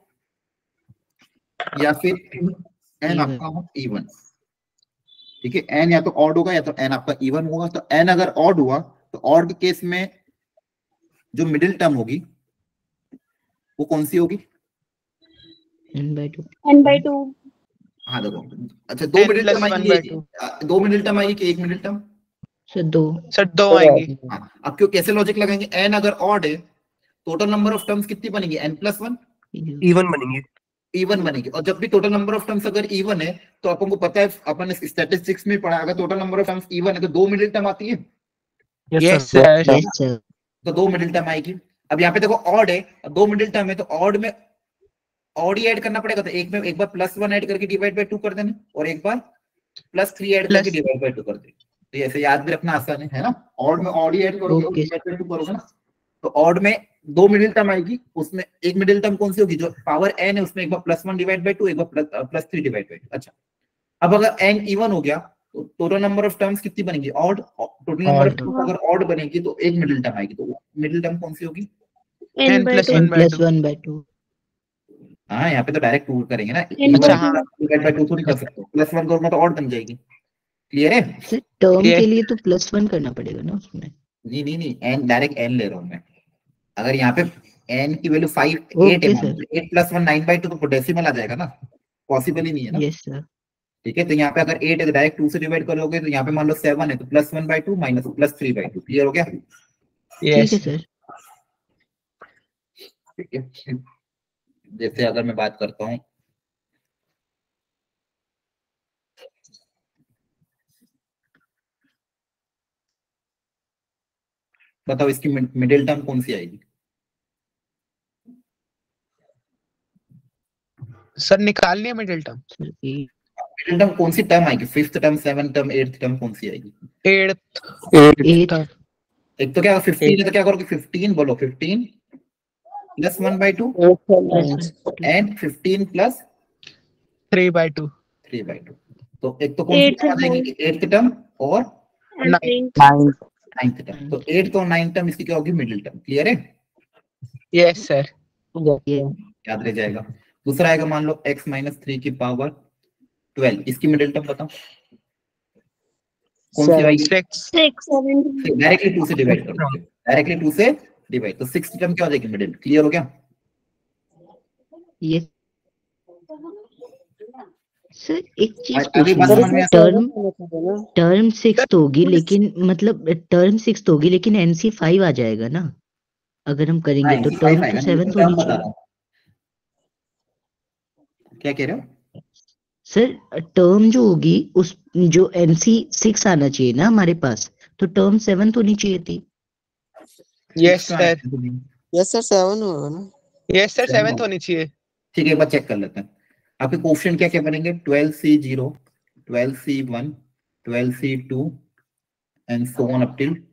या फिर n आपका हो इवन। ठीक है, n या तो ऑड होगा या तो n आपका इवन होगा। तो n अगर ऑड हुआ तो ऑड के केस में जो मिडिल टर्म होगी वो कौन सी होगी, n/2। हाँ देखो, अच्छा 2 मिडिल टर्म आएगी, 2 मिडिल टर्म आएगी कि 1 मिडिल टर्म, सर 2 आएंगी। हाँ, अब क्यों कैसे लॉजिक लगाएंगे, n अगर ऑड है टोटल नंबर ऑफ टर्म्स कितनी बनेगी, n + 1 इवन बनेंगे, इवन बनेगी। और जब भी टोटल नंबर ऑफ टर्म्स अगर इवन है तो अपन को पता है, अपन स्टैटिस्टिक्स में पढ़ा, अगर total number of terms even है तो 2 मिडिल टर्म आती है। Yes sir. तो 2 मिडिल टर्म आएगी। अब यहाँ पे देखो ऑड है, 2 मिडिल टर्म है, तो ऑड में ऑड ही ऐड करना पड़ेगा। तो एक बार +1 ऐड करके डिवाइड बाय 2 कर देना, और एक बार +3 ऐड करके डिवाइड बाय 2 कर देना। तो ऐसे याद भी रखना आसान है ना। ऑड में ऑड ही ऐड करोगे और डिवाइड बाय 2 करोगे ना। तो ऑड में 2 मिडिल टर्म आएगी, उसमें एक मिडिल टर्म कौन सी होगी, जो पावर n है उसमें एक बार +1 डिवाइड बाय 2, एक बार +3 डिवाइड बाय 2। अच्छा, अब अगर n इवन हो गया तो टोटल नंबर ऑफ टर्म्स कितनी बनेगी, odd. Total number of terms अगर ऑड बनेगी तो एक मिडिल टर्म आएगी, तो मिडिल टर्म कौन सी होगी, n + 1/2। हाँ, यहाँ पे तो डायरेक्ट 2 करेंगे ना, डिवाइड बाय 2 थोड़ी कर सकते हो, +1 करूंगा तो ऑड बन जाएगी। क्लियर है। टर्म के लिए तो +1 करना पड़ेगा ना उसमें। नहीं, n डायरेक्ट n ले रहा हूं मैं। अगर यहाँ पे n की वैल्यू 5 8 है, 8 + 1 9/2 तो डेसिमल आ जाएगा ना, पॉसिबल ही नहीं है ना। Yes sir. ठीक है, तो यहाँ पे अगर 8 है तो डायरेक्ट 2 से डिवाइड करोगे, तो यहाँ पे मान लो 7 है तो +1/2 -+3/2। क्लियर हो गया। ठीक है सर। ठीक है, जैसे अगर मैं बात करता हूँ, बताओ इसकी मिडिल टर्म कौन सी आएगी, सर निकालनी है मिडिल टर्म। मिडिल टर्म कौन सी टर्म आएगी, 5th term, 7th term, 8th term कौन सी आएगी, 8th। एक तो क्या 15 है तो क्या करोगे, 15 बोलो, 15 + 1/2 एंड 15 + 3/2। तो एक तो कौन सी टर्म आ जाएगी, 8th टर्म और 9th टर्म। तो 8th और 9th टर्म इसकी क्या होगी, मिडिल टर्म। क्लियर है। Yes sir. याद रह जाएगा। दूसरा आएगा, मान लो x - 3 की पावर 12, इसकी मिडिल टर्म बताओ। कौन सी आएगी? 6 डायरेक्टली 2 से डिवाइड कर दो, डायरेक्टली 2 से डिवाइड, तो 6 टर्म क्या हो जाएगी मिडिल, क्लियर हो गया? ये सर एक चीज अभी बात समझ में टर्म 6 होगी, लेकिन मतलब टर्म 6 होगी लेकिन एनसी 5 आ जाएगा ना अगर हम करेंगे तो टर्म तो 7 होनी चाहिए। क्या कह रहे हो सर? टर्म जो होगी उस जो एनसी 6 आना चाहिए ना हमारे पास, तो टर्म 7 होनी चाहिए थी। यस सर, यस सर 7 होगा ना? यस सर 7 होनी चाहिए। ठीक है, एक बार चेक कर लेते हैं। आपके क्वेश्चन क्या क्या बनेंगे? 12C0, 12C1, 12C2 and so on up till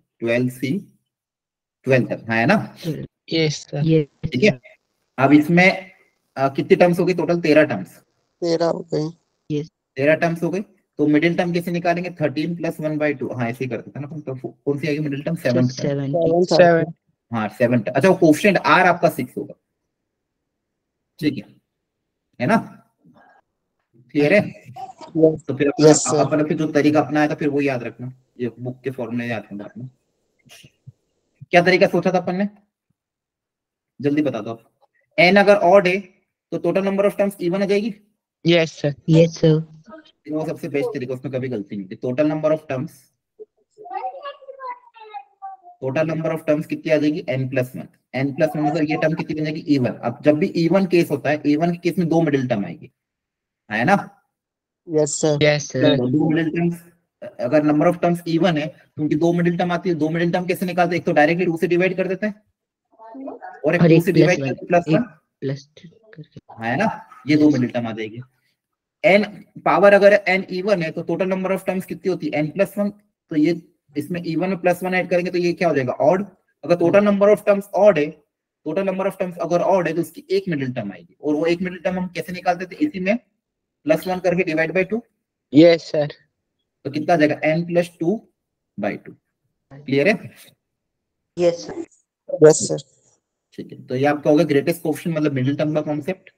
12C12 तक, है ना? Yes sir. ठीक है, अब इसमें कितने टर्म्स हो गए टोटल? 13 टर्म्स। 13 हो गए। 13 टर्म्स हो गए, तो मिडिल टर्म कैसे निकालेंगे? 13 + 1/2। हाँ ऐसे ही करते थे ना, तो कौन सी आएगी मिडिल टर्म? 7। हाँ 7। अच्छा, वो कोएफिशिएंट r आपका 6 होगा, ठीक है ना? क्लियर है? तो फिर अपन फिर जो तरीका अपनाया था फिर वो याद रखना, ये बुक के फॉर्मूले याद करना आपने। क्या तरीका सोचा था अपन ने, जल्दी बता दो। n अगर ऑड है तो total number of terms even आ जाएगी। यस सर, यस सर, वो सबसे बेस्ट तरीका, उसमें कभी गलती नहीं थी। टोटल नंबर ऑफ टर्म्स कितनी आ जाएगी? n+1। n+1 मतलब ये टर्म कितनी बन जाएगी? इवन। अब जब भी इवन केस होता है, इवन के केस में 2 मिडिल टर्म आएगी, है ना? Yes sir, yes sir. 2 middle terms, अगर नंबर ऑफ टर्म्स इवन है तो उनकी 2 मिडिल टर्म आती है। 2 मिडिल टर्म कैसे निकालते हैं? एक तो डायरेक्टली 2 से डिवाइड कर देते हैं और एक 2 से डिवाइड करके +1, है ना? ये 2 मिडिल टर्म आ जाएगी। n पावर अगर n इवन है तो टोटल नंबर ऑफ टर्म्स कितनी होती है? n+1। तो ये इसमें इवन में +1 ऐड करेंगे तो ये क्या हो जाएगा? ऑड। अगर total number of terms odd है, अगर ऑड है तो उसकी एक मिडिल टर्म आएगी, और वो एक मिडिल टर्म हम कैसे निकालते थे? इसी में +1 करके डिवाइड बाय 2। Yes sir. तो कितना आ जाएगा? n+2/2। क्लियर है? Yes sir. ठीक है, तो ये आपका होगा ग्रेटेस्ट कोएफिशिएंट मतलब मिडिल टर्म का कॉन्सेप्ट।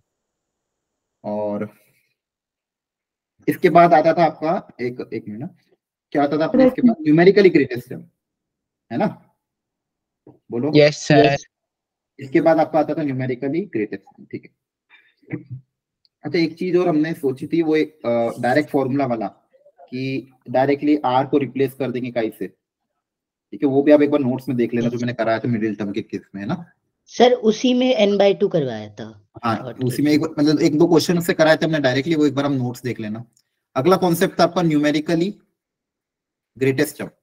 और इसके बाद आता था आपका एक मिनट, क्या आता था आपने इसके बाद? न्यूमेरिकली ग्रेटेस्ट टर्म, है ना? बोलो। Yes sir. इसके बाद आपका आता था न्यूमेरिकली ग्रेटेस्ट टर्म, ठीक है। अच्छा, एक चीज और हमने सोची थी, वो एक डायरेक्ट फॉर्मूला वाला, कि डायरेक्टली r को रिप्लेस कर देंगे काई से, ठीक है? वो भी आप एक बार नोट्स में देख लेना जो मैंने कराया था मिडिल टर्म के केस में, है ना? सर उसी में n/2 करवाया था। हाँ, उसी में मतलब 1-2 क्वेश्चन से कराए थे हमने डायरेक्टली, वो एक बार हम नोट्स देख लेना। अगला कॉन्सेप्ट था आपका न्यूमेरिकली ग्रेटेस्ट टर्म।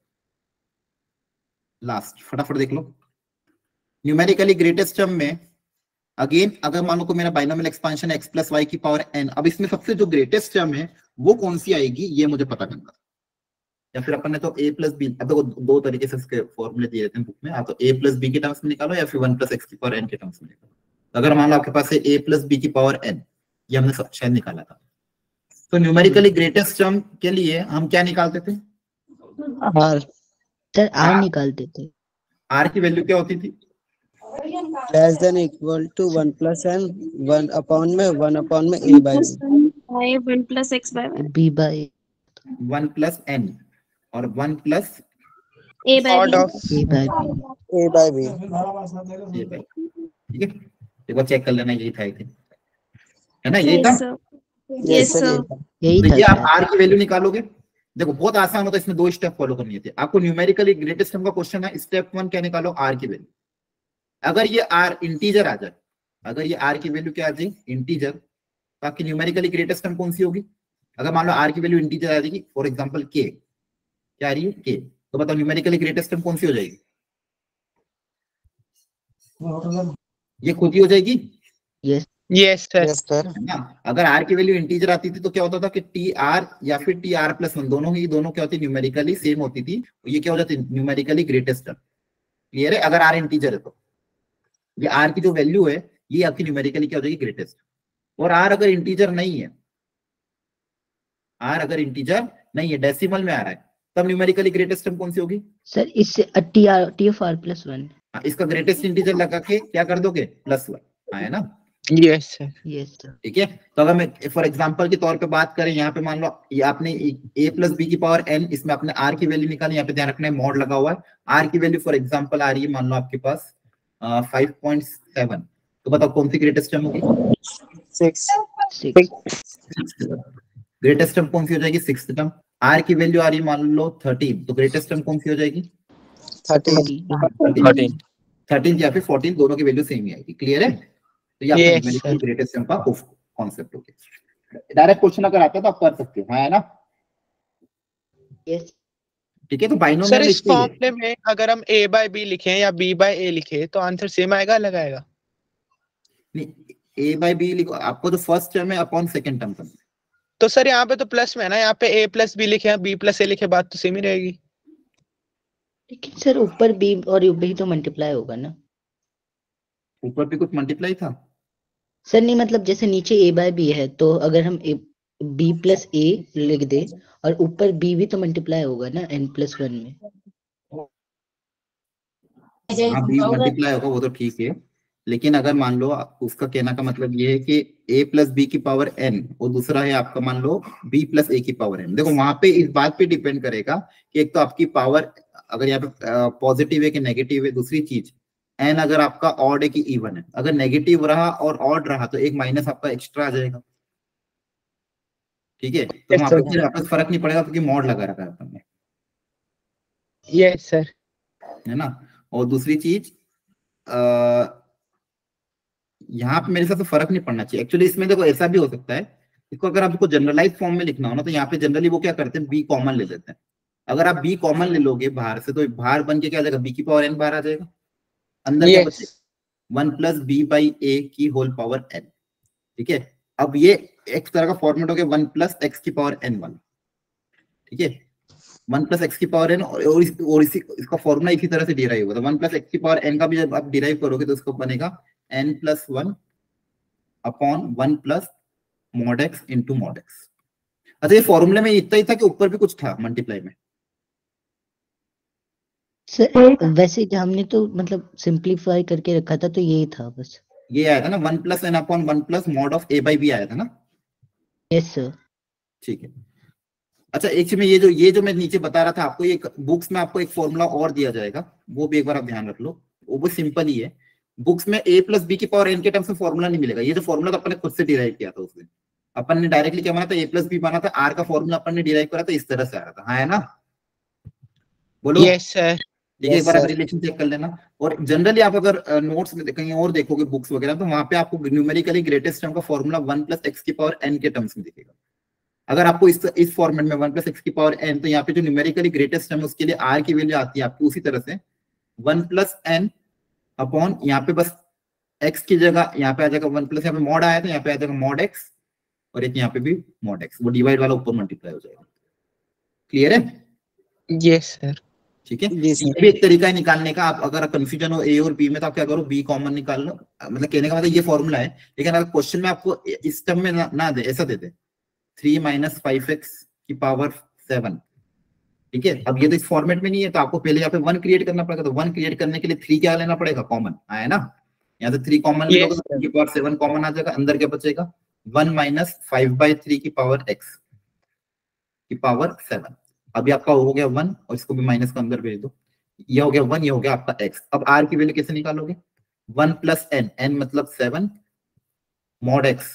लास्ट फटाफट देख लो। न्यूमेरिकली ग्रेटेस्ट टर्म में अगेन अगर मान लो को मेरा बाइनोमियल एक्सपांशन x + y की पावर n, अब इसमें सबसे जो ग्रेटेस्ट टर्म है वो कौन सी आएगी ये मुझे पता करना था। या फिर अपन ने तो a + b, अब देखो 2 तरीके से इसके फॉर्मूले दिए रहते हैं बुक में, आप तो a + b के टर्म्स में निकालो या फिर 1 + x की पावर n के टर्म्स में निकालो। अगर मान लो आपके पास है a + b की पावर n, ये हमने शायद निकाला था, तो न्यूमेरिकली ग्रेटेस्ट टर्म के लिए हम क्या निकालते थे? r। सर r निकालते थे। r की वैल्यू क्या होती थी? Less than equal to 1 + n 1 upon में a by b। 1 + x by y। b by 1 + n और 1 + a by Odd b। of a by b। a by b। ठीक है, एक बार चेक कर लेना, यही था, है ना? यही था। Yes sir. यही तो था ये आप सर। r की वैल्यू निकालोगे। देखो बहुत आसान होता है, इसमें 2 स्टेप फॉलो करनी होती है आपको। न्यूमेरिकली ग्रेटेस्ट टर्म का क्वेश्चन है, स्टेप 1 क्या निकालो? r की वैल्यू। अगर ये r इंटीजर आ जाए, अगर ये r की वैल्यू क्या आ जाए? इंटीजर, तो आपकी न्यूमेरिकली ग्रेटेस्ट टर्म कौन सी होगी? अगर मान लो r की वैल्यू इंटीजर आ जाएगी, फॉर एग्जांपल k, क्या आ रही है? k, तो बताओ न्यूमेरिकली ग्रेटेस्ट टर्म कौन सी हो जाएगी? ये खुद ही हो जाएगी। Yes yes sir. Yes sir. ना, अगर r की वैल्यू इंटीजर आती थी तो क्या होता था कि tr या फिर tr+1 दोनों क्या होती? न्यूमेरिकली सेम होती थी, ये क्या हो जाती? Numerically greatest term. क्लियर है? अगर r इंटीजर है तो ये r की जो वैल्यू है ये आपकी न्यूमेरिकली क्या हो जाएगी? ग्रेटेस्ट। और r अगर इंटीजर नहीं है, डेसिमल में आ रहा है, तब न्यूमेरिकली ग्रेटेस्ट टर्म कौन सी होगी? सर इससे tf r + 1। इसका ग्रेटेस्ट इंटीजर लगा के क्या कर दोगे? +1, है ना? Yes sir. Yes sir. ठीक है, तो अगर मैं फॉर एग्जांपल के तौर पे बात करें, यहाँ पे मान लो ये आपने a प्लस बी की पावर n, इसमें आपने r की वैल्यू निकाली, यहाँ पे ध्यान रखना है मॉड लगा हुआ है, r की वैल्यू फॉर एग्जांपल आ रही है मान लो आपके पास 5.7, तो बताओ कौन सी ग्रेटेस्ट टर्म होगी? 6 ग्रेटेस्ट टर्म कौन सी हो जाएगी? Sixth term. r की वैल्यू आ रही है मान लो 13, तो ग्रेटेस्ट टर्म कौन सी हो जाएगी? 13 या फिर 14, दोनों की वैल्यू सेम ही आएगी। क्लियर है? तो ये आपका न्यूमेरिकल ग्रेटेस्ट टर्म का कॉन्सेप्ट हो गया। डायरेक्ट क्वेश्चन अगर आता है तो आप कर सकते हो, है ना? यस। ठीक है, तो बाइनोमियल सर इस फॉर्मूले में अगर हम a बाय b लिखें या b बाय a लिखें तो आंसर सेम आएगा, अलग आएगा? नहीं, a बाय b लिखो, आपको तो फर्स्ट टर्म है अपॉन सेकंड टर्म करना है। तो सर यहाँ पे तो प्लस में है ना, यहाँ पे a प्लस b लिखे या b प्लस a लिखे, बात तो सेम ही रहेगी। लेकिन सर ऊपर b और ऊपर ही तो मल्टीप्लाई होगा ना? ऊपर भी कुछ मल्टीप्लाई था सर? नहीं मतलब जैसे नीचे a बाय b है, तो अगर हम b प्लस a लिख दे और ऊपर b भी तो मल्टीप्लाई होगा ना n+1 में। हाँ, b मल्टीप्लाई होगा, वो तो ठीक है, लेकिन अगर मान लो उसका कहना का मतलब ये है कि a प्लस बी की पावर n और दूसरा है आपका मान लो b प्लस a की पावर n। देखो वहां पे इस बात पे डिपेंड करेगा कि एक तो आपकी पावर अगर यहाँ पे पॉजिटिव है कि नेगेटिव है, दूसरी चीज n अगर आपका ऑड है कि इवन है। अगर नेगेटिव रहा और ऑड रहा तो एक माइनस आपका एक्स्ट्रा आ जाएगा। ठीक है, तो वहां पे फिर आपस फर्क नहीं पड़ेगा क्योंकि मॉड लगा रखा है अपन ने। यस सर, है ना? और दूसरी चीज यहाँ पे मेरे हिसाब से फर्क नहीं पड़ना चाहिए। एक्चुअली इसमें देखो ऐसा भी हो सकता है, इसको अगर आपको जनरलाइज फॉर्म में लिखना हो ना तो यहाँ पे जनरली वो क्या करते हैं, बी कॉमन ले लेते हैं। अगर आप बी कॉमन ले लोगे बाहर से तो बाहर बन के क्या आ जाएगा, बी की पावर n बाहर आ जाएगा, अंदर क्या बचेगा 1 प्लस बी बाई ए की होल पावर n। ठीक है, अब ये एक तरह का फॉर्मेट हो गया 1 प्लस एक्स की पावर n वाला। ठीक है, 1 प्लस एक्स की पावर n और इसका फॉर्मूला इसी तरह से डिराइव होगा। तो 1 प्लस एक्स की पावर n का भी जब आप डिराइव करोगे तो उसको बनेगा n plus 1 upon 1 plus mod x into mod x. अच्छा, ये फॉर्मूले में इतना ही था कि ऊपर भी कुछ था मल्टीप्लाई में? सर वैसे हमने तो मतलब सिंपलीफाई करके रखा था, तो यही था बस। ये आया था ना 1 plus n upon 1 plus mod of a by b आया था ना? Yes sir. ठीक है। अच्छा, एक चीज में ये जो मैं नीचे बता रहा था आपको, ये बुक्स में आपको एक फॉर्मूला और दिया जाएगा, वो भी एक बार आप ध्यान रख लो। वो भी सिंपल ही है, बुक्स में a प्लस बी की पावर n के टर्म्स में फॉर्मूला नहीं मिलेगा। ये जो फॉर्मूला तो अपन ने खुद से डिराइव किया था, उसमें अपन ने डायरेक्टली क्या बना था, a प्लस बी बना था, r का फॉर्मूला अपन ने डिराइव करा था, इस तरह से आ रहा था। हाँ है ना? बोलो। Yes sir. ठीक है, एक बार आप रिलेशन चेक कर लेना। और जनरली आप अगर नोट्स में कहीं और देखोगे बुक्स वगैरह, तो वहां पे आपको न्यूमेरिकली ग्रेटेस्ट टर्म का फॉर्मूला 1 प्लस एक्स की पावर n के टर्म्स में दिखेगा। अगर आपको इस फॉर्मेट में 1 प्लस एक्स की पावर n, तो यहाँ पे जो न्यूमेरिकली ग्रेटेस्ट टर्म है उसके लिए r की वैल्यू आती है आपकी उसी तरह से 1 प्लस n अपॉन, यहाँ पे बस x की जगह यहाँ पे आ जाएगा 1 प्लस, यहाँ पे मॉड आया था, यहाँ पे आ जाएगा मॉड x, और एक यहाँ पे भी मॉड x, वो डिवाइड वाला ऊपर मल्टीप्लाई हो जाएगा। क्लियर है? Yes sir. ठीक है, ये भी एक तरीका है निकालने का। आप अगर कंफ्यूजन हो a और b में तो आप क्या करो, b कॉमन निकाल लो। मतलब कहने का मतलब ये फॉर्मूला है, लेकिन अगर क्वेश्चन में आपको इस टर्म में ना दे, ऐसा दे दे 3 माइनस 5x की पावर 7। ठीक है, अब ये तो इस फॉर्मेट में नहीं है, तो आपको पहले यहाँ पे 1 क्रिएट करना पड़ेगा। तो 1 क्रिएट करने के लिए 3 क्या लेना पड़ेगा, कॉमन आया ना? यहाँ से 3 कॉमन ले लोगे तो की पावर 7 कॉमन आ जाएगा, अंदर क्या बचेगा 1 माइनस 5/3 की पावर x की पावर 7। अभी आपका हो गया 1 और इसको भी माइनस का अंदर भेज दो, ये हो गया 1, ये हो गया आपका x। अब r की वैल्यू कैसे निकालोगे, 1 प्लस n, n मतलब 7 mod x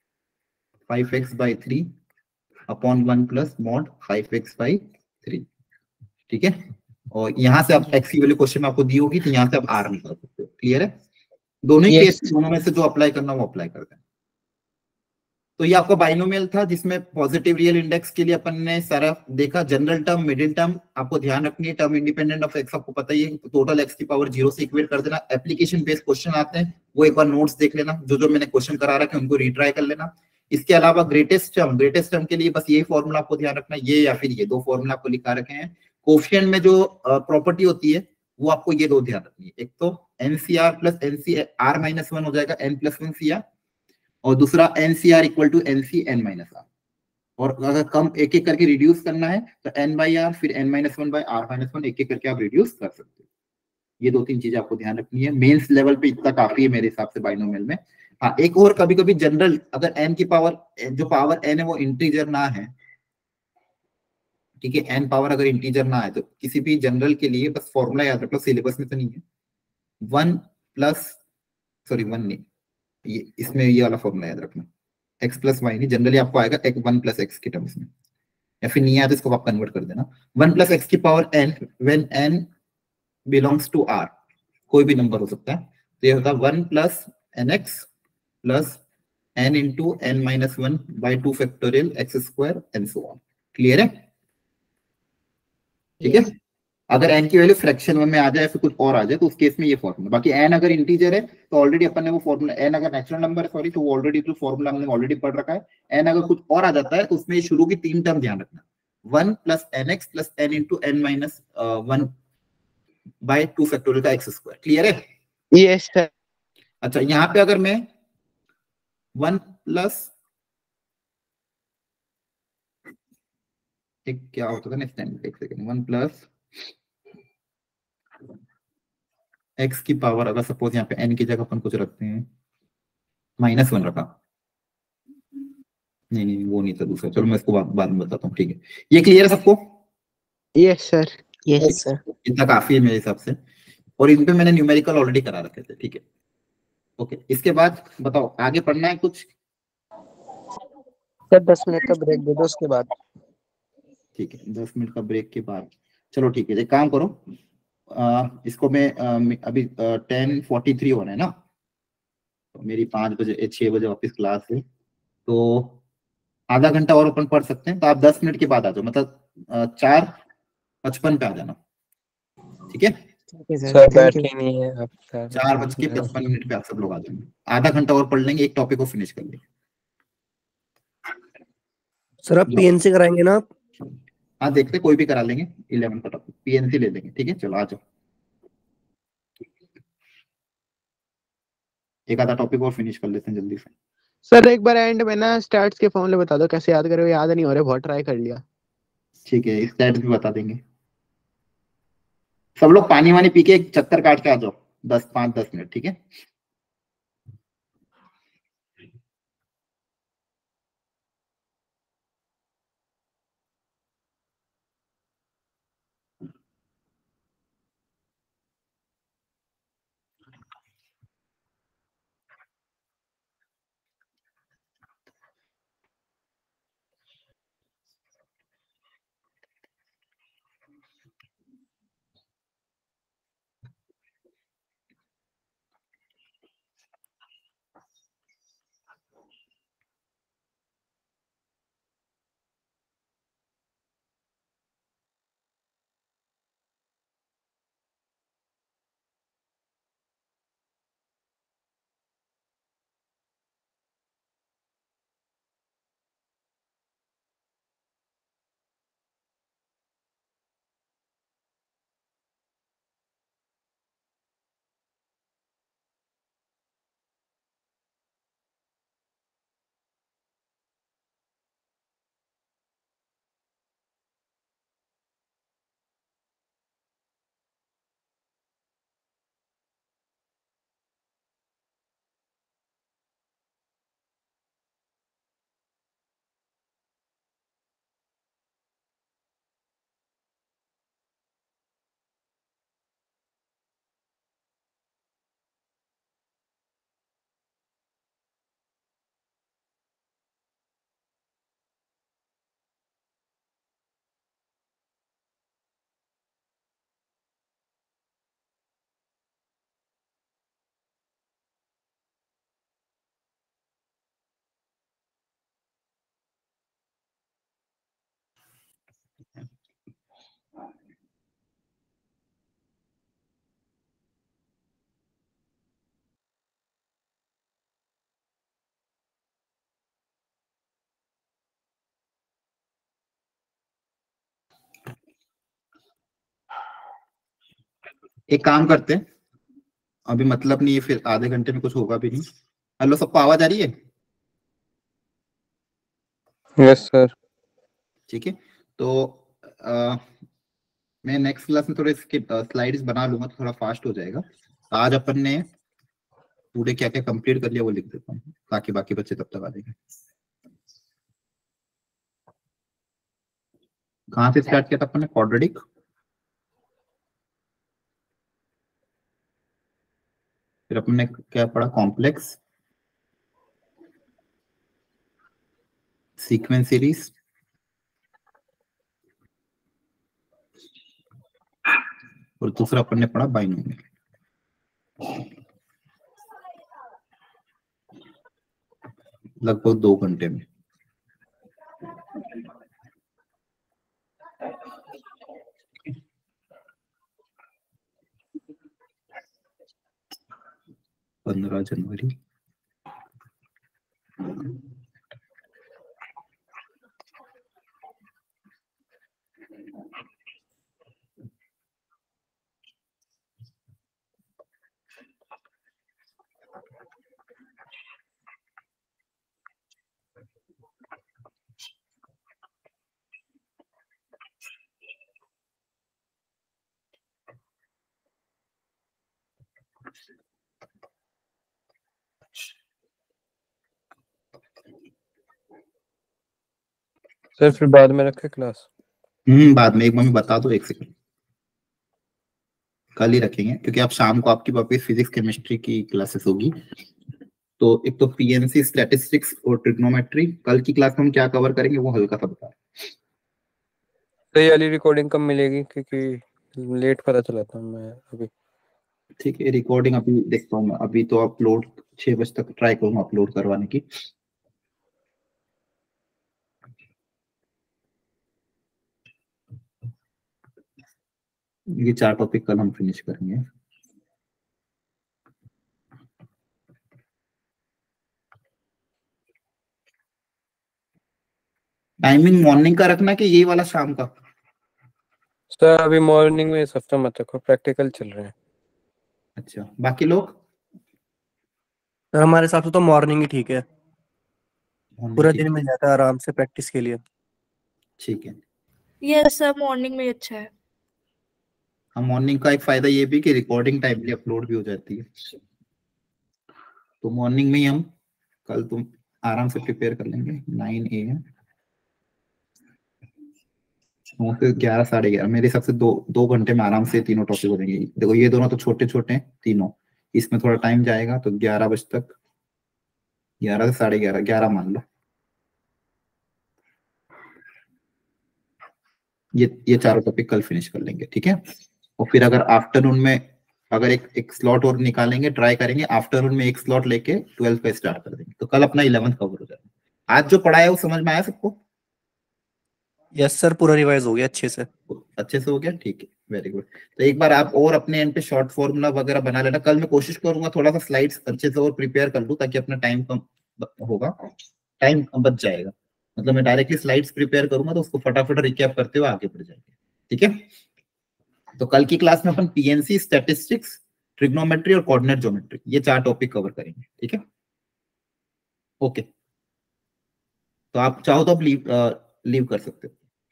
5x/3 upon 1 plus mod 5x/3। ठीक है, और यहाँ से आप x की वैल्यू क्वेश्चन में आपको दी होगी, तो यहाँ से आप r निकाल सकते हो। क्लियर है? दोनों ही केस, दोनों में से जो अप्लाई करना वो अप्लाई करते हैं। तो ये आपका बाइनोमियल था जिसमें पॉजिटिव रियल इंडेक्स के लिए अपन ने सारा देखा। जनरल टर्म, मिडिल टर्म आपको ध्यान रखनी है, टर्म इंडिपेंडेंट ऑफ एक्स आपको पता ही है, टोटल एक्स की पावर 0 से इक्वेट कर देना। एप्लीकेशन बेस्ड क्वेश्चन आते हैं, वो एक बार नोट्स देख लेना, जो मैंने क्वेश्चन करा रखे उनको रिट्राई कर लेना। इसके अलावा ग्रेटेस्ट टर्म के लिए बस यही फॉर्मूला आपको ध्यान रखना, ये या फिर ये 2 फॉर्मूला आपको लिखा रखे हैं। कोफिशिएंट में जो प्रॉपर्टी होती है वो आपको ये 2 ध्यान रखनी है, एक तो NCR प्लस NCR-1 हो जाएगा n+1 CR, और दूसरा NCR इक्वल टू NCn-R। और अगर कम एक एक करके रिड्यूस करना है तो n/r फिर n-1/r-1 एक एक करके आप रिड्यूस कर सकते हो। ये 2-3 चीजें आपको ध्यान रखनी है। मेंस लेवल पे इतना काफी है मेरे हिसाब से बाइनोमियल में। हाँ, एक और कभी कभी जनरल, अगर n की पावर, जो पावर n है वो इंटीजर ना है, ठीक है, n पावर अगर इंटीजर ना है, तो किसी भी जनरल के लिए बस फॉर्मूला याद रखो, सिलेबस में तो नहीं है, 1 प्लस, सॉरी 1 नहीं, ये इसमें ये वाला फॉर्मूला याद रखना, x प्लस वाई नहीं, जनरली आपको आएगा 1 प्लस एक्स के टर्म्स में, या फिर नहीं आया तो इसको आप कन्वर्ट कर देना, 1 प्लस एक्स की power n when n belongs to r, कोई भी नंबर हो सकता है, तो ये होता है 1 plus n x plus n into n minus 1 by 2 factorial x square and so on. Clear है? ठीक है। अगर n की वैल्यू फ्रैक्शन में आ जाए, फिर कुछ और आ जाए, तो उस केस में ये फॉर्मूला, बाकी n अगर इंटीजर है तो ऑलरेडी अपन ने वो फॉर्मूला, n अगर नेचुरल नंबर है सॉरी, तो वो ऑलरेडी जो फॉर्मूला हमने ऑलरेडी पढ़ रखा है। n अगर कुछ और आ जाता है तो उसमें शुरू की 3 टर्म ध्यान रखना, 1 plus n x plus n into n minus 1 by 2 factorial का एक्स स्क्वायर। क्लियर है? Yes sir. अच्छा, यहाँ पे अगर मैं 1 प्लस, एक क्या होता था नेक्स्ट टाइम, एक सेकंड, 1 प्लस एक्स की पावर, अगर सपोज यहाँ पे n की जगह अपन कुछ रखते हैं, -1 रखा, नहीं वो नहीं था, दूसरा, चलो मैं इसको बाद में बताता हूँ। ठीक है, ये क्लियर है सबको? Yes sir. Yes sir. इतना काफी है मेरे हिसाब से, और इन पे मैंने न्यूमेरिकल ऑलरेडी करा रखे थे। ठीक है, ओके, इसके बाद बताओ आगे पढ़ना है कुछ? सर 10 मिनट का ब्रेक दे दो उसके बाद। ठीक है, 10 मिनट का ब्रेक के बाद, चलो ठीक है, एक काम करो, इसको मैं अभी 10:43 होना है ना, तो मेरी 5 बजे 6 बजे वापस क्लास है, तो आधा घंटा और अपन पढ़ सकते हैं, तो आप 10 मिनट के बाद आ जाओ, मतलब 4:55 पे आ जाना। ठीक है सर बैठे नहीं है अब, 4:55 पे आप सब लोग आ जाएंगे, आधा घंटा और पढ़ लेंगे, एक टॉपिक को फिनिश कर लेंगे। सर आप पीएनसी कराएंगे ना आप? हाँ, देखते कोई भी करा लेंगे, 11 का टॉपिक पीएनसी ले लेंगे। ठीक है, चलो आ जाओ, एक आधा टॉपिक और फिनिश कर लेते हैं जल्दी से। सर एक बार एंड में ना स्टैट्स के फॉर्मूले बता दो, कैसे याद करोगे, याद नहीं हो रहे, बहुत ट्राई कर लिया। ठीक है, स्टैट्स भी बता देंगे। सब लोग पानी वानी पी के एक चक्कर काट के आ जाओ, 5-10 मिनट। ठीक है, एक काम करते हैं, अभी मतलब नहीं है, फिर आधे घंटे में कुछ होगा भी नहीं। हेलो, सबको आवाज आ रही है? Yes sir. ठीक है, तो मैं नेक्स्ट क्लास में थोड़े इसके स्लाइड्स बना लूंगा, तो थोड़ा फास्ट हो जाएगा। आज अपन ने पूरे क्या क्या कंप्लीट कर लिया वो लिख देता हूँ ताकि बाकी बच्चे तब तक आ जाएंगे। कहाँ से स्टार्ट किया था अपन ने? क्वाड्रेटिक, फिर अपन ने क्या पढ़ा? कॉम्प्लेक्स, सीक्वेंस सीरीज, और दूसरा अपन ने पढ़ा बाइनोमियल। लगभग 2 घंटे में। पंद्रह जनवरी सर फिर बाद में रखे क्लास? बाद में, एक मम्मी बता दो, 1 सेकंड। कल ही रखेंगे क्योंकि आप शाम को आपकी वापस फिजिक्स केमिस्ट्री की क्लासेस होगी। तो एक तो पीएनसी, स्टैटिस्टिक्स और ट्रिग्नोमेट्री। कल की क्लास में हम क्या कवर करेंगे वो हल्का सा बता। तो ये वाली रिकॉर्डिंग कब मिलेगी? क्योंकि लेट पता चला था मैं अभी। ठीक है, रिकॉर्डिंग अभी देखता हूँ मैं। अभी तो अपलोड 6 बजे तक ट्राई करूंगा अपलोड करवाने की। ये 4 टॉपिक कल हम फिनिश करेंगे। टाइमिंग मॉर्निंग का रखना कि ये वाला शाम का? सर अभी मॉर्निंग में इस हफ्ते मत रखो, प्रैक्टिकल चल रहे हैं। अच्छा, बाकी लोग? सर हमारे हिसाब से तो मॉर्निंग ही ठीक है, पूरा ठीक दिन मिल जाता है आराम से प्रैक्टिस के लिए। ठीक है। यस सर, मॉर्निंग में अच्छा है। हाँ, मॉर्निंग का एक फायदा ये भी कि रिकॉर्डिंग टाइमली अपलोड भी हो जाती है। तो मॉर्निंग में ही हम कल तुम आराम से प्रिपेयर कर लेंगे। 9 AM 9 से 11, 11:30 मेरे हिसाब से 2 घंटे में आराम से तीनों टॉपिक हो जाएंगे। देखो ये दोनों तो छोटे छोटे हैं तीनों, इसमें थोड़ा टाइम जाएगा। तो 11 बजे तक, 11 से 11:30, 11 मान लो। ये चारों टॉपिक कल फिनिश कर लेंगे, ठीक है। और फिर अगर आफ्टरनून में अगर एक स्लॉट और निकालेंगे, ट्राई करेंगे आफ्टरनून में एक स्लॉट लेके 12 पे स्टार्ट कर देंगे। तो कल अपना 11th कवर हो जाएगा। आज जो पढ़ा है वो समझ में आया सबको? यस सर, पूरा रिवाइज हो गया अच्छे से। अच्छे से हो गया, ठीक है, वेरी गुड। तो एक बार आप और अपने एंड पे शॉर्ट फॉर्मूला वगैरह बना लेना। कल मैं कोशिश करूंगा थोड़ा सा स्लाइड्स अच्छे से और प्रिपेयर कर लूं ताकि अपना टाइम कम होगा, टाइम बच जाएगा। मतलब मैं डायरेक्टली स्लाइड्स प्रिपेयर करूंगा तो उसको फटाफट रिकैप करते हुए आगे बढ़ जाएंगे, ठीक है। तो कल की क्लास में अपन पीएनसी, स्टैटिस्टिक्स, ट्रिग्नोमेट्री और कोऑर्डिनेट ज्योमेट्री, ये 4 टॉपिक कवर करेंगे, ठीक है। ओके, तो आप चाहो तो आप लीव कर सकते हो।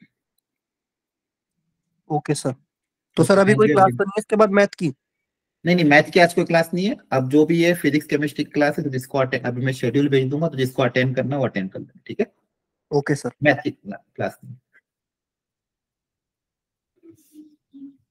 Okay sir. तो सर अभी कोई क्लास तो नहीं है इसके बाद मैथ की? नहीं, मैथ की आज कोई क्लास नहीं है। अब जो भी है फिजिक्स केमिस्ट्री की क्लास है, तो जिसको अभी मैं शेड्यूल भेज दूंगा, तो जिसको अटेंड करना वो अटेंड कर लेना, ठीक है। Okay sir. मैथ की क्लास नहीं।